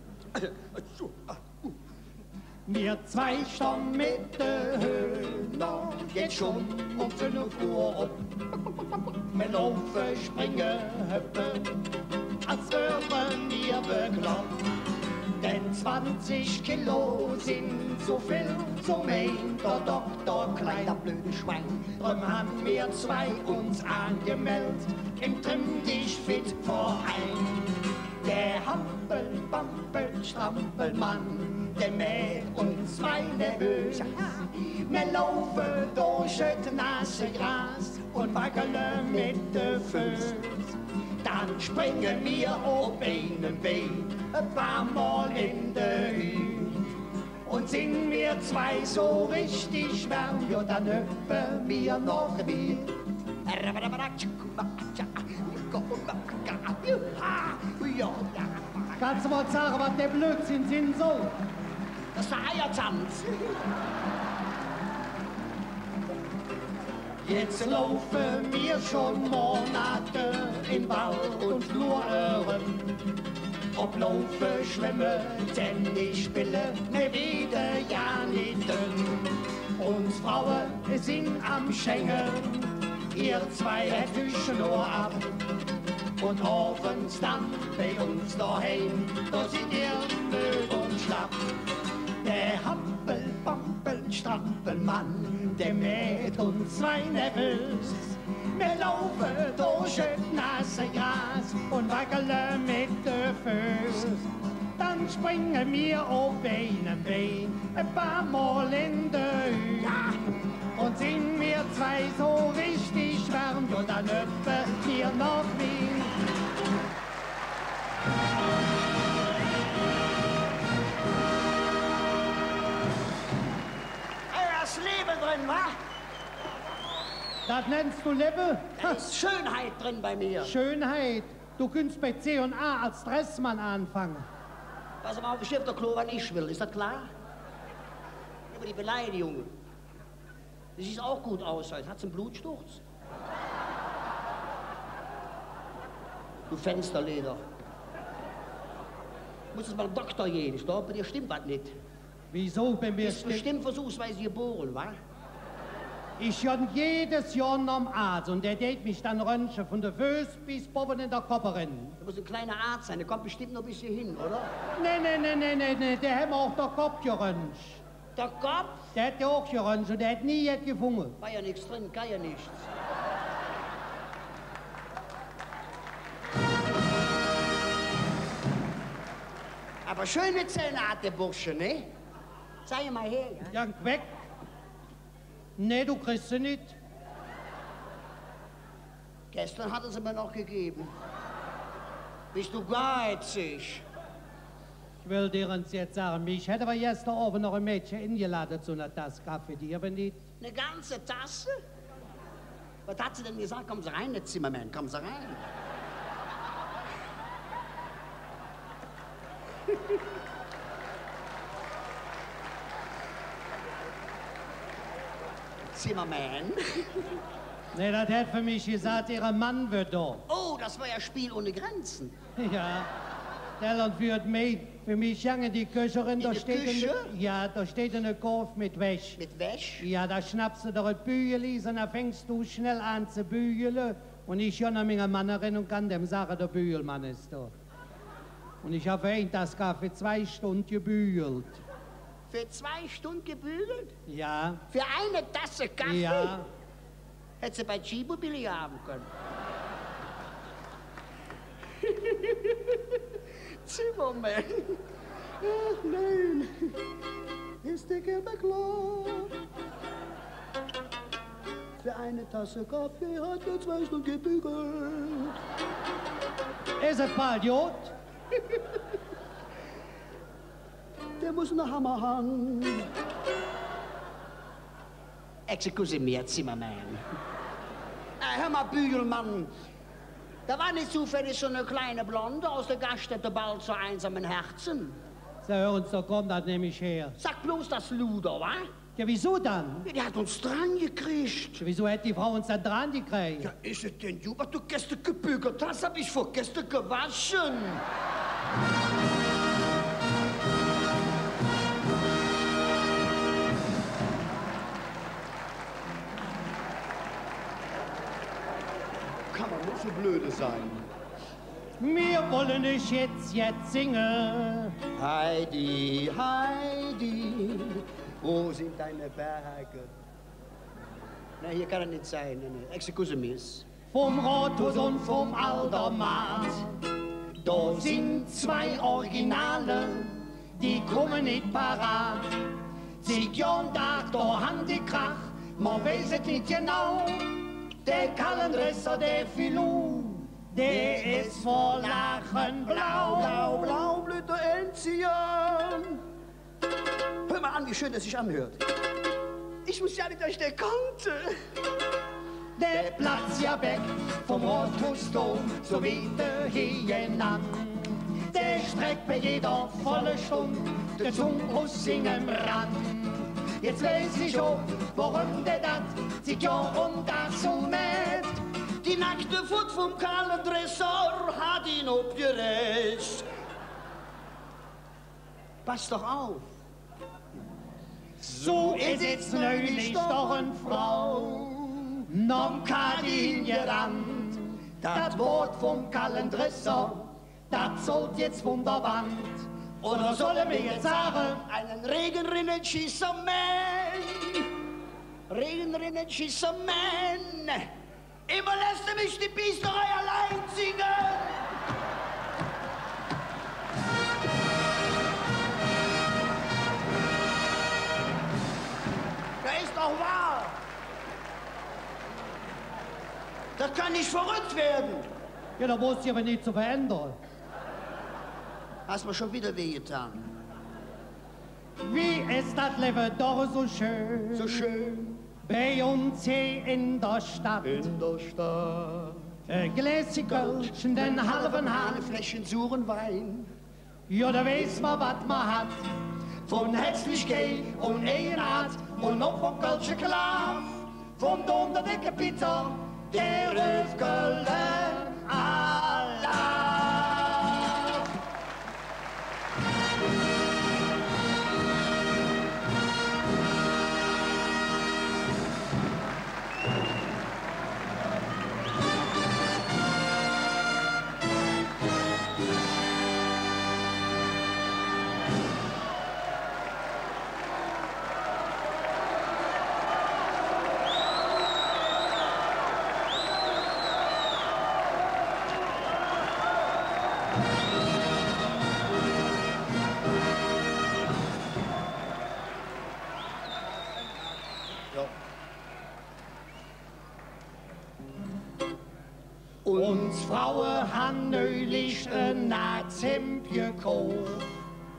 Wir zwei stehen mit der Höhner, jetzt schon um fünf Uhr ab. Wir laufen, springen, hüpfen, als wären wir bekloppt. Denn zwanzig Kilo sind so viel, so meint der Doktor, kleiner blöde Schwein. Drum haben wir zwei uns angemeldet, im Trimm dich fit Verein. Der Hampel, Bampel, Strampelmann, der mäht uns zwei nervös. Wir laufen durch das nasse Gras und wackeln mit den Füßen. Dann springen wir auf einem Bein ein paar Mal in der Hütte. Und sind wir zwei so richtig schwärm, ja, dann hüpfen wir noch wie. Kannst du mal sagen, was der Blödsinn sind so?
Das ist der Eiertanz.
Jetzt laufen wir schon Monate in Wald und Flur. Ob laufen, schwimmen, Tennis spielen, ne wieder ja nicht dünn. Uns Frauen sind am Schenken, ihr zwei Tüchen nur ab. Und abends dann bei uns daheim, da sind ihr müde und schlapp. Der Hampel, Bampel, Strampelmann, der mäht uns zwei nervös. Wir laufen durch das nasse Gras und wackeln mit den Füßen. Dann springen wir auf einem Bein ein paar Mal in der Hütte. Ja. Und sind wir zwei so richtig schwärm, ja, dann hüpfen wir noch mehr.
Da ist Leben drin, wa?
Das nennst du Leben?
Da ist Schönheit drin bei mir.
Schönheit. Du kannst bei C und A als Dressmann anfangen.
Pass mal auf, ich der Klo, wann ich will, ist das klar? Über die Beleidigung. Das sieht auch gut aus, heute hat einen Blutsturz. Du Fensterleder. Muss es mal einen Doktor gehen, ich glaube, bei dir stimmt was nicht.
Wieso, wenn wir...
Bist bestimmt versuchsweise geboren, wa?
Ich jon jedes Jahr am Arzt und der geht mich dann röntgen von der Füße bis Boben in der Kopperin.
Du musst ein kleiner Arzt sein, der kommt bestimmt noch ein bisschen hin, oder?
Nee, nee, nee, nee, nee, nee, der hat mir auch der Kopf geröntgt.
Der Kopf?
Der hat ja auch geröntgt und der hat nie jetzt gefunden.
War ja nichts drin, kann ja nichts. Aber schöne Zähne hat der Bursche, ne? Zeig mal her, ja?
Ja, weg. Nee, du kriegst sie nicht.
Gestern hat er sie mir noch gegeben. Bist du geizig?
Ich will dir uns jetzt sagen, mich hätte aber gestern Abend noch ein Mädchen eingeladen zu einer Tasse Kaffee, die aber nicht.
Eine ganze Tasse? Was hat sie denn gesagt? Kommen Sie rein, jetzt Zimmermann, kommen Sie rein. Zimmermann?
Nee, das hat für mich gesagt, ihr Mann wird da.
Oh, das war ja Spiel ohne Grenzen.
Ja, der Land wird mit. Für mich jange die Köcherin, da
der
steht
Küche?
Eine, ja, da steht eine Korf mit Wäsch.
Mit Wäsch?
Ja, da schnappst du doch ein Bügeli, und dann fängst du schnell an zu bügeln. Und ich schon an meiner Mannerin und kann dem sagen, der Bügelmann ist da. Und ich habe ein das Kaffee zwei Stunden gebügelt.
Für zwei Stunden gebügelt?
Ja.
Für eine Tasse Kaffee?
Ja.
Hätte sie bei Chibo billig haben können. Zimmermann. Ach nein. Ist der Gelbe klar? Für eine Tasse Kaffee hat er zwei Stunden gebügelt.
Ist es bald Jod?
Der muss einen Hammer haben. Excuse mir, Zimmermann. Äh, hör mal, Bügelmann. Da war nicht zufällig so eine kleine Blonde aus der Gaststätte bald zu einsamen Herzen.
So, hören Sie, da kommt das nämlich her.
Sag bloß das Luder, wa?
Ja, wieso dann?
Ja, die hat uns dran gekriegt.
Wieso hat die Frau uns dann dran gekriegt?
Ja, ist es denn, du, was du gestern gebügelt hast, hab ich vor gestern gewaschen.
Kann man nicht so blöde sein.
Wir wollen nicht jetzt, jetzt singen.
Heidi, Heidi, wo sind deine Berge? Na, hier kann er nicht sein. Nee, nee. Excuse miss.
Vom Rathaus und vom Aldermatt. Da sind zwei Originale, die kommen nicht parat. Zig Jahren da, da haben die Krach, man weiß es nicht genau. Der Kalendresser, der Filou, der ist vor Lachen blau.
Blau, blau, blüht der Enzian. Hör mal an, wie schön das sich anhört. Ich muss ja nicht durch die Kante.
Der Platz ja weg vom Rathausdom, so wie der hier genannt. Der streckt bei jeder volle Stunde der Zunge aus singen Rand. Jetzt weiß ich auch, warum der dat sich ja um das so mäht.
Die nackte Foot vom Kalendressor hat ihn abgerecht. Pass doch auf.
So ist jetzt neulich doch eine Frau, nom Kadin gerannt. Das Wort vom Kalendressor, das sollt jetzt von der Wand. Oder sollen wir jetzt sagen,
Einen Regenrinnen schießer Mann. Regenrinnen schießer Mann. Immer lässt du mich die Piesterei allein singen. Das ist doch wahr. Das kann nicht verrückt werden.
ja, da muss ich aber nicht zu verändern.
Hast mir schon wieder wehgetan.
Wie ist das Leben doch so schön,
So schön
bei uns hier in der Stadt.
in der Stadt.
Ein Gläschen Kölsch, den halben
Eine
Hahn.
Fläschchen suren Wein.
Ja, da weiß man, was man hat. Von Herzlichkeit und Ehrenart und noch vom Kölsche Klav. Vom Dom der dicke Peter, der Röfkele Allah. Uns Frauen haben neulich ein Nazhemd gekauft.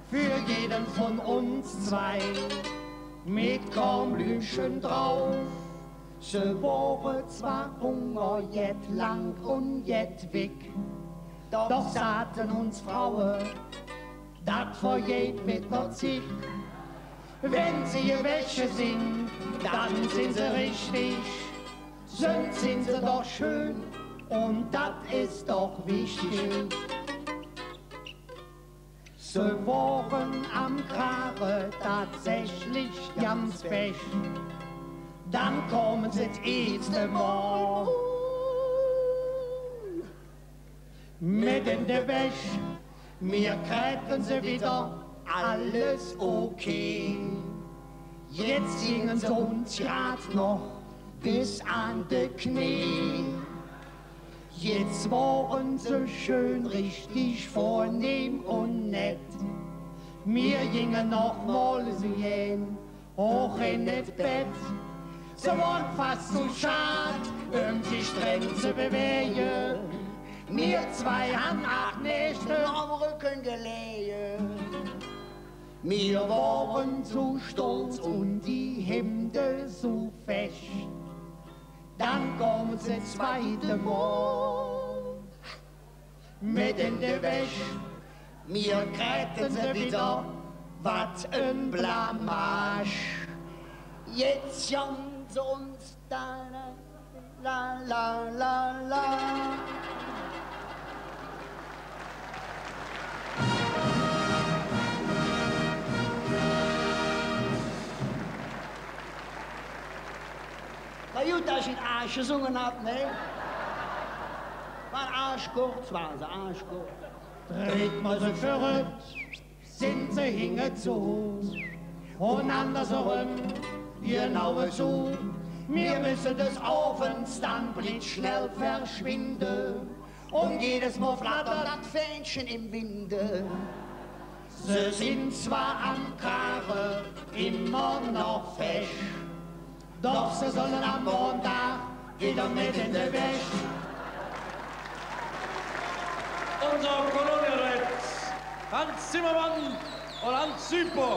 für jeden von uns zwei, mit Kornblümchen drauf. Se waren zwar Hunger jet lang und jet weg, doch sagten uns Frauen, dat vergeht mit der Zeit. Wenn sie welche sind, dann sind sie richtig, sonst sind sie doch schön und das ist doch wichtig. Sie waren am Kragen tatsächlich ganz fest, dann kommen sie das erste Mal mit in der Wäsche, mir kriegen sie wieder alles okay. Jetzt singen sie uns grad noch bis an de Knie. Jetzt waren sie schön richtig vornehm und nett. Wir gingen noch mal so jen hoch in das Bett. Sie waren fast so schad, um sich streng zu bewegen. Wir zwei haben acht Nächte am Rücken gelegen. Wir waren so stolz und die Hemden so fest. Dann kommt das zweite Mal mit in der Wäsche. Wir kriegen sie wieder, wat ein Blamage. Jetzt jammern sie uns da, la la la la.
Na gut, dass ich den Arsch gesungen hab, ne? War Arsch kurz, war sie Arsch kurz.
Dreht man sie verrückt, sind sie hingezogen. Und andersherum, genau so. Wir müssen des Ofens dann blitzschnell verschwinden. Und jedes Mal flattert das Fähnchen im Winde. Sie sind zwar am Kragen immer noch fest, doch sie sollen am Montag wieder mit in der Wäsche.
Unser Kolonialrat, Hans Zimmermann und Hans Süper.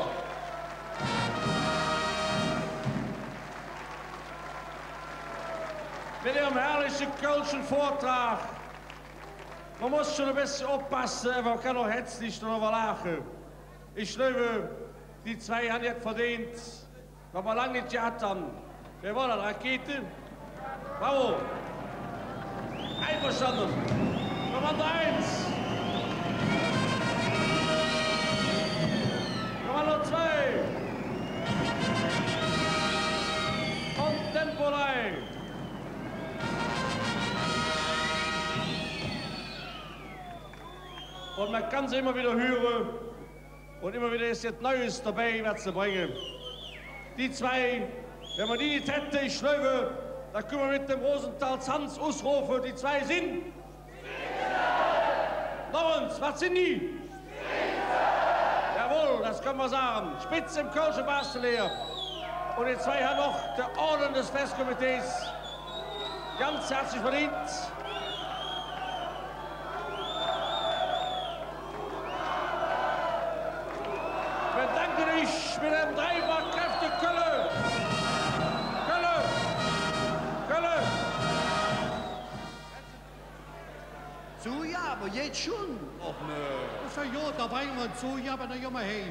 Mit ihrem herrlichen kölschen Vortrag. Man muss schon ein bisschen aufpassen, man kann auch hetzlich darüber lachen. Ich glaube, die zwei haben jetzt verdient, was wir lange nicht gehabt haben. Wir wollen eine Rakete. Bravo. Einverstanden. Kommando eins. Kommando zwei. Und Tempo drei. Und man kann sie immer wieder hören. Und immer wieder ist jetzt Neues dabei, was zu bringen. Die zwei, wenn man die nicht hätte, ich glaube, da können wir mit dem Rosenthals Hans ausrufen. Die zwei sind. Noch uns, was sind die? Spitze! Jawohl, das können wir sagen. Spitze im Kölschen Bastelleer. Und die zwei haben noch der Orden des Festkomitees. Ganz herzlich verdient. Bedanke dich mit dem Dreifachkräfte Kölle. Kölle. Kölle.
So, ja, aber jetzt schon. Och, ne.
Ich sag, ja, da bringen wir zu, ja, aber dann gehen wir heim.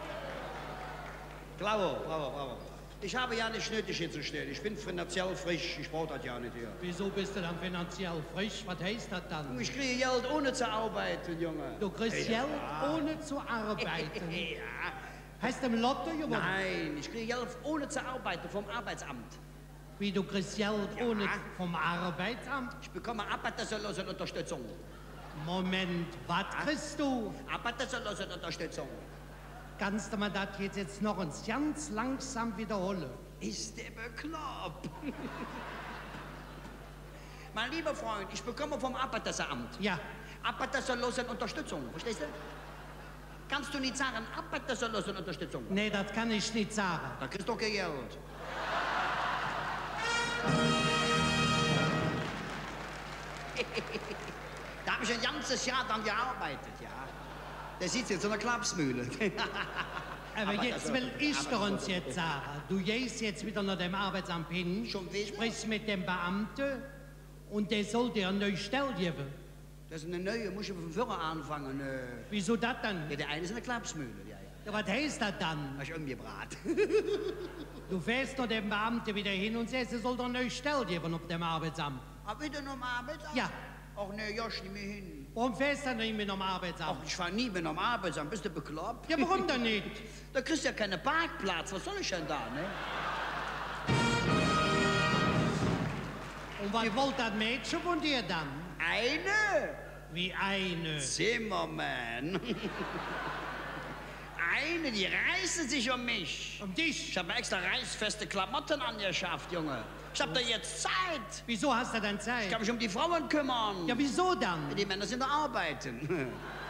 Bravo, bravo, bravo. Ich habe ja nicht nötig hier zu stehen. Ich bin finanziell frisch. Ich brauche das ja nicht hier.
Wieso bist du dann finanziell frisch? Was heißt das dann?
Ich kriege Geld ohne zu arbeiten, Junge.
Du kriegst
Ja.
Geld ohne zu arbeiten.
Ja.
Heißt im Lotto gewonnen?
Nein, ich kriege Geld ohne zu arbeiten vom Arbeitsamt.
Wie, du kriegst Geld
Ja.
ohne vom Arbeitsamt?
Ich bekomme arbeiterlose Unterstützung.
Moment, was kriegst du?
Arbeiterlose Unterstützung.
Kannst du mir das jetzt, jetzt noch uns ganz langsam wiederholen?
Ist der bekloppt? Mein lieber Freund, ich bekomme vom Arbeiteramt.
Ja.
Arbeiterlose Unterstützung, verstehst du? Kannst du nicht sagen, Arbeiterlose Unterstützung?
Nee, das kann ich nicht sagen.
Da kriegst du kein Geld. Da habe ich ein ganzes Jahr dann gearbeitet, ja. Der sitzt jetzt in der Klapsmühle.
Aber,
Aber
jetzt
das-
will ich
aber
doch
das-
uns jetzt sagen, du gehst jetzt wieder nach dem Arbeitsamt hin,
Schon wieder?
sprichst mit dem Beamten und der soll dir eine neue Stelle geben.
Das ist eine neue, muss ich von vorne anfangen. Äh,
Wieso das dann?
ja, der eine ist in der Klapsmühle, ja, ja.
Ja, was heißt das dann?
Hast du umgebraten.
Du fährst doch dem Beamten wieder hin und sagst, er soll dir eine neue Stelle geben auf dem Arbeitsamt.
Aber wieder noch am Arbeitsamt?
Ja.
Ach ne, Josch, nicht mehr hin.
Warum fährst du dann nicht mit am
Ach,
Arbeitsamt?
ich fahr nie mit am Arbeitsamt. Bist du bekloppt?
Ja, warum denn nicht?
Da kriegst du ja keinen Parkplatz. Was soll ich denn da, ne?
Und was wollte das Mädchen von dir dann?
Eine?
Wie eine.
Zimmermann. Eine, die reißen sich um mich.
Um dich?
Ich habe mir extra reißfeste Klamotten angeschafft, Junge. Ich habe da jetzt Zeit.
Wieso hast du dann
Ich
Zeit?
kann mich um die Frauen kümmern.
Ja, wieso dann?
Die Männer sind da arbeiten.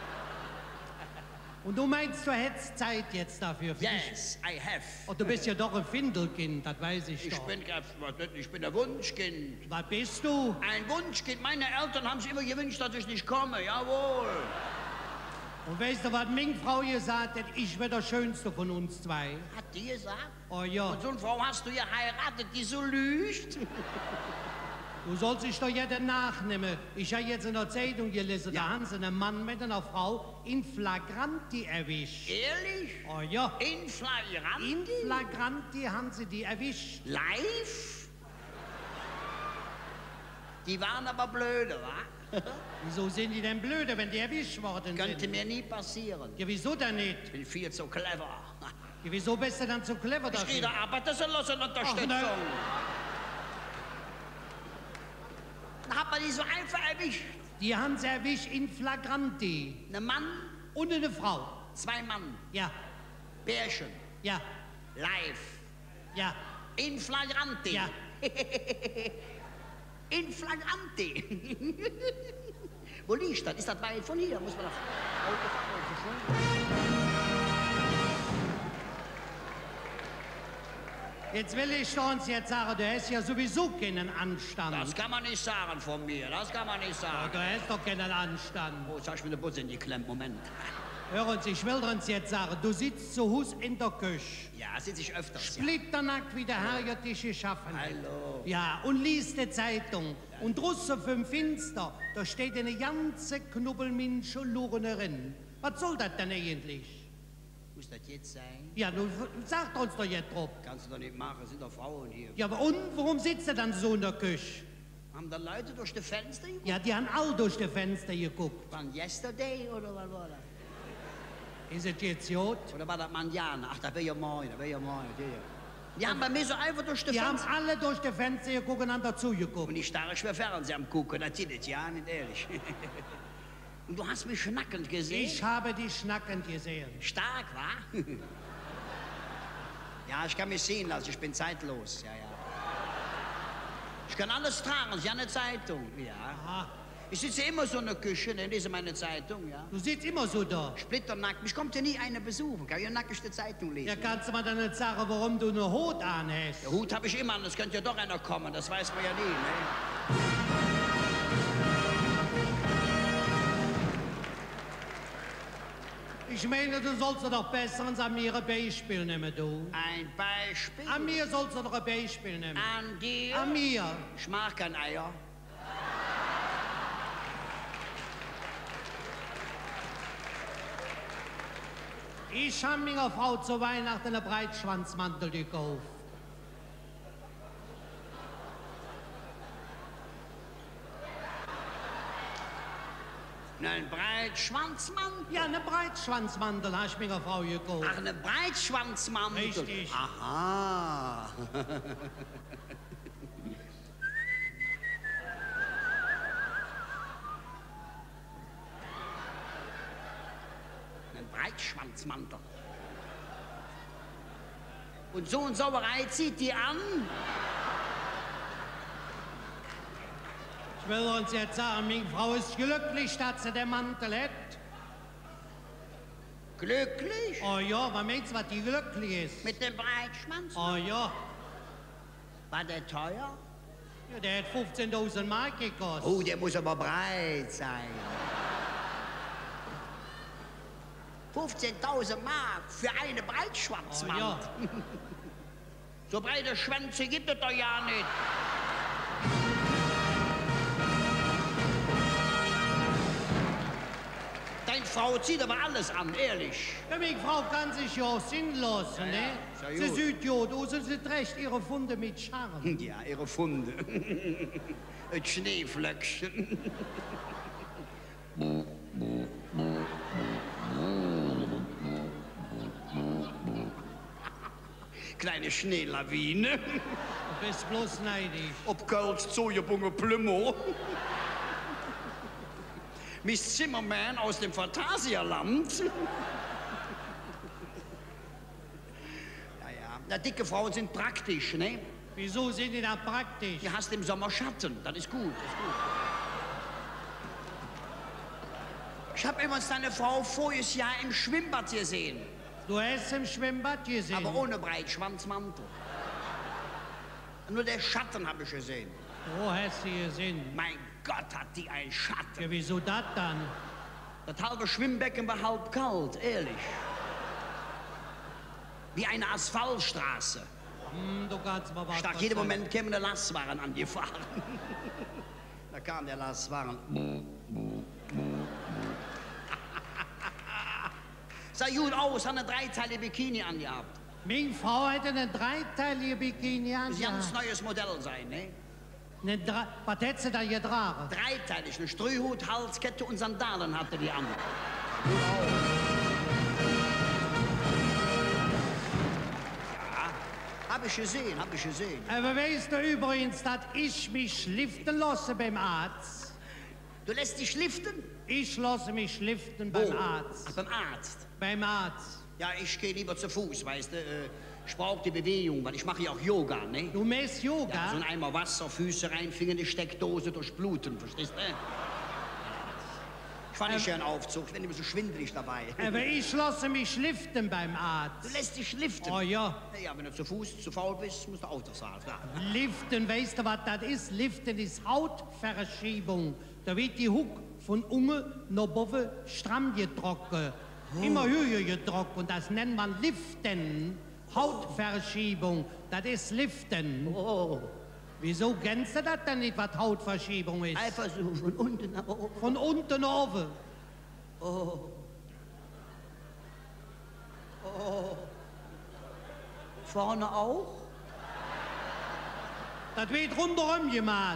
Und du meinst, du hättest Zeit jetzt dafür? Für dich?
Yes, I have.
Oh, du bist ja doch ein Findelkind, das weiß ich,
Ich
doch.
bin, kein- ich bin ein Wunschkind.
Was bist du?
Ein Wunschkind. Meine Eltern haben sich immer gewünscht, dass ich nicht komme. Jawohl.
Und weißt du, was meine Frau gesagt hat? Ich bin der Schönste von uns zwei.
Hat die gesagt?
Oh ja,
Und so eine Frau hast du geheiratet, die so lügt?
du sollst dich doch jetzt nachnehmen. Ich habe jetzt in der Zeitung gelesen, da haben sie einen Mann mit einer Frau in Flagranti erwischt.
Ehrlich?
Oh ja,
In Flagranti?
in Flagranti haben sie die erwischt.
Live? Die waren aber blöde, wa?
Wieso sind die denn blöde, wenn die erwischt worden
Könnte
sind?
mir nie passieren.
Ja, wieso denn nicht?
Ich bin viel zu clever.
Ja, wieso bist du dann so clever
Ich gehe da
dafür?
arbeiten so los und Unterstützung.
nein.
Dann hat man die so einfach erwischt.
Die haben sie erwischt in Flagranti.
Ein Mann,
Und eine Frau.
zwei Mann,
Ja,
Pärchen,
ja,
live,
ja,
in Flagranti.
ja.
In Flagranti. Wo liegt das? Ist das weit von hier? Muss man das...
Jetzt will ich doch uns jetzt sagen, du hast ja sowieso keinen Anstand.
Das kann man nicht sagen von mir. Das kann man nicht
Ja,
sagen.
du hast doch keinen Anstand.
Oh, jetzt hab ich mir den Bus in die Klemme. Moment.
Hör uns, ich will uns jetzt sagen, du sitzt zu Hus in der Küche.
Ja, sitze ich öfters. Ja.
Splitternackt, wie der Herr ja dich geschaffen hat.
Hallo.
Ja, und liest die Zeitung. Und draussen vom Fenster, da steht eine ganze Knubbelminche Lurnerin. Was soll das denn eigentlich?
Muss das jetzt sein?
Ja, du sag uns doch jetzt drauf.
Kannst du doch nicht machen. Es sind doch Frauen hier.
Ja, aber und warum sitzt er dann so in der Küche?
Haben da Leute durch die Fenster geguckt?
Ja, die haben all durch die Fenster geguckt.
Von yesterday oder was war das?
Ist es jetzt gut?
Oder war das Mandiana? Ach, das wäre ja morgen. Das wäre ja morgen. Die, die haben bei mir so einfach durch die
Die haben
Fenster...
alle durch die Fenster geguckt und haben dazu geguckt.
Und ich starre schwer Fernseher am gucken. Das ist es, ja, nicht ehrlich. Und du hast mich schnackend gesehen?
Ich habe die schnackend gesehen.
Stark, wa? Ja, ich kann mich sehen lassen, ich bin zeitlos, ja, ja. Ich kann alles tragen, es ist ja eine Zeitung, ja.
Aha.
Ich sitze immer so in der Küche, ne, lese meine Zeitung, ja.
Du sitzt immer so da.
Splitternackt, mich kommt ja nie einer besuchen, kann ich ja nackig die Zeitung lesen.
Ja, kannst du mir dann nicht sagen, warum du eine Hut anhast?
Der Hut habe ich immer an, es könnte ja doch einer kommen, das weiß man ja nie, ne.
Ich meine, du sollst doch besser als an mir ein Beispiel nehmen, du.
Ein Beispiel.
An mir sollst du doch ein Beispiel nehmen.
An dir.
An mir.
Ich mag kein Eier.
Ich habe meiner Frau zu Weihnachten einen Breitschwanzmantel gekauft.
Ein Breitschwanzmantel?
Ja, einen Breitschwanzmantel habe ich meiner Frau gekauft.
Ach, eine Breitschwanzmantel.
Richtig.
Aha. Ein Breitschwanzmantel. Und so eine Sauerei zieht die an?
Ich will uns jetzt sagen, meine Frau ist glücklich, dass sie den Mantel hat.
Glücklich?
Oh ja, was meinst du, was die glücklich ist?
Mit dem Breitschwanz?
Oh ja,
War der teuer?
ja der hat fünfzehntausend Mark gekostet.
Oh, der muss aber breit sein. fünfzehntausend Mark für eine Breitschwarzwand.
Oh, ja.
So breite Schwänze gibt es doch ja nicht. Deine Frau zieht aber alles an, ehrlich.
Ja, meine Frau kann sich ja sinnlos,
Ja,
ne?
ja, ist
Sie
ja gut.
sieht ja, du sie recht ihre Funde mit Charme.
Ja, ihre Funde. Ein Schneeflöckchen. Kleine Schneelawine.
Du bist bloß neidisch.
Ob Kölsch zugebunge Plümo. Miss Zimmerman aus dem Phantasialand. Ja, ja. Na, dicke Frauen sind praktisch, ne?
Wieso sind die da praktisch?
Du hast im Sommer Schatten, das ist gut, das ist gut. Ich habe übrigens deine Frau voriges Jahr im Schwimmbad gesehen,
Du hast im Schwimmbad gesehen.
aber ohne Breitschwanzmantel. Nur der Schatten habe ich gesehen.
Wo hast du gesehen?
Mein Gott, hat die einen Schatten.
Ja, wieso das dann?
Das halbe Schwimmbecken war halb kalt, ehrlich. Wie eine Asphaltstraße.
Hm, du kannst mal was
Stark, jeden
erzählen.
Moment käme der Lastwagen angefahren. Da kam der Lastwagen. Sah gut aus, hat eine dreiteilige Bikini angehabt.
Meine Frau hätte eine dreiteilige Bikini
Das ist ein ganz
angehabt.
neues Modell sein, ne?
Eine Dre- Was hätte sie da getragen?
Dreiteilig, eine Streuhut, Halskette und Sandalen hatte die an. Ja, hab ich gesehen, hab ich gesehen.
Aber weißt du übrigens, dass ich mich liften lasse beim Arzt?
Du lässt dich liften?
Ich lasse mich liften beim
Wo?
Arzt.
Ach, beim Arzt.
Beim Arzt.
Ja, ich gehe lieber zu Fuß, weißt du. Äh, Ich brauche die Bewegung, weil ich mache ja auch Yoga, ne?
Du machst Yoga?
Ja, so ein Eimer Wasser, Füße rein, Finger in die Steckdose, durchbluten, verstehst du? Ich fahre nicht
Ähm.
gern Aufzug, ich bin immer so schwindelig dabei.
Aber ich lasse mich liften beim
Du
Arzt.
lässt dich liften.
Oh ja.
Ja, wenn du zu Fuß zu faul bist, musst du Auto fahren, klar.
Liften, weißt du, was das ist? Liften ist Hautverschiebung. Da wird die Huck von unten nach oben stramm getrocknet. Immer höher getrocknet. Und das nennt man Liften. Hautverschiebung. Das ist Liften.
Oh,
Wieso kennst du das denn nicht, was Hautverschiebung ist?
einfach so von unten nach oben.
Von unten oben.
Vorne auch?
Das wird rundherum gemacht.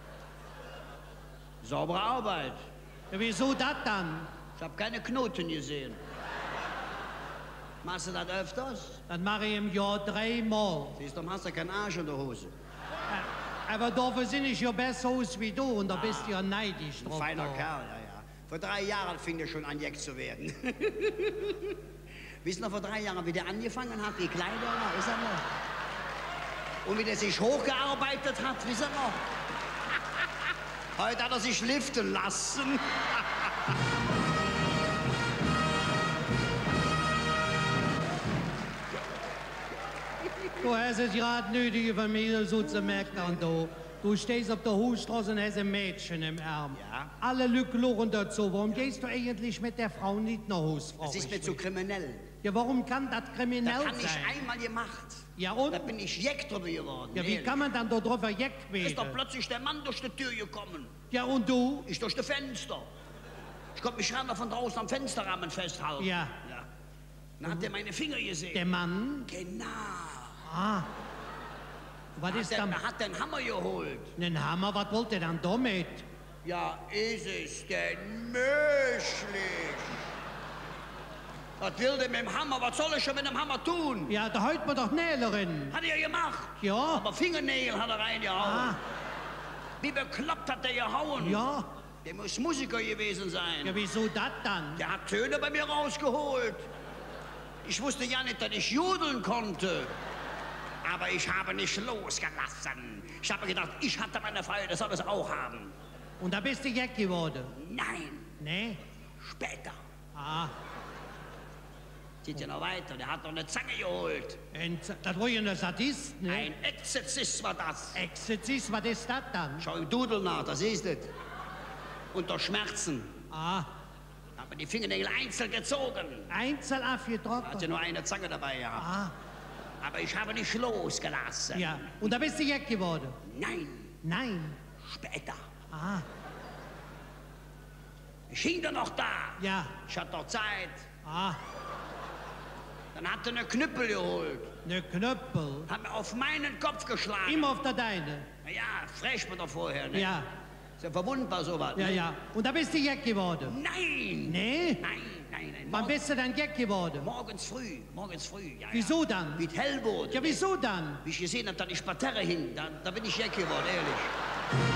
Saubere Arbeit.
Ja, wieso das dann?
Ich habe keine Knoten gesehen. Machst du das öfters?
Das mache ich im Jahr dreimal.
Siehst du, dann hast du keinen Arsch in der Hose.
Aber dafür sehe ich ja besser aus wie du und da bist du ja neidisch
Ein
drauf.
feiner
da.
Kerl, ja, ja. Vor drei Jahren fing er schon an, Jack zu werden. Wisst ihr noch, vor drei Jahren, wie der angefangen hat, die Kleider, da ist er noch. Und wie der sich hochgearbeitet hat, wisst ihr noch? Heute hat er sich liften lassen.
Du hast es gerade nötig, über mich so zu merken. Du, du stehst auf der Hofstraße und hast ein Mädchen im Arm.
Ja.
Alle Leute lachen dazu. Warum gehst du eigentlich mit der Frau nicht nach Hause? frag
Das ist
ich
mir zu
mich.
kriminell.
Ja, warum kann das kriminell
Das habe ich
sein?
einmal gemacht.
Ja, und?
Da bin ich Jack drüber geworden.
Ja, wie
ehrlich.
kann man dann da drüber
Ist doch
wegwählen?
plötzlich der Mann durch die Tür gekommen.
Ja, und du?
Ich durch das Fenster. Ich konnte mich gerade von draußen am Fensterrahmen festhalten.
Ja.
ja. Dann hat er meine Finger gesehen.
Der Mann?
Genau.
Ah. Was
Hat
ist
der,
dann?
er hat den Hammer geholt.
Einen Hammer, was wollte er dann damit?
Ja, ist es denn möglich? Was will der mit dem Hammer? Was soll ich schon mit dem Hammer tun?
Ja, da hält man doch Nählerin.
Hat er gemacht.
Ja.
Aber Fingernägel hat er reingehauen.
Ah,
Wie bekloppt hat der gehauen?
ja.
Der muss Musiker gewesen sein.
Ja, wieso das dann?
Der hat Töne bei mir rausgeholt. Ich wusste ja nicht, dass ich jodeln konnte. Aber ich habe nicht losgelassen. Ich habe gedacht, ich hatte meine Freude, das soll es auch haben.
Und da bist du Jack geworden.
Nein,
Ne?
später.
Ah,
Geht ja noch weiter, der hat noch eine Zange geholt.
ein Z- das war ja ein Sadist, ne?
Ein Exorzist war das.
Exorzist, was ist das dann?
Schau im Dudel nach, da siehst du. Unter Schmerzen.
Ah,
Da Haben wir die Fingernägel einzeln gezogen.
Einzel aufgetrocknet?
Hatte nur eine Zange dabei gehabt.
Ah.
Aber ich habe nicht losgelassen.
Ja, und da bist du Jack geworden?
Nein.
Nein.
Später.
Ah.
Ich hing da noch da.
Ja.
Ich hatte noch Zeit.
Ah.
Dann hat er eine Knüppel geholt.
Eine Knüppel?
Hat mir auf meinen Kopf geschlagen.
Immer auf der Deine?
Na ja, frech man doch vorher, ne?
Ja.
Ist ja verwundbar sowas.
Ja,
ne?
ja. Und da bist du Jack geworden?
Nein.
Nee?
Nein, nein, nein.
Wann bist du dann Jack geworden?
Morgens früh, morgens früh, ja,
Wieso
ja.
dann?
Mit Hellboot.
Ja, wieso dann?
Wie ich gesehen habe, dass ich Parterre hing, da, da bin ich Jack geworden, ehrlich.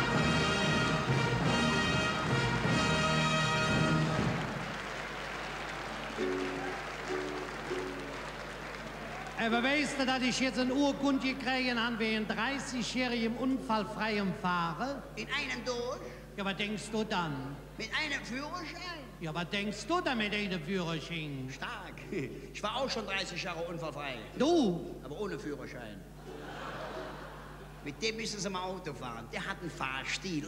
Aber weißt du, dass ich jetzt eine Urkunde gekriegt habe, wegen dreißigjährigem unfallfreiem Fahren?
In einem durch?
Ja, was denkst du dann?
Mit einem Führerschein?
Ja, was denkst du dann mit einem Führerschein?
Stark. Ich war auch schon dreißig Jahre unfallfrei.
Du?
Aber ohne Führerschein. Mit dem müssen Sie mal Auto fahren. Der hat einen Fahrstil.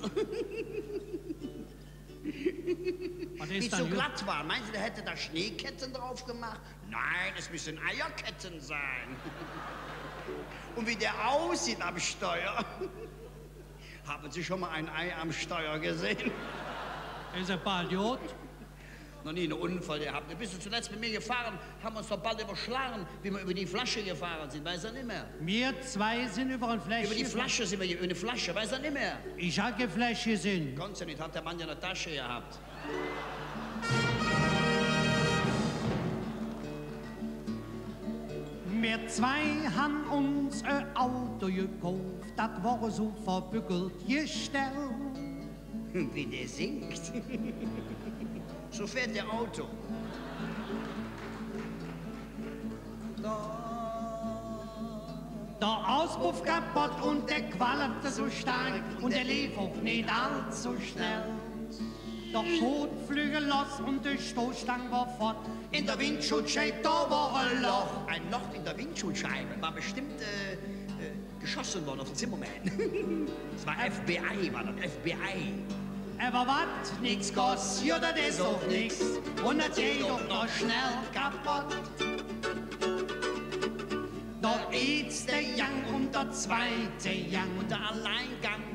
Wie so glatt war. Meinst du, der hätte da Schneeketten drauf gemacht? Nein, es müssen Eierketten sein. Und wie der aussieht am Steuer. Haben Sie schon mal ein Ei am Steuer gesehen?
Ist er bald Idiot?
Noch nie einen Unfall gehabt. Du bist du zuletzt mit mir gefahren, haben uns doch bald überschlagen, wie wir über die Flasche gefahren sind. Weiß er nicht mehr?
Wir zwei sind über eine Flasche.
Über die Flasche sind wir, über eine Flasche, weiß er nicht mehr?
Ich habe keine Flasche sind.
Konntest du nicht, hat der Mann ja eine Tasche gehabt.
Wir zwei haben uns ein Auto gekauft, das war so verbückelt gestellt.
Wie der singt. So fährt der Auto.
Der Auspuff kaputt und der qualmte so stark und der lief auch nicht allzu schnell. Der Kotflügel los und die Stoßstange war fort. In der Windschutzscheibe, da war ein Loch.
Ein Loch in der Windschutzscheibe war bestimmt äh, äh, geschossen worden auf den Zimmermann. Das war F B I, war das F B I.
Aber wat nix kostet, ja, das ist auch nix. Und das geht doch noch schnell kaputt. Der erste Gang und der zweite Gang
Und der Alleingang.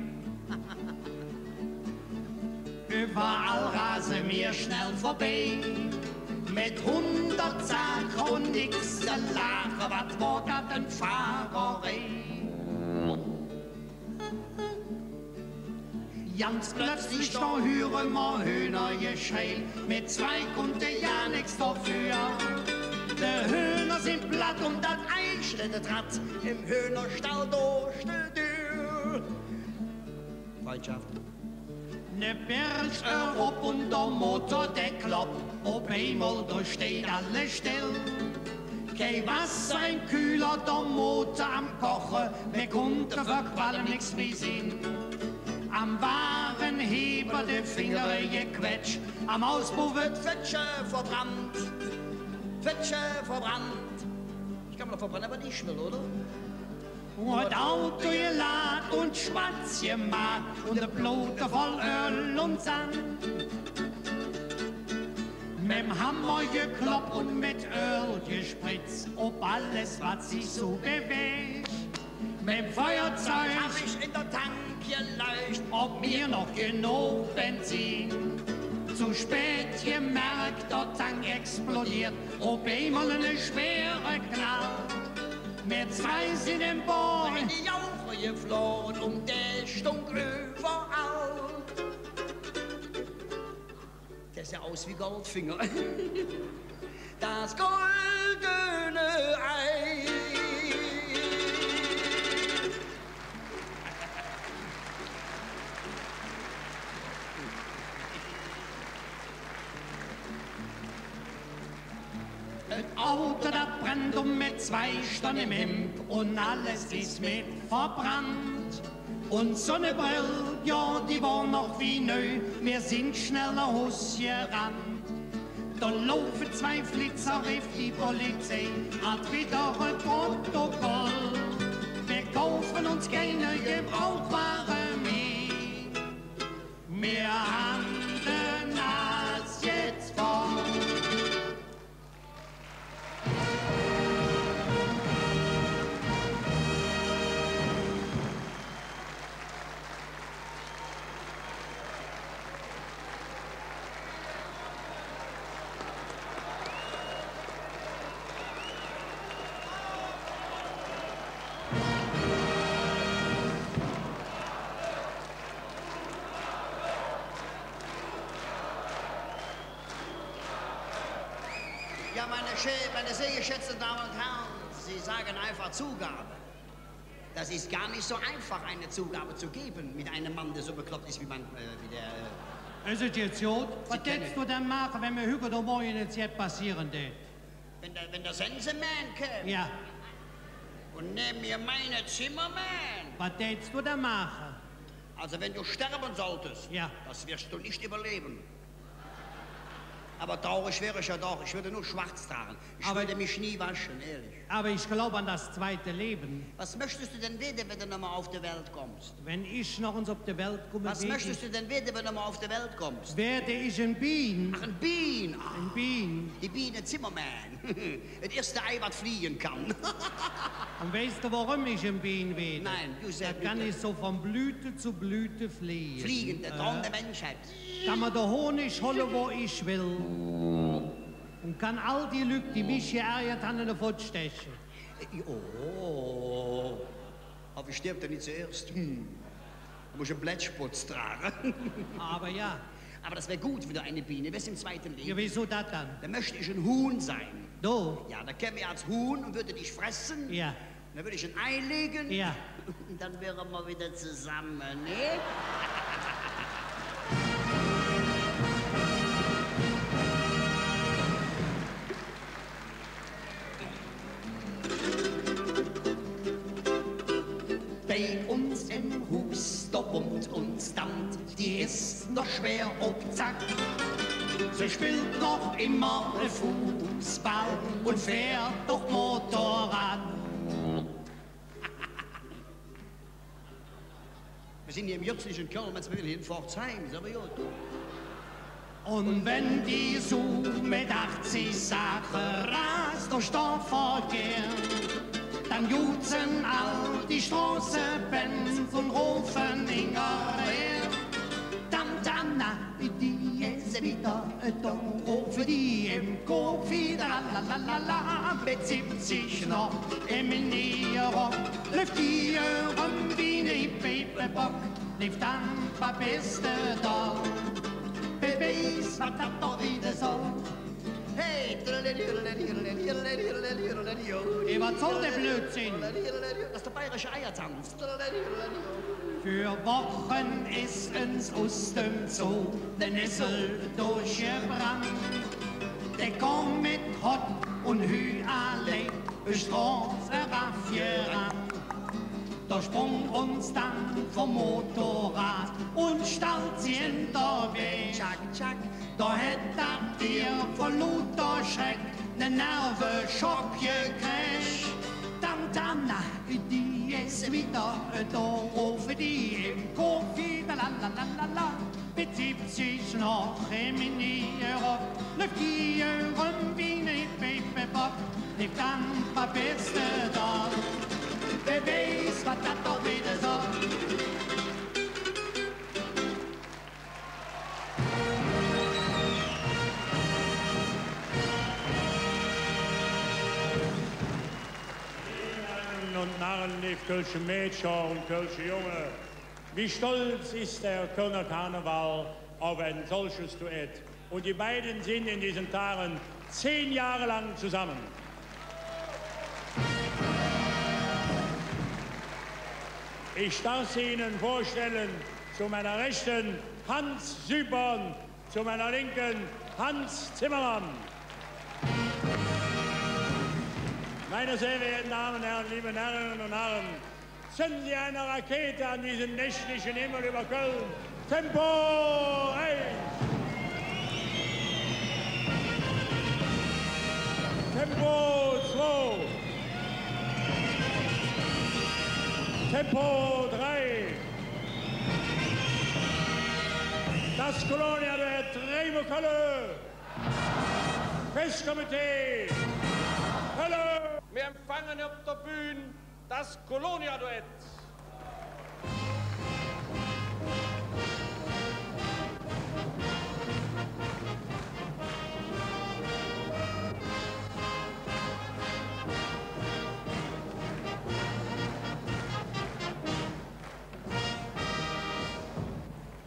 Überall rasen wir schnell vorbei. Mit hundert Sachen und nix der Lache, wat war das ein Fahrerei? Ganz plötzlich da hören wir Hühner geschrei. Mit zwei konnte ja nix dafür. Die Hühner sind platt und das Ei schlittert Rad
Im Hühnerstall durch die Tür. Freundschaft.
Ne Berg erhob und der Motor der kloppt. Auf einmal da steht alles still. Kein Wasser, ein Kühler, der Motor am Kochen. Wir konnten verquallen nix mehr sehen. Am Warenheber de Finger gequetscht, am Auspuff wird
Fetsche verbrannt. Fetsche verbrannt. Ich kann mir noch verbrennen, aber nicht will, oder?
und Auto geladen und schwarz gemacht und der Blut voll Öl und Sand. Mit'm Hammer gekloppt und mit Öl gespritzt, ob alles, was sich so bewegt. Mit'm Feuerzeug
Hab ich in der Tank geleucht.
ob mir noch genug Benzin. Zu spät gemerkt, der Tank explodiert, ob einmal eine schwere Knall. Wir zwei sind im Boot,
In die Jauche geflohen und der stunk überall. Der sah aus wie Goldfinger. Das goldene Ei.
ein Auto, das brennt um mit zwei Stunden im Hemd und alles ist mit verbrannt. Und Sonnebrille, ja, die war noch wie neu, wir sind schnell nach Haus gerannt. Da laufen zwei Flitzer, rief die Polizei, hat wieder ein Protokoll. Wir kaufen uns keine Gebrauchware mehr. Wir haben den Hass jetzt voll.
Ja, meine, meine sehr geschätzten Damen und Herren, Sie sagen einfach Zugabe. Das ist gar nicht so einfach, eine Zugabe zu geben mit einem Mann, der so bekloppt ist wie, man, äh, wie der... Äh,
ist es jetzt gut? Was hättest du denn machen, wenn wir Hügel oder morgen jetzt hier passieren tät?
Wenn der, wenn der Sensenmann käme?
Ja.
Und nimm mir meine Zimmermann?
Was hättest du denn machen?
Also wenn du sterben solltest,
ja.
Das wirst du nicht überleben. Aber traurig wäre ich ja doch. Ich würde nur schwarz tragen. Ich aber würde mich nie waschen, ehrlich.
Aber ich glaube an das zweite Leben.
Was möchtest du denn werden, wenn du nochmal auf die Welt kommst?
Wenn ich noch uns auf die Welt komme...
Was möchtest du denn werden, wenn du nochmal auf die Welt kommst?
Werde ich ein Bien.
Ach, ein Bien. Ach,
ein Bien.
Die Biene Zimmermann. Das erste Ei, was fliegen kann.
Und weißt du, warum ich ein Bien werde?
Nein, du sagst...
Da kann ich so von Blüte zu Blüte fliegen.
Fliegen, der Traum äh, der Menschheit.
Kann man den Honig holen, wo ich will. Und kann all die Leute, die mich hier ärgert haben, in den Fuß stechen.
Oh, aber ich sterbe da nicht zuerst. Hm. Da muss ich einen Blättsputz tragen.
Aber ja.
Aber das wäre gut für eine Biene. Wer ist im zweiten Leben?
Ja, wieso das dann?
Da möchte ich ein Huhn sein.
Du?
Ja, da käme ich als Huhn und würde dich fressen.
Ja.
Dann würde ich ein Ei legen.
Ja.
Und dann wären wir wieder zusammen, ne?
Bei uns im Hus, da wohnt uns Tant, die ist noch schwer obzack. Sie spielt noch immer Fußball und fährt doch Motorrad.
Wir sind hier im Jürzlichen Köln, jetzt will ich in Pforzheim, ist aber gut.
Und wenn die so mit achtzig Sachen rast durch Stadtverkehr, dann jutzen all die Straßenbahnen von Rufen hinterher. Tante Anna, die ist wieder da, rufen die im Kopf wieder, lalalala, mit siebzig noch im Nierrock, läuft die rum wie ne Pepebock, lebt dann paar Beste da. Beweis, was das doch wieder so.
Hey!
Ey, was soll der Blödsinn?
Das ist der bayerische Eiertanz.
Für Wochen ist uns aus dem Zoo der Nessel durchgebrannt. Der kommt mit Hot und Hü allein durch Straße raffieran. Da sprung uns dann vom Motorrad und stellt sie hinter Weg.
Tschak, tschak.
Da hätt er dir von lauter Schreck ne Nervenschock gekriegt. Tante Anna, die ist wieder da, rufen die im Kopf wieder, lalalala. Mit siebzig noch im Nierrock, läuft die rum wie ne Pepebock, lebt dann paar Beste da. Wer weiß, was das doch wieder so.
Und Narren, die Kölsche Mädchen und Kölsche Junge. Wie stolz ist der Kölner Karneval auf ein solches Duett. Und die beiden sind in diesen Tagen zehn Jahre lang zusammen. Ich darf Sie Ihnen vorstellen, zu meiner Rechten Hans Sübern, zu meiner Linken Hans Zimmermann. Meine sehr verehrten Damen und Herren, liebe Herrinnen und Herren, zünden Sie eine Rakete an diesen nächtlichen Himmel über Köln. Tempo eins! Tempo zwei! Tempo drei! Das Kolonia der Tremo Köln! Festkomitee! Hallo! Wir empfangen auf der Bühne das Kolonia-Duett.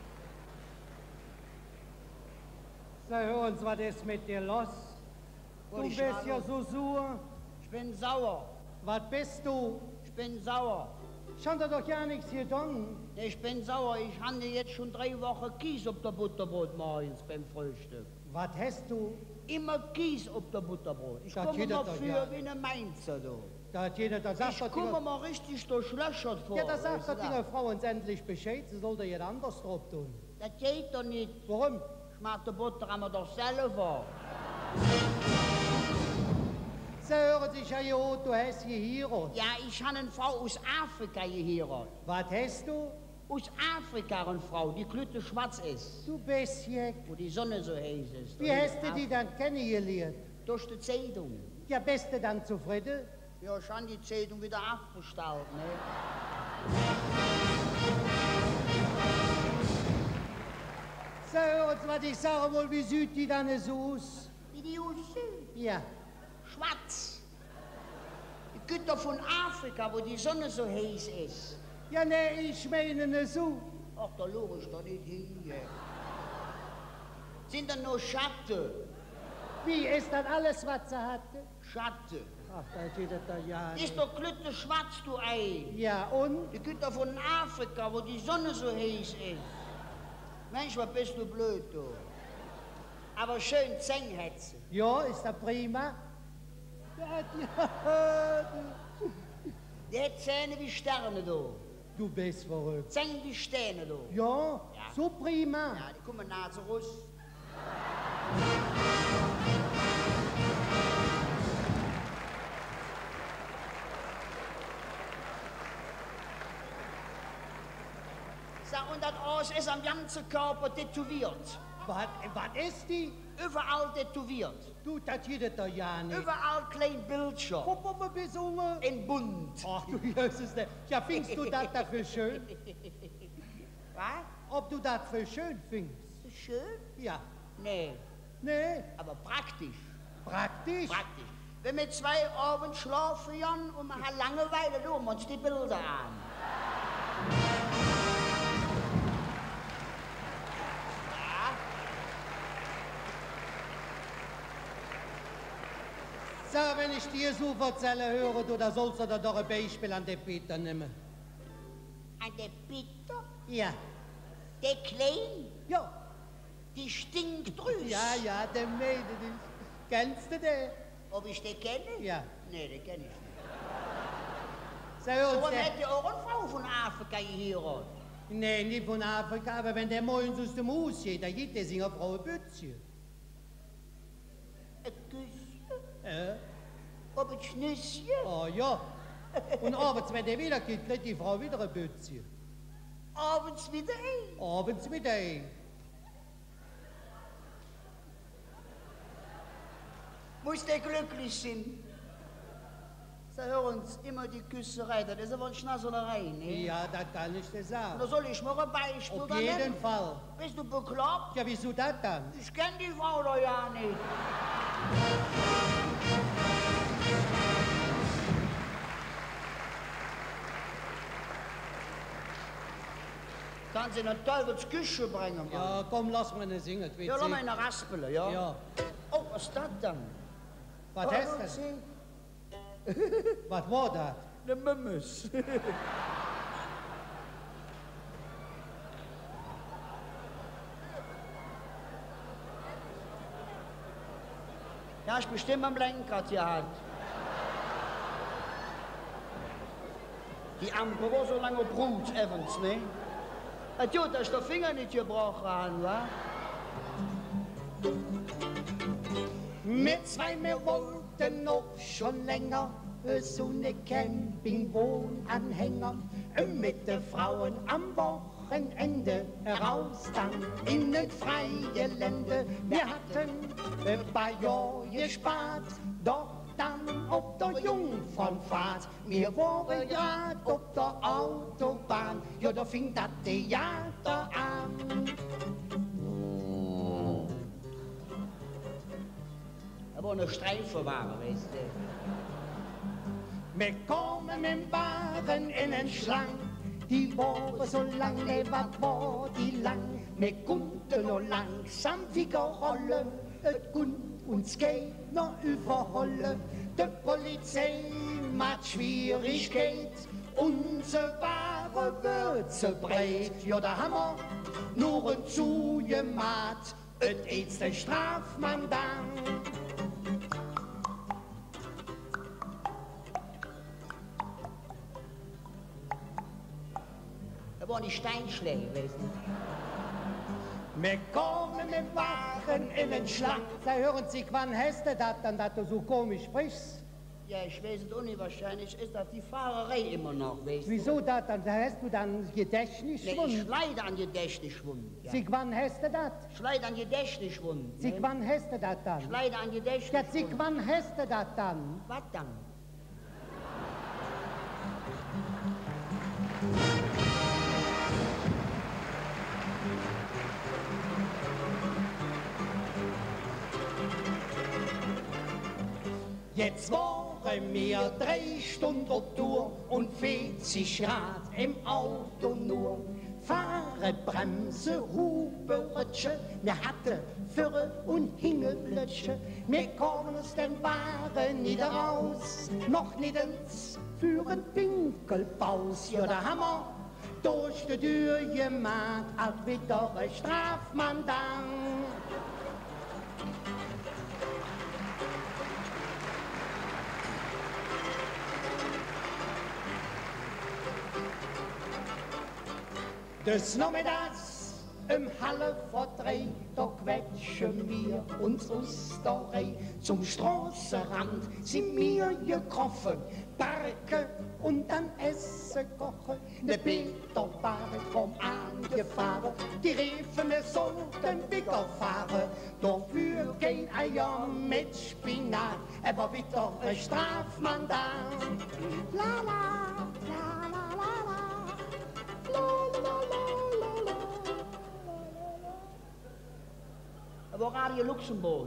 Sag uns, was ist mit dir los? Du bist ja so sauer.
Ich bin sauer.
Was bist du?
Ich bin sauer.
Ich hab dir doch ja nichts getan.
Ich bin sauer. Ich habe jetzt schon drei Wochen Kies auf der Butterbrot morgens beim Frühstück.
Was hast du?
Immer Kies auf der Butterbrot. Ich
Das
komme
geht
mal
doch
für
ja.
wie eine Mainzer, du.
Da hat jeder, da sagt
Ich
doch
komme
die,
mal richtig durchlöchert vor.
ja, da sagt
weißt
doch
du
die
das?
Frau uns endlich Bescheid, sie soll doch jetzt anders drauf tun.
Das geht doch nicht.
Warum?
Ich mach die Butter aber doch selber.
Sie hören sich ja hier an, du hast geheiratet.
Ja, ich habe eine Frau aus Afrika geheiratet.
Was hast du?
Aus Afrika eine Frau, die glüte schwarz ist.
Du bist hier.
Wo die Sonne so heiß ist.
Wie hast du die dann kennengelernt?
Durch die Zeitung.
Ja, bist du dann zufrieden?
Ja, ich habe die Zeitung wieder abbestellt, ne?
So, hören Sie, was ich sage wohl, wie sieht die dann so aus?
Wie die aussieht.
Ja.
Schwarz. Die Güter von Afrika, wo die Sonne so heiß ist.
Ja, ne, ich meine ne so.
Ach, da loge ich doch nicht hin. Sind da nur Schatten?
Wie, ist das alles, was sie hatte?
Schatten.
Ach, da geht das da ja
Ist
nicht.
doch glütte schwarz, du Ei.
Ja, und?
Die Güter von Afrika, wo die Sonne so heiß ist. Mensch, was bist du blöd, du. Aber schön Zähne hat sie.
Ja, ist das prima? Ja, ja, du,
Die hat Zähne wie Sterne, du.
du bist verrückt.
Zähne wie Sterne, du.
Ja,
Ja.
so prima.
Ja, die kommen Nase raus. So, und das Aus ist am ganzen Körper tätowiert.
Was, was ist die?
Überall tätowiert.
Du, das geht das da ja nicht.
Überall klein Bildschirm.
Guck mal, besungen.
In bunt.
Ach du Jesus, ne. Ja, findest du das dafür schön?
Was?
Ob du das für schön findest?
Ist schön?
Ja.
Nee,
Nee,
aber praktisch.
praktisch.
Praktisch. Wenn wir zwei Abend schlafen, Jan, und wir haben Langeweile, tun wir uns die Bilder an.
So, wenn ich dir so erzähle, höre du, da sollst du da doch ein Beispiel an den Peter nehmen.
An der Peter,
Ja.
der Klein,
Ja.
die stinkt drüs.
Ja, ja, der Mädel ist. Kennst du den?
Ob ich den kenne?
Ja.
Nee, den kenne ich nicht.
So, hörst
Aber
du?
hat ja auch eine Frau von Afrika geheiratet.
Nee, nicht von Afrika, aber wenn der morgens aus dem Haus geht, dann gibt er seiner Frau ein Bützchen.
Ein Küsschen,
Ja.
ob ein Schnüsschen.
Oh ja. Und abends, wenn der wieder geht, kriegt die Frau wieder ein Bützchen.
Abends wieder ein.
Abends mit ein.
Muss der glücklich sein. So, hören Sie, immer die Küsserei, das ist aber eine Schnasselerei, ne?
Ja, das kann ich dir
Da
sagen.
soll ich mir ein Beispiel
Auf
da
jeden
nennen?
Fall.
Bist du bekloppt?
Ja, wieso das dann?
Ich kenn die Frau doch ja nicht. Kann sie eine Teufelsküche bringen, Mann?
Ja, komm, lass mal nicht singen.
Ja, lass mal eine Raspele, ja?
Ja.
Oh, was ist das denn?
Was
Oh,
hast du?
sie?
Was war das?
Eine Mümmes. Ja, ich bestimme am Lenkrad gehabt. Die Ampel war so lange Brut, Evans, ne? Es tut, dass der Finger nicht gebrochen hat, wa?
Wir zwei, wir wollten noch schon länger so eine Campingwohnanhänger mit den Frauen am Wochenende raus dann in das freie Lande. Wir hatten ein paar Jahre gespart, doch dann auf der Jungfernfahrt. Wir waren grad auf der Autobahn, ja, da fing das Theater an.
Aber eine Streife war, weißt du.
Wir kommen im Waren in den Schlang, die waren so lang, ne, was war die lang? Wir konnten nur langsam Finger rollen
et Gun uns geht noch überholle. De Polizei macht Schwierigkeit, unsere Ware wird zu breit. Ja, da haben wir nur ein zugemacht, et ist der Strafmandat.
Da waren die Steinschläge gewesen.
Wir kommen mit Waren in den Schlag. Da hören Sie, wann hast du das, dann, dass du so komisch sprichst?
Ja, ich weiß es unwahrscheinlich, ist das die Fahrerei immer noch, weißt du?
Wieso das? Dann hast du dann
Nee,
Gedächtnisschwund.
ich leide an Gedächtnisschwund. Ja.
Sie, wann hast du das?
Ich leide an Gedächtnisschwund.
Sie,
ne?
wann hast du das dann?
Ich leide an
Ja, Sie,
Gedächtnisschwund.
wann hast du das dann?
Was dann?
Jetzt waren wir drei Stunden auf Tour und vierzig Grad im Auto nur. Fahre, Bremse, Hupe, Rutsche, wir hatten Führer und Hingelblötsche. Wir kommen aus den Waren nicht raus, noch nicht ins Führen Winkelpaus. Ja, da haben wir durch die Tür gemacht, als wieder ein Strafmandat. Des Nachmittags im Halle vor drei, da quetschen wir uns Osterei. Zum Straßenrand sind wir gekrochen, Barke und dann Essen kochen. Der Peter war vom angefahren, die riefen, wir sollten wieder fahren. Dafür kein Eier mit Spinat, aber wieder ein Strafmandat. La la, la la la la, la la la la.
Aber Radio Luxemburg.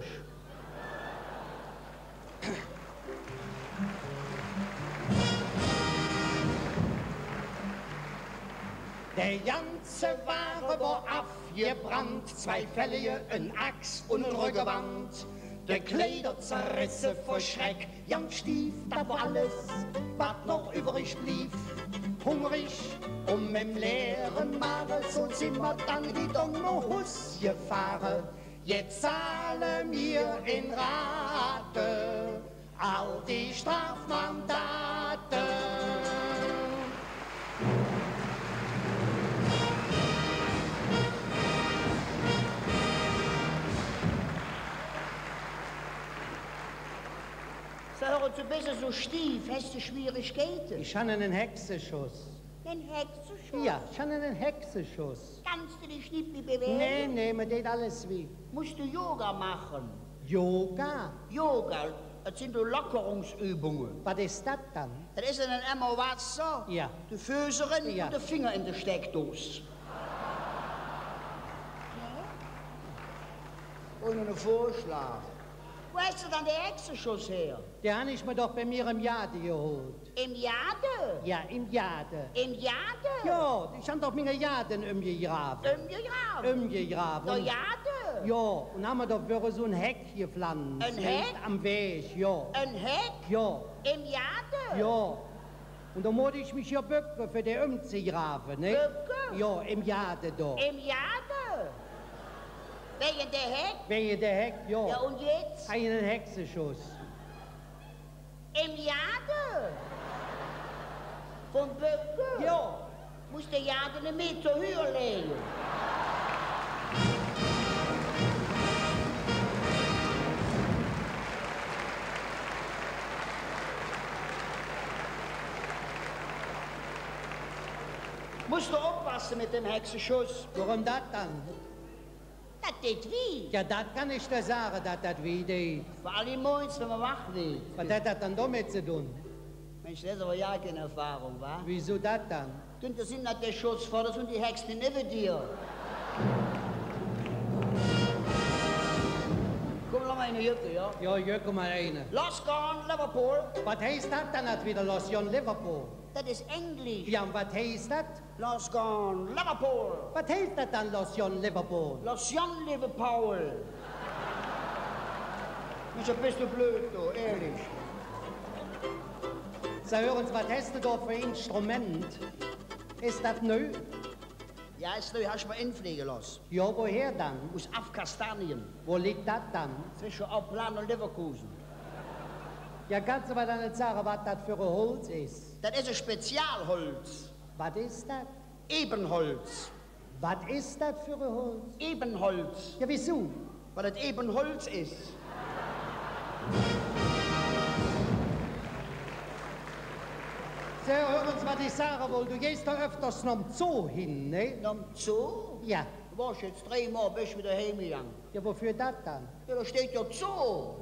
Der ganze Ware war abgebrannt, zwei Felle, ein Axt und ein Rückgewand. Der Kleider zerrissen vor Schreck, Jan stief, da war alles, was noch übrig blieb. Hungrig um im leeren Mare, so sind wir dann wieder nach Hus gefahren. Jetzt zahlen wir in Rate all die Strafmandate.
Sag, du bist so stief, hast du Schwierigkeiten?
Ich habe einen Hexenschuss.
Den Hexenschuss?
Ja, ich habe einen Hexenschuss.
Kannst du dich nicht mehr bewegen?
Nee, nee, mir geht alles wie.
Musst du Yoga machen?
Yoga?
Yoga, das sind so Lockerungsübungen.
Was ist das dann?
Das ist dann einmal Wasser,
Ja.
die Füße rein
Ja.
und der Finger in der Steckdose. Ja. Und einen Vorschlag. Wo hast du dann den Hexenschuss her?
Den habe ich mir doch bei mir im Jade geholt.
Im Jade?
Ja, im Jade.
Im Jade?
Ja, ich habe doch meine Jaden umgegraben.
Umgegraben?
Umgegraben.
Der Jade?
Ja, und haben wir doch für so ein Heck gepflanzt.
Ein Heck?
Am Weg, ja.
Ein Heck?
Ja,
Im Jade?
ja. Und da musste ich mich ja bücken, für den umzugraben, ne?
Bücken?
Ja, im Jade da.
Im Jade? Wegen der Heck?
Wegen der Heck, ja.
Ja, und jetzt?
Einen Hexenschuss.
Im Jade? Von Böcke?
Ja.
Muss der Jade einen Meter höher legen. Musst du aufpassen mit dem Hexenschuss.
Warum das dann?
Das geht wie.
Ja, das kann ich dir sagen, dass das wie geht.
Vor allem morgens, wenn man wach wird.
Was hat das dann damit zu tun?
Mensch, das ist aber ja keine Erfahrung, wa?
Wieso das dann?
Könnte sein, dass der Schuss vor uns und die Hexe neben dir. Komm, lass mal in die Jücke, ja?
Ja, hier komm mal rein.
Los gone, Liverpool.
Was heißt das dann jetzt wieder, Los Jon Liverpool?
Das ist Englisch.
Ja, und was heißt das?
Los gone, Liverpool.
Was heißt das dann, Los Jon Liverpool?
Los Jan Liverpool. Wieso bist du blöd, du, ehrlich?
So, hören Sie, was hast du da für ein Instrument? Ist das neu?
Ja, ist neu, hast du mal infliegen lassen.
Ja, woher dann?
Aus Afghanistan.
Wo liegt das dann?
Zwischen Oplan und Leverkusen.
Ja, kannst du mir dann nicht sagen, was das für ein Holz ist?
Das ist ein Spezialholz.
Was ist das?
Ebenholz.
Was ist das für ein Holz?
Ebenholz.
Ja, wieso?
Weil das Ebenholz ist.
So, hören Sie, was ich sagen will. Du gehst da öfters noch im Zoo hin, ne?
Noch im Zoo?
Ja.
Du warst jetzt dreimal, bist wieder heimgegangen.
Ja, wofür das dann?
Ja, da steht ja Zoo.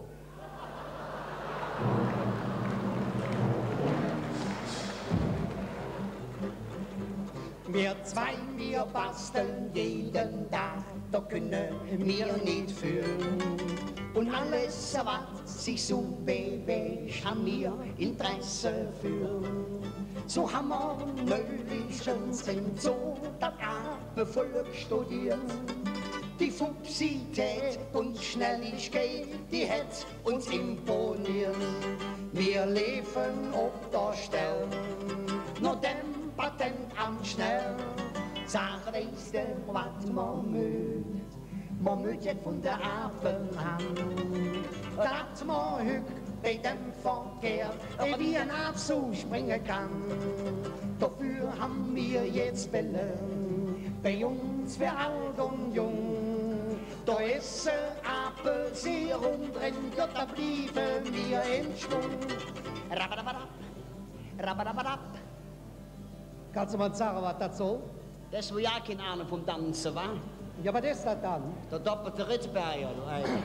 Wir zwei, wir basteln jeden Tag, da können wir nicht fühlen.
Und alles, was sich so bewegt, haben wir Interesse für. So haben wir neulich im Zoo das Apenvolk studiert. Die Fuchsität und Schnelligkeit, die hat uns imponiert. Wir leben auf der Stelle, nur dem Patent am Schnell. Sag, weißt du, was man mögt? Man mögt jetzt von der Apenhand. Dat man hück bei dem Verkehr, wie ein Abzug springen kann. Dafür haben wir jetzt Bälle, bei uns für alt und jung. Da ist ein Apelserum drin, ja, da blieben wir im Schwung. Rabadabadab, rabadabadab.
Kannst du mal sagen, was das so?
Das ist, wo ja keine Ahnung vom Tanzen war.
Ja, was ist das dann?
Der doppelte Ritzberger, du Alter.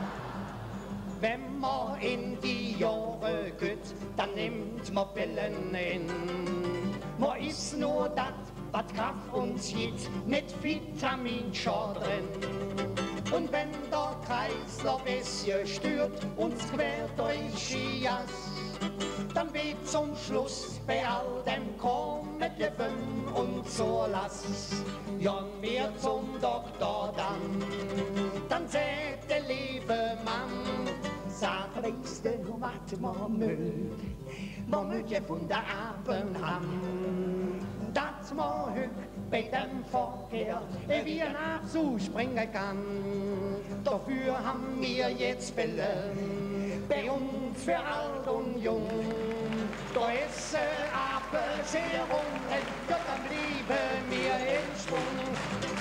Wenn man in die Jahre geht, dann nimmt man Pillen in. Man isst nur das, was Kraft uns gibt, mit Vitamin schon drin. Und wenn der Kreislauf es gestört, uns quer durch die Jas, dann wird zum Schluss bei all dem kommen Leben und zur Last. Ja, wir zum Doktor dann, dann sagt der liebe Mann, sag, weißt du, was man mögt? Man mögt ja von der Apenhand, dass man hück bei dem Verkehr wie ein Abzug springen kann. Dafür haben wir jetzt Bälle, bei uns für alt und jung. Da ist ein Apelserum, ja, dann blieben wir im Schwung.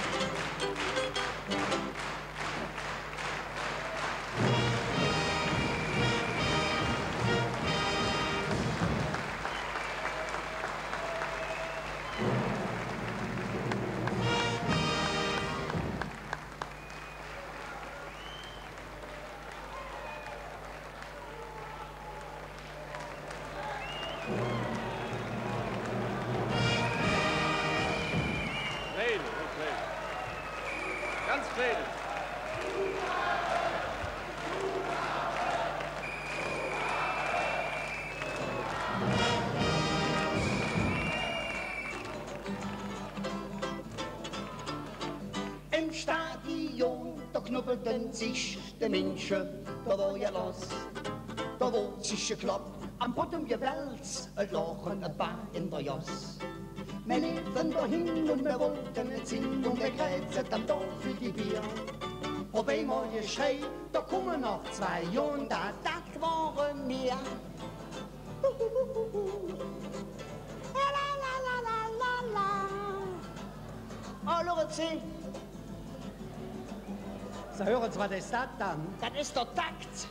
Ganz friedlich.
Im Stadion, da knuppelten sich die Menschen, da war ja los. Da wurde sich geklappt, am Boden gewälzt, ein Lachen, ein Paar in der Jas. Wir lebten dahin und wir wollten nicht singen und wir kreuzen am Dorf für die Bier. Ob einmal geschreit, da kommen noch zwei und da, das waren wir. La la la la la la. Oh, Lorenzi,
So, hören Sie, was ist das dann?
das ist der Takt.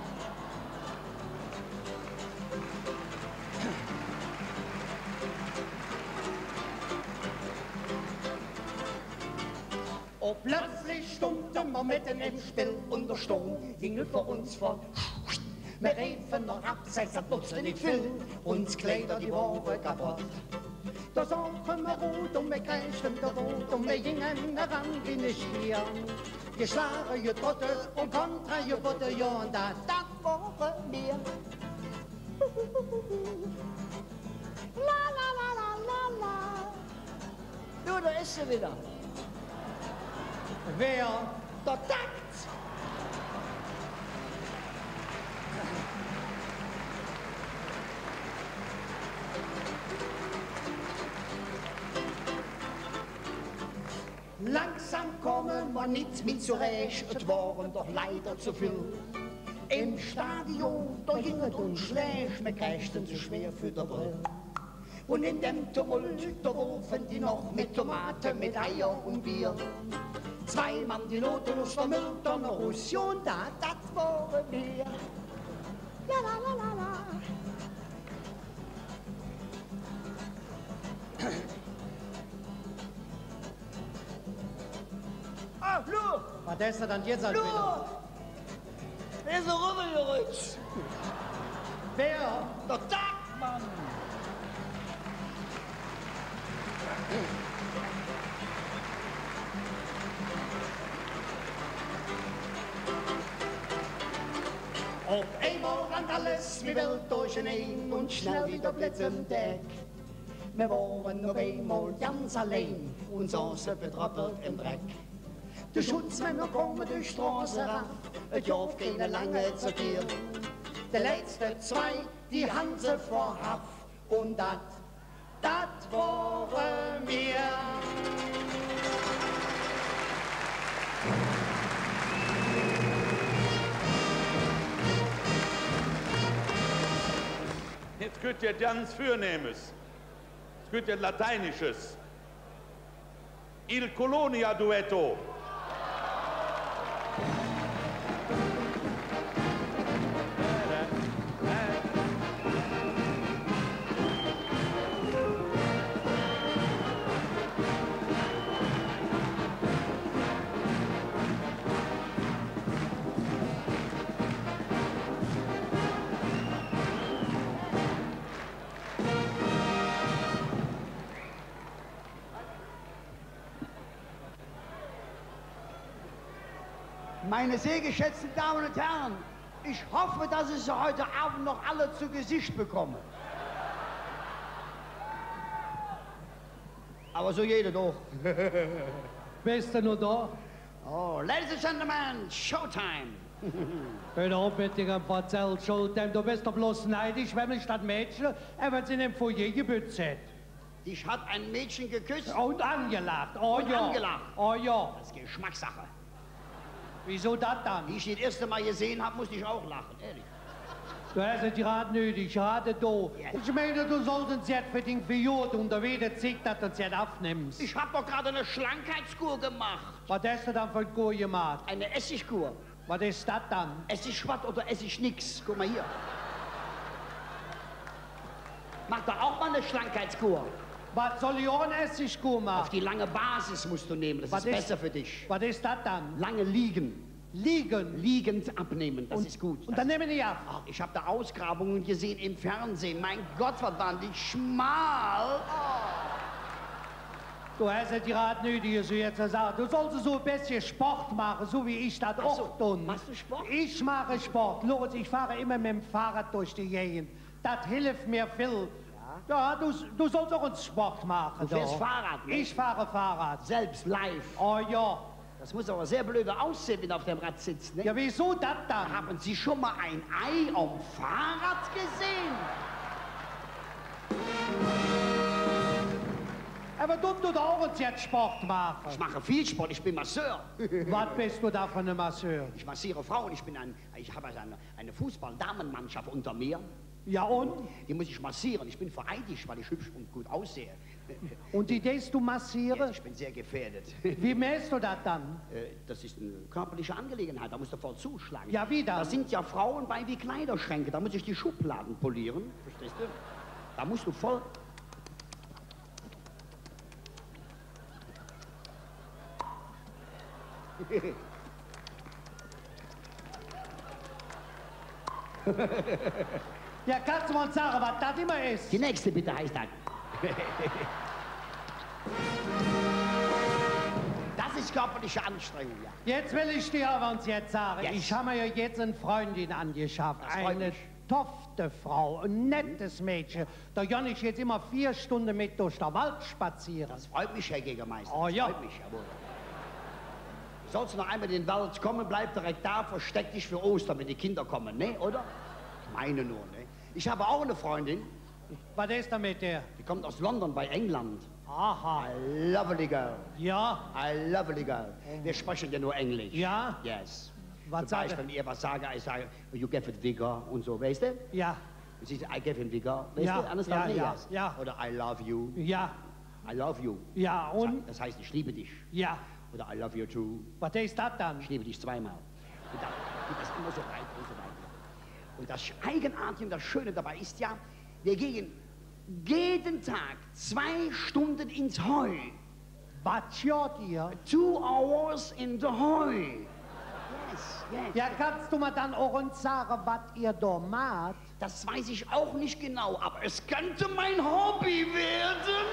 Oh, plötzlich stummten wir mitten im Spiel und der Sturm ging über uns fort. Wir riefen noch abseits, das wusste nicht viel, uns Kleider, die waren kaputt. Da sahen wir rot und wir kreischten der Rot und wir gingen heran wie eine Stier. Geschlagen, getrotte und kontra, gebotte, ja und da, das waren wir. La la la la la la. Du, da ist sie wieder.
Wer?
Der Takt!
war nichts mit zurecht, es waren doch leider zu viel. Im Stadion, da jingert und schlecht, mir kächten zu schwer für der Brill. Und in dem Tumult, da rufen die noch mit Tomaten, mit Eier und Bier. Zwei Mann die Noten aus der Mülltonne, Russion, da, das waren wir. La la la la la.
Ah, Flo!
Was ist das dann jetzt halt
Flo!
wieder?
Wer ist noch rübergerutscht?
Wer?
Der Tagmann!
Auf einmal rannt alles wie wild durch den Ein und schnell wieder Blitz im Deck. Wir waren auf einmal ganz allein und saßen betröppelt im Dreck. Die Schutzmänner kommen durch die Straße rauf, es gab keine lange Zeit hier. Die letzten zwei, die haben sie verhaft und dat, dat waren wir.
Jetzt könnt ihr ganz Fürnehmes. Jetzt könnt ihr Lateinisches. Il Colonia Duetto.
Meine sehr geschätzten Damen und Herren, ich hoffe, dass ich Sie heute Abend noch alle zu Gesicht bekomme. Aber so jeder doch.
Bist du nur da?
Oh, Ladies and Gentlemen, Showtime!
Hör auf mit dem Verzell, Showtime. Du bist doch bloß neidisch, wenn mich das Mädchen einfach in dem Foyer gebützt hat.
Dich hat ein Mädchen geküsst
Und angelacht, oh
und
ja.
angelacht.
Oh ja.
Das ist Geschmackssache.
Wieso das dann?
Wie ich die das erste Mal gesehen habe, musste ich auch lachen, ehrlich.
Du hast es gerade nötig, gerade da.
Ja.
Ich meine, du sollst uns jetzt für den Period und da wieder zeigt, dass du uns jetzt aufnimmst.
Ich habe doch gerade eine Schlankheitskur gemacht.
Was hast du dann für ein Kur gemacht?
Eine Essigkur.
Was ist das dann?
Essigschwatt oder Essig nix. Guck mal hier. Mach doch auch mal eine Schlankheitskur.
Was soll ich auch eine Essigkur
Auf
machen?
die lange Basis musst du nehmen, das
Was
ist besser für dich.
Was ist das dann?
Lange liegen.
Liegen.
Liegend abnehmen, das
Und-
ist gut.
Und dann nehmen die ab.
Ach, ich habe da Ausgrabungen gesehen im Fernsehen. Mein Gott, was waren die schmal.
Du hast es gerade nötig, so jetzt zu sagen. Du sollst so ein bisschen Sport machen, so wie ich das
Ach
auch
so,
tun.
machst du Sport?
Ich mache Sport. Los, ich fahre immer mit dem Fahrrad durch die Gegend. Das hilft mir viel. Ja, du, du sollst auch einen Sport machen.
Du fährst
doch.
Fahrrad, ne?
Ich fahre Fahrrad.
Selbst live.
Oh ja.
Das muss aber sehr blöde aussehen, wenn du auf dem Rad sitzt, ne?
Ja, wieso das dann?
Haben Sie schon mal ein Ei am Fahrrad gesehen?
Aber du, du auch uns jetzt Sport machen.
Ich mache viel Sport, ich bin Masseur.
Was bist du da für eine Masseur?
Ich massiere Frauen, ich bin ein, ich habe also eine, eine Fußball-Damenmannschaft unter mir.
Ja und?
Die muss ich massieren. Ich bin vereidigt, weil ich hübsch und gut aussehe.
Und die gehst du
Ja,
massieren?
ich bin sehr gefährdet.
Wie mähst du das dann?
Äh, Das ist eine körperliche Angelegenheit, da musst du voll zuschlagen.
Ja, wie dann?
Da sind ja Frauen bei wie Kleiderschränke, da muss ich die Schubladen polieren, verstehst du? Da musst du voll...
Ja, kannst du uns sagen, was das immer ist?
Die nächste bitte heißt das. Das ist körperliche Anstrengung, ja.
Jetzt will ich dir aber uns jetzt sagen,
Yes.
ich habe mir ja jetzt eine Freundin angeschafft,
Das freut
eine
mich.
tofte Frau, ein nettes Mädchen. Da kann ich jetzt immer vier Stunden mit durch den Wald spazieren.
Das freut mich, Herr Jägermeister.
Oh,
das
ja.
freut mich, jawohl. Sollst du noch einmal in den Wald kommen, bleib direkt da, versteck dich für Ostern, wenn die Kinder kommen, ne, oder? Ich meine nur, ne? Ich habe auch eine Freundin,
Was ist da mit der?
die kommt aus London bei England.
Aha.
A lovely girl.
Ja.
A lovely girl. Wir sprechen ja nur Englisch.
Ja?
Yes.
Was
Zum
sage-
Beispiel, wenn ihr was sage, ich sage, you give it vigor und so, weißt du?
Ja.
Und sie sagt, I give him vigor, weißt
Ja,
du? Anders
ja,
dann
ja,
yes.
ja.
Oder I love you.
Ja.
I love you.
Ja, und?
Das heißt, ich liebe dich.
Ja.
Oder I love you too.
Was ist das dann?
Ich liebe dich zweimal. Und dann geht das immer so weiter und so weiter. Und das Eigenartige und das Schöne dabei ist ja, wir gehen jeden Tag zwei Stunden ins Heu.
Was schaut ihr?
Two hours in the Heu. Yes, yes.
Ja, kannst du mir dann auch uns sagen, was ihr da macht?
Das weiß ich auch nicht genau, aber es könnte mein Hobby werden.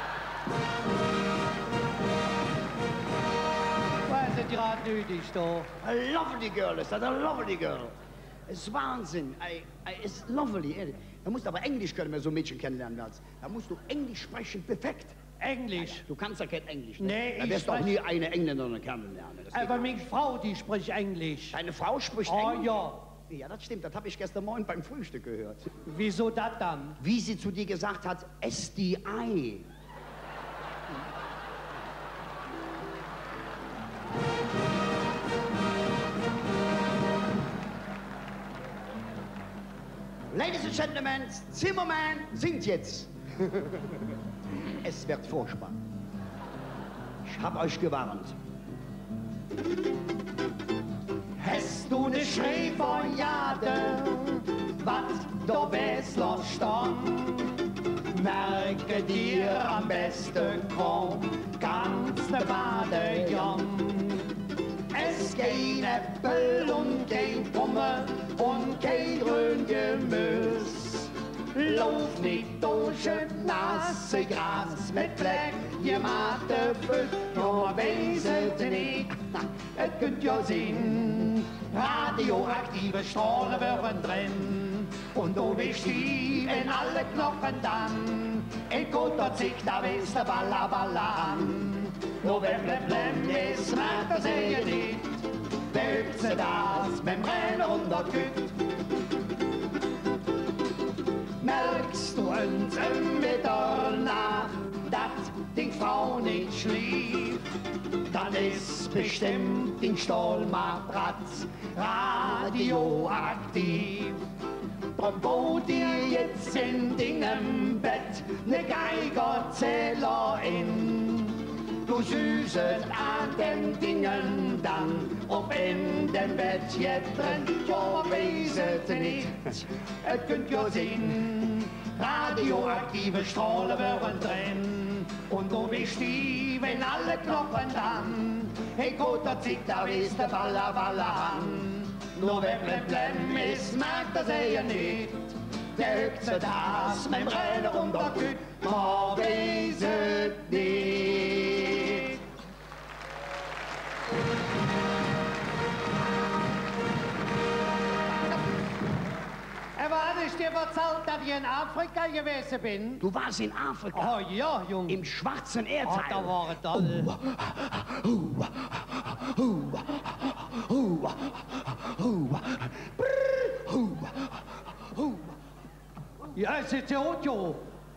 Was ist gerade nötig da?
A lovely girl is that, a lovely girl. Es ist Wahnsinn. I, I, it's lovely. ehrlich. Da musst du aber Englisch können, wenn du so ein Mädchen kennenlernen willst. Da musst du Englisch sprechen, perfekt.
Englisch.
Du kannst ja kein Englisch. Ne?
Nee,
da
ich
wirst du auch
sprech-
nie eine Engländerin kennenlernen. Das geht
Aber
nicht.
meine Frau, die spricht Englisch.
Deine Frau spricht
Oh
Englisch?
ja.
Ja, das stimmt. Das habe ich gestern Morgen beim Frühstück gehört.
Wieso das dann?
Wie sie zu dir gesagt hat, S D I. Ladies and Gentlemen, Zimmerman singt jetzt. Es wird furchtbar. Ich hab euch gewarnt.
Hast du ne Schäferjade, wat do Wessler stand? Merke dir am besten kaum, ganz ne Badejan. Es kein Äpfel und kein Pommes und kein Grüngemüs. Lauf nicht durch nasse Gras mit Fleck gemachte Füll. Ja, weiß es nicht, es könnt ja sehen, radioaktive Strahlen werden drin. Und du bist tief in alle Knochen dann, in guter Zick, da willst du Balla Balla an. Nur wenn blem blem ist, merkt er sich nicht, wer übt sie das mit dem Rennen und der Kütt. Merkst du uns im Mitternacht, dass die Frau nicht schlief, dann ist bestimmt die Stahlmatratz radioaktiv. Drum bau dir jetzt in deinem Bett ne Geigerzähler in. Du süßet an den Dingen dann, ob in dem Bett jetzt drin, ja, weiß es nicht, es könnt ja sehen, radioaktive Strahlen werden drin, und du bist tief in alle Knochen dann, hey, guter Zick, da weißt du Balla Balla an, nur wenn blem blem ist, merkt er sich ja nicht, der hückt sie das mit dem Rennen und der Kütt, man weiß es nicht. Aber hatte ich dir erzählt, dass ich in Afrika gewesen bin?
Du warst in Afrika.
Oh ja, Junge.
Im schwarzen
Oh,
Erdteil.
da war es toll. Ja, es ist ja auch jo.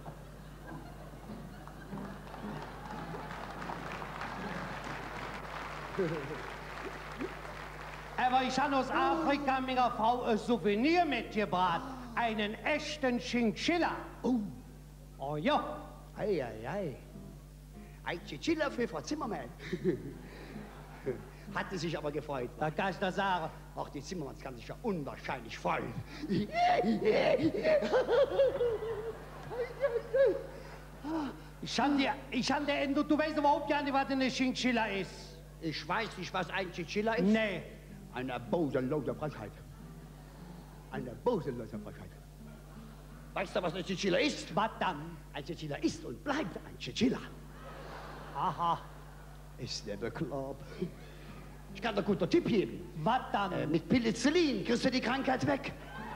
Aber ich habe aus Afrika meiner Frau ein Souvenir mitgebracht. Einen echten Chinchilla.
Oh,
Oh ja.
ei, ei, ei. Ein Chinchilla für Frau Zimmermann. Hatte sich aber gefreut.
Da kann ich das sagen.
Auch die Zimmermanns kann sich ja unwahrscheinlich freuen.
Ich kann dir, ich kann dir, du, du weißt überhaupt gar nicht, was eine Chinchilla ist.
Ich weiß nicht, was ein Chinchilla ist.
Nee.
Eine bodenlose Frechheit. Eine bodenlose Frechheit. Weißt du, was ein Chinchilla ist?
Was dann?
Ein Chinchilla ist und bleibt ein Chinchilla.
Aha.
Ist der bekloppt. Ich kann dir einen guten Tipp geben.
Was dann?
Äh, mit Penicillin kriegst du die Krankheit weg.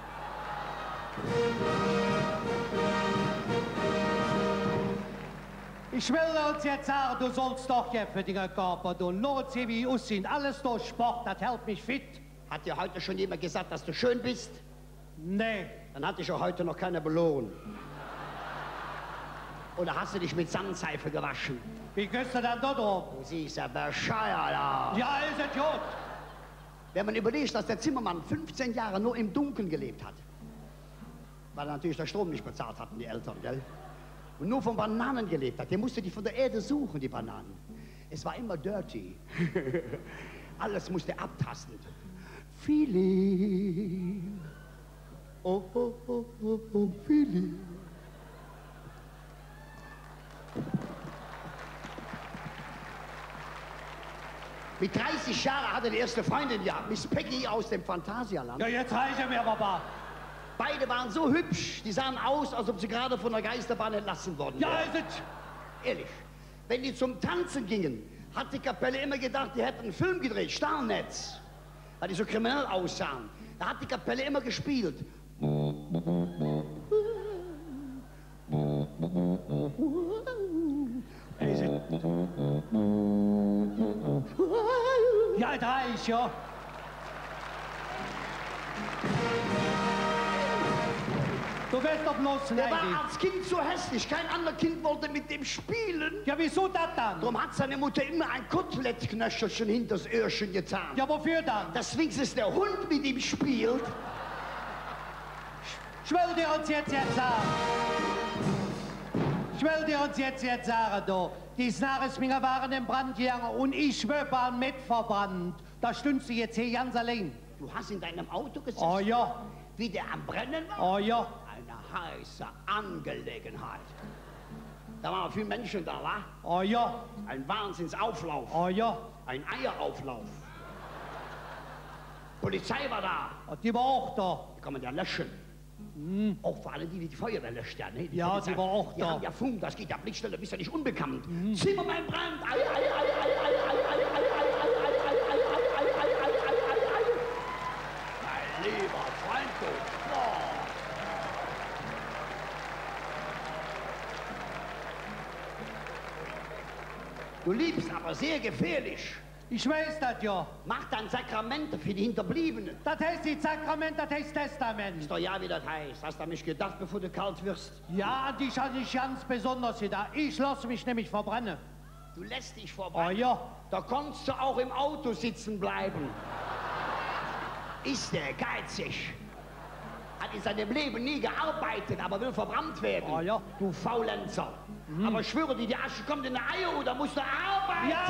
Ich will uns jetzt sagen, du sollst doch ja für den Körper tun. Nur sehen, wie ich aussehe. Alles durch Sport, das hält mich fit.
Hat dir heute schon jemand gesagt, dass du schön bist?
Nee.
Dann hat dich auch heute noch keiner belohnt. Oder hast du dich mit Sandseife gewaschen?
Wie gehst du dann dort rum?
Du siehst ja bescheuert aus.
Ja, ist es gut.
Wenn man überlegt, dass der Zimmermann fünfzehn Jahre nur im Dunkeln gelebt hat, weil er natürlich der Strom nicht bezahlt hatten, die Eltern, gell? Und nur von Bananen gelebt hat, der musste die von der Erde suchen, die Bananen. Es war immer dirty. Alles musste abtasten. Philly. Oh, oh, oh, oh, oh, Philly. Mit dreißig Jahren hatte die erste Freundin ja, Miss Peggy aus dem Phantasialand.
Ja, jetzt reicht mir aber.
Beide waren so hübsch, die sahen aus, als ob sie gerade von der Geisterbahn entlassen worden wären.
Ja, ist es.
Ehrlich, wenn die zum Tanzen gingen, hat die Kapelle immer gedacht, die hätten einen Film gedreht, Starnetz, weil die so kriminell aussahen. Da hat die Kapelle immer gespielt.
Ja, es reicht, ja. Du wirst doch bloß
Der war
neidisch.
als Kind so hässlich, kein anderes Kind wollte mit dem spielen.
Ja, wieso das dann?
Darum hat seine Mutter immer ein Kotelettknöchelchen hinters Öhrchen getan.
Ja, wofür dann?
Dass wenigstens der Hund mit ihm spielt.
Ich will dir uns jetzt jetzt sagen. Ich will dir uns jetzt jetzt sagen, du. Die Snaresminger waren im Brand gegangen und ich war mit verbrannt. Da stündst du jetzt hier ganz allein.
Du hast in deinem Auto gesessen,
Oh ja,
wie der am Brennen war.
oh ja.
Eine heiße Angelegenheit. Da waren viele Menschen da, wa?
Oh ja,
Ein Wahnsinnsauflauf.
oh ja.
Ein Eierauflauf. Polizei war da.
Und die war auch da.
Die kann man ja löschen. Auch vor allem die, die die Feuerwehr löscht, ja, ne? Die
Ja,
Polizei,
die war auch
die
da.
haben ja Funk, das geht ja blitzschnell, bist ja nicht unbekannt. Zimmermann brennt! Ei, ei, ei, ei, ei, ei, ei, ei, ei, ei, ei, ei, ei, ei, ei, ei, ei, ei, ei. Mein lieber Freund, du. Boah. Du liebst aber sehr gefährlich.
Ich weiß das ja.
Mach dann Sakramente für die Hinterbliebenen.
Das heißt nicht Sakrament, das heißt Testament.
Ist doch ja, wie das heißt. Hast du an mich gedacht, bevor du kalt wirst?
Ja, an dich hatte ich ganz besonders gedacht. Ich lasse mich nämlich verbrennen.
Du lässt dich
Oh
vorbei.
ja.
Da kannst du auch im Auto sitzen bleiben. Ist der geizig. Hat in seinem Leben nie gearbeitet, aber will verbrannt werden.
Oh ja.
Du Faulenzer. Aber ich schwöre dir, die Asche kommt in die Eier oder musst du arbeiten.
Ja.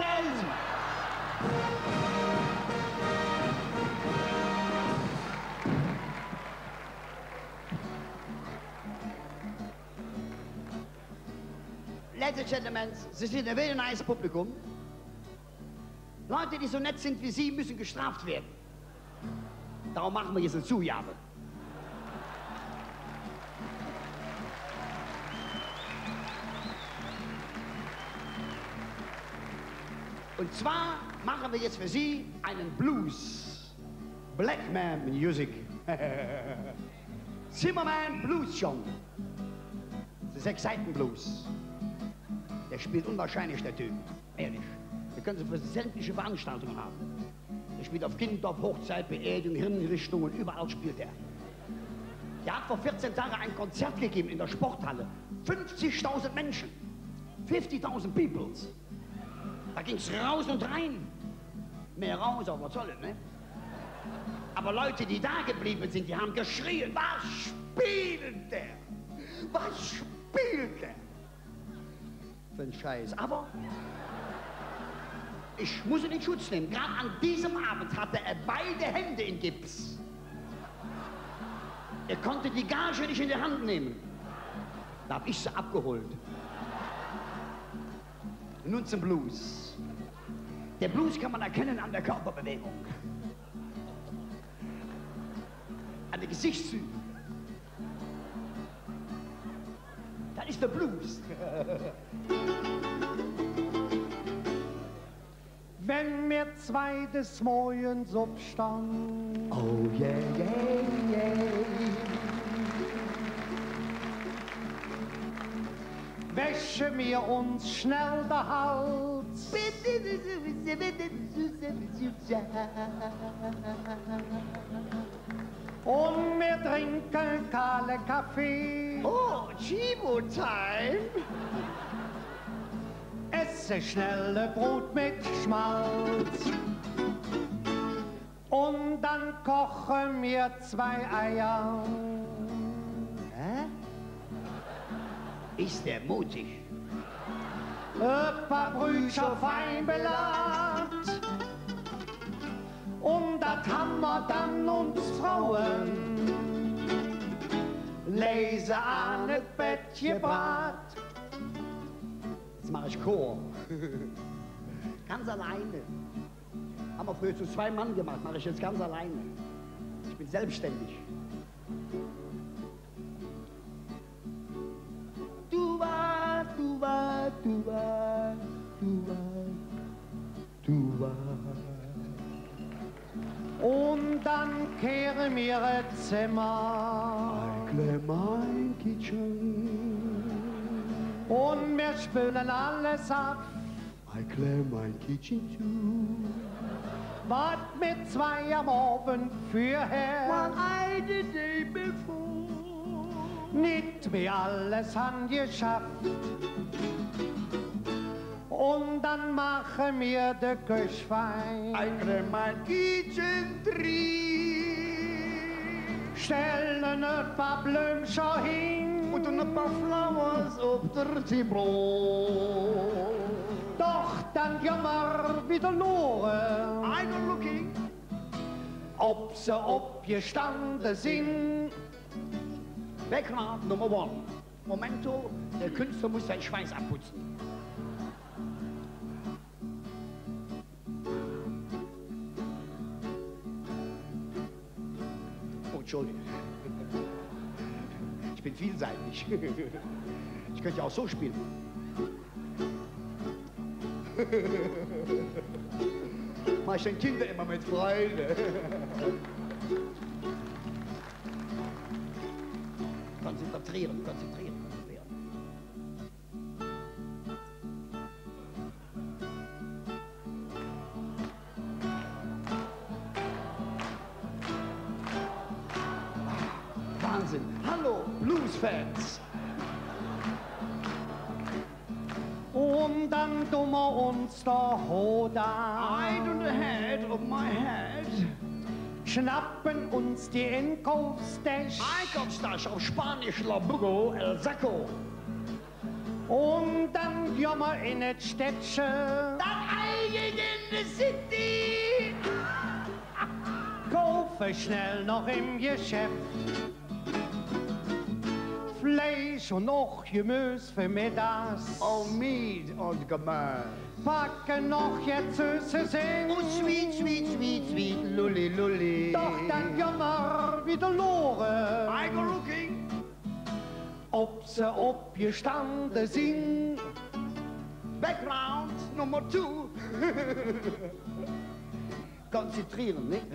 Ladies and gentlemen, Sie sind ein very nice Publikum. Leute, die so nett sind wie Sie, müssen gestraft werden. Darum machen wir jetzt eine Zugabe. Und zwar machen wir jetzt für Sie einen Blues. Black Man Music. Zimmerman Blues John. Das ist sechs Seiten Blues. Der spielt unwahrscheinlich, der Typ. Ehrlich. Wir können sie für sämtliche Veranstaltungen haben. Der spielt auf Kinderdorf, Hochzeit, Beerdigung, Hirnrichtung und überall spielt er. Der hat vor vierzehn Tagen ein Konzert gegeben in der Sporthalle. fünfzigtausend Menschen. fifty-thousand Peoples. Da ging's raus und rein. Mehr raus, aber was soll es, ne? Aber Leute, die da geblieben sind, die haben geschrien, was spielt der? Was spielt der? Für ein Scheiß. Aber ich muss ihn in Schutz nehmen. Gerade an diesem Abend hatte er beide Hände in Gips. Er konnte die Gage nicht in die Hand nehmen. Da hab ich sie abgeholt. Nun zum Blues. Der Blues kann man erkennen an der Körperbewegung. An den Gesichtszügen. Das ist der Blues.
Wenn mir zwei des Morgens obstand.
Oh yeah, yeah, yeah.
Wäsche mir uns schnell der Hals. Und mir wir trinken kahle Kaffee.
Oh, Chibo-Time.
Esse schnelle Brot mit Schmalz. Und dann koche mir zwei Eier.
Hä? Ist der mutig?
Ein paar Brücher fein belag. Und das haben wir dann uns Frauen. Lese an das Bett gebracht.
Jetzt mache ich Chor. Ganz alleine. Haben wir früher zu zwei Mann gemacht, mache ich jetzt ganz alleine. Ich bin selbstständig. Du war, du war, du war, du war, du war.
Und dann kehren wir ins Zimmer.
I clear my kitchen.
Und wir spülen alles ab.
I clear my kitchen too.
Was mit zwei am Abend fürher.
What I did the day before.
Nicht wie alles han geschafft. Und dann machen wir de Küchwein.
I clear my kitchen tree.
Stellen ein paar Blümchen hin.
Und ein paar Flowers auf der Zimmer.
Doch dann jammer wieder nur.
I'm looking.
Ob sie abgestanden sind.
Background Nummer one. Momento, der Künstler muss sein Schweiß abputzen. Oh, Entschuldigung. Ich bin vielseitig. Ich könnte ja auch so spielen. Mach ich den Kinder immer mit Freude. Konzentrieren, konzentrieren, konzentrieren. Wahnsinn. Hallo, Blues-Fans.
Und dann tun wir uns da Hoda.
Right on the head of my head.
Schnappen uns die Einkaufstasche.
Einkaufstasche auf Spanisch, La Bugo, El Sacco.
Und dann gehen wir in das Städtchen.
Dann eigen in the city.
Kaufe schnell noch im Geschäft. Fleisch und noch Gemüse für mittags.
Oh, Meat und Gemüse.
Packen noch jetzt Süße sind.
Oh, sweet, sweet, sweet, sweet, lulli, lulli.
Doch dann gehen wir wieder loren.
I go looking.
Ob sie abgestanden sind.
Background Nummer two. Konzentrieren, nicht?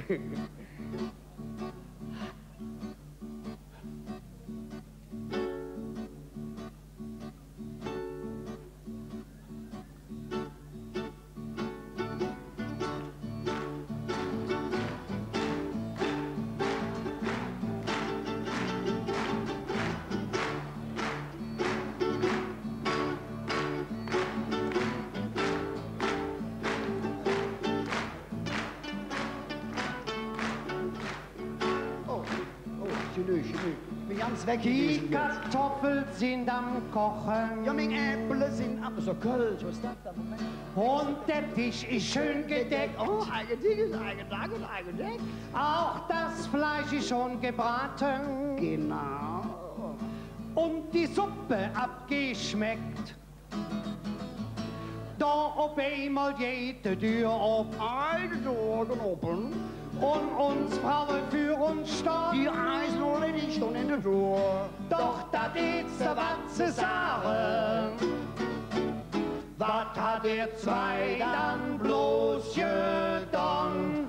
Genü, genü. Ich bin ganz weg
Die
gewesen jetzt.
Kartoffeln sind am Kochen.
Ja, meine Äpfel sind ab. So kalt, was ist das da? Moment.
Und der Tisch ist schön gedeckt.
Oh, eigedeckt, eigedeckt, eigedeckt.
Auch das Fleisch ist schon gebraten.
Genau.
Und die Suppe abgeschmeckt. Da auf einmal jede Tür auf.
Eine Tür open.
Und uns Frauen für uns stehen.
Die Eisen die stehen in der Tür.
Doch da ist der was zu sagen. Was hat ihr zwei dann bloß getan?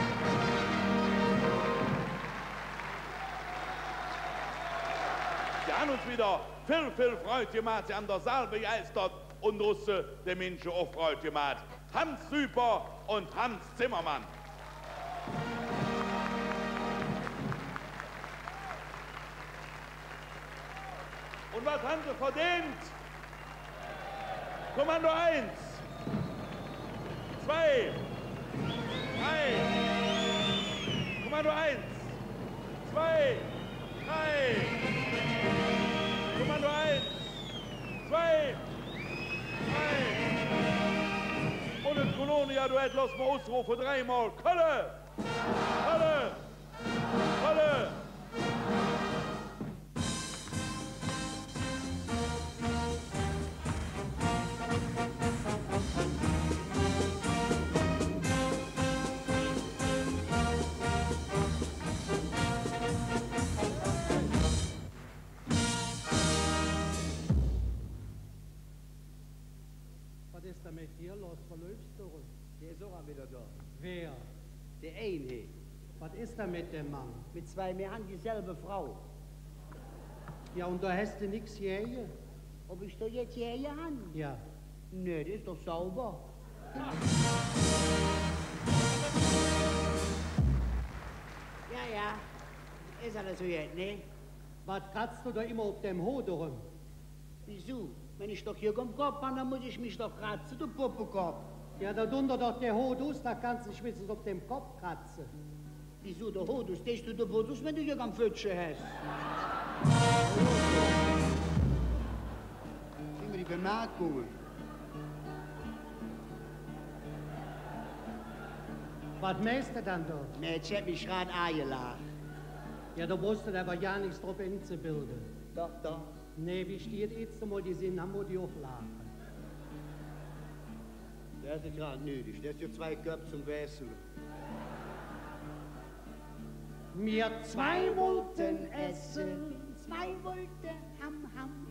Ja, Wir haben uns wieder viel, viel Freude gemacht. Sie haben der Saal begeistert und uns äh, der Menschen auch Freude gemacht. Hans Süper und Hans Zimmermann. Und was haben sie verdient? Kommando eins, zwei, drei. Kommando eins, zwei, drei. Kommando eins, zwei, drei. Und das Kolonia-Duett lassen wir ausrufen dreimal. Kölle! Kölle! Kölle!
Mit dir los, verläufst du?
Der ist auch wieder da.
Wer?
Der eine.
Was ist da mit dem Mann?
Mit zwei mehr an dieselbe Frau.
Ja, und da hast du nichts hier?
Ob ich da jetzt hier an?
Ja.
Nö, das ist doch sauber. Ja, ja. Ist alles so jetzt, ne?
Was kratzt du da immer auf dem Hut rum?
Wieso? Wenn ich doch hier am Kopf habe, dann muss ich mich doch kratzen, du Puppekopf.
Ja, da drunter doch der Hodus, da kannst du nicht wissen, auf dem Kopf kratzen.
Wieso der Hodus? Stehst du der Hodus, wenn du hier am Pfütsche hast? Sieh mir die Bemerkungen.
Was meinst du dann da?
Ne, jetzt hätt mich grad eingeladen.
Ja, da brauchst du aber ja nichts drauf einzubilden.
Doch, doch.
Nee, wie steht jetzt einmal die Sinn, haben wir die Auflagen.
Der ist nicht gerade nötig, der ist ja zwei Köpfe zum Wechseln.
Wir zwei wollten essen,
zwei wollten Ham Ham.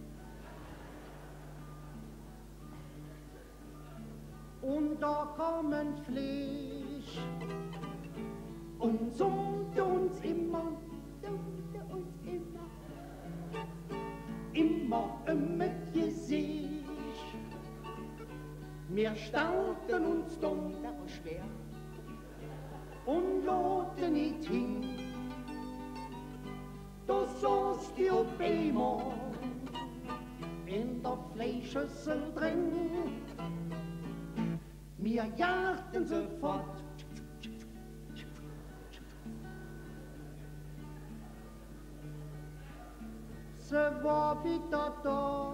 Und da kommen Fleisch und summte uns immer,
Summte uns immer.
immer mit Gesicht. Wir starrten uns dumm
Das war schwer.
und loten nicht hin. Da saß die Obama in der Fleischschüssel drin. Wir jagten sofort sie war wieder da.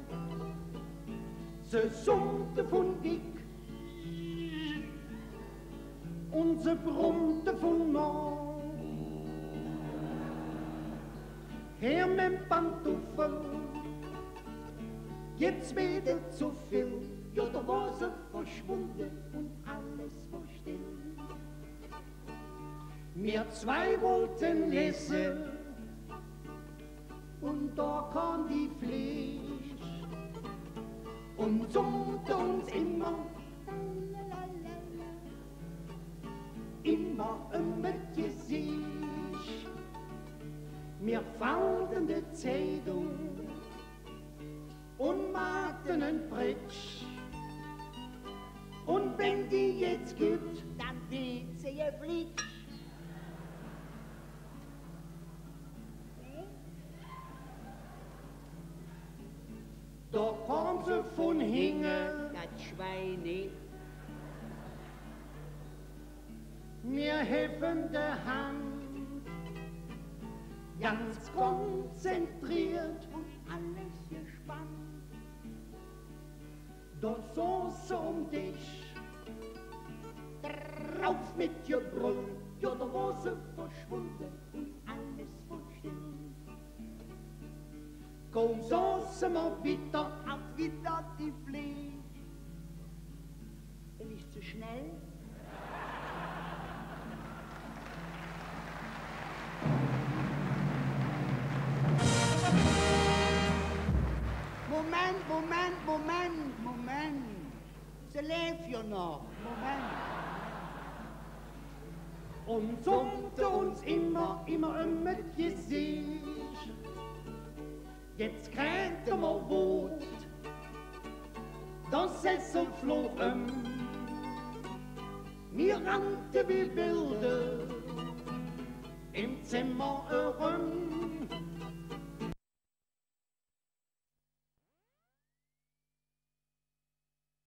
Sie summte von dick und sie brummte von nah. Her mit Pantoffel, jetzt wieder zu viel.
Ja, da war sie verschwunden und alles war still.
Wir zwei wollten lesen und da kam die Pflicht und summte uns immer, immer mit Gesicht. Wir fanden die Zeitung und machten einen Pritsch. Und wenn die jetzt gibt,
Dann weht sie ihr Blick.
da kam sie von hinten.
Das Schweine.
Mir helfende Hand, ganz konzentriert
Und alles gespannt.
da saß sie um dich. Drauf mit ihr Brüll, ja, da war sie verschwunden.
Und alles war still.
Kaum saß sie mal wieder,
Auch wieder die Pflicht. Bin ich zu schnell? Moment, Moment, Moment, Moment. Sie lebt ja noch. Moment.
und summte uns immer, immer mit Gesicht. jetzt kriegen wir Wut. Das ist so flogen, wir rannten wie Wilde im Zimmer herum.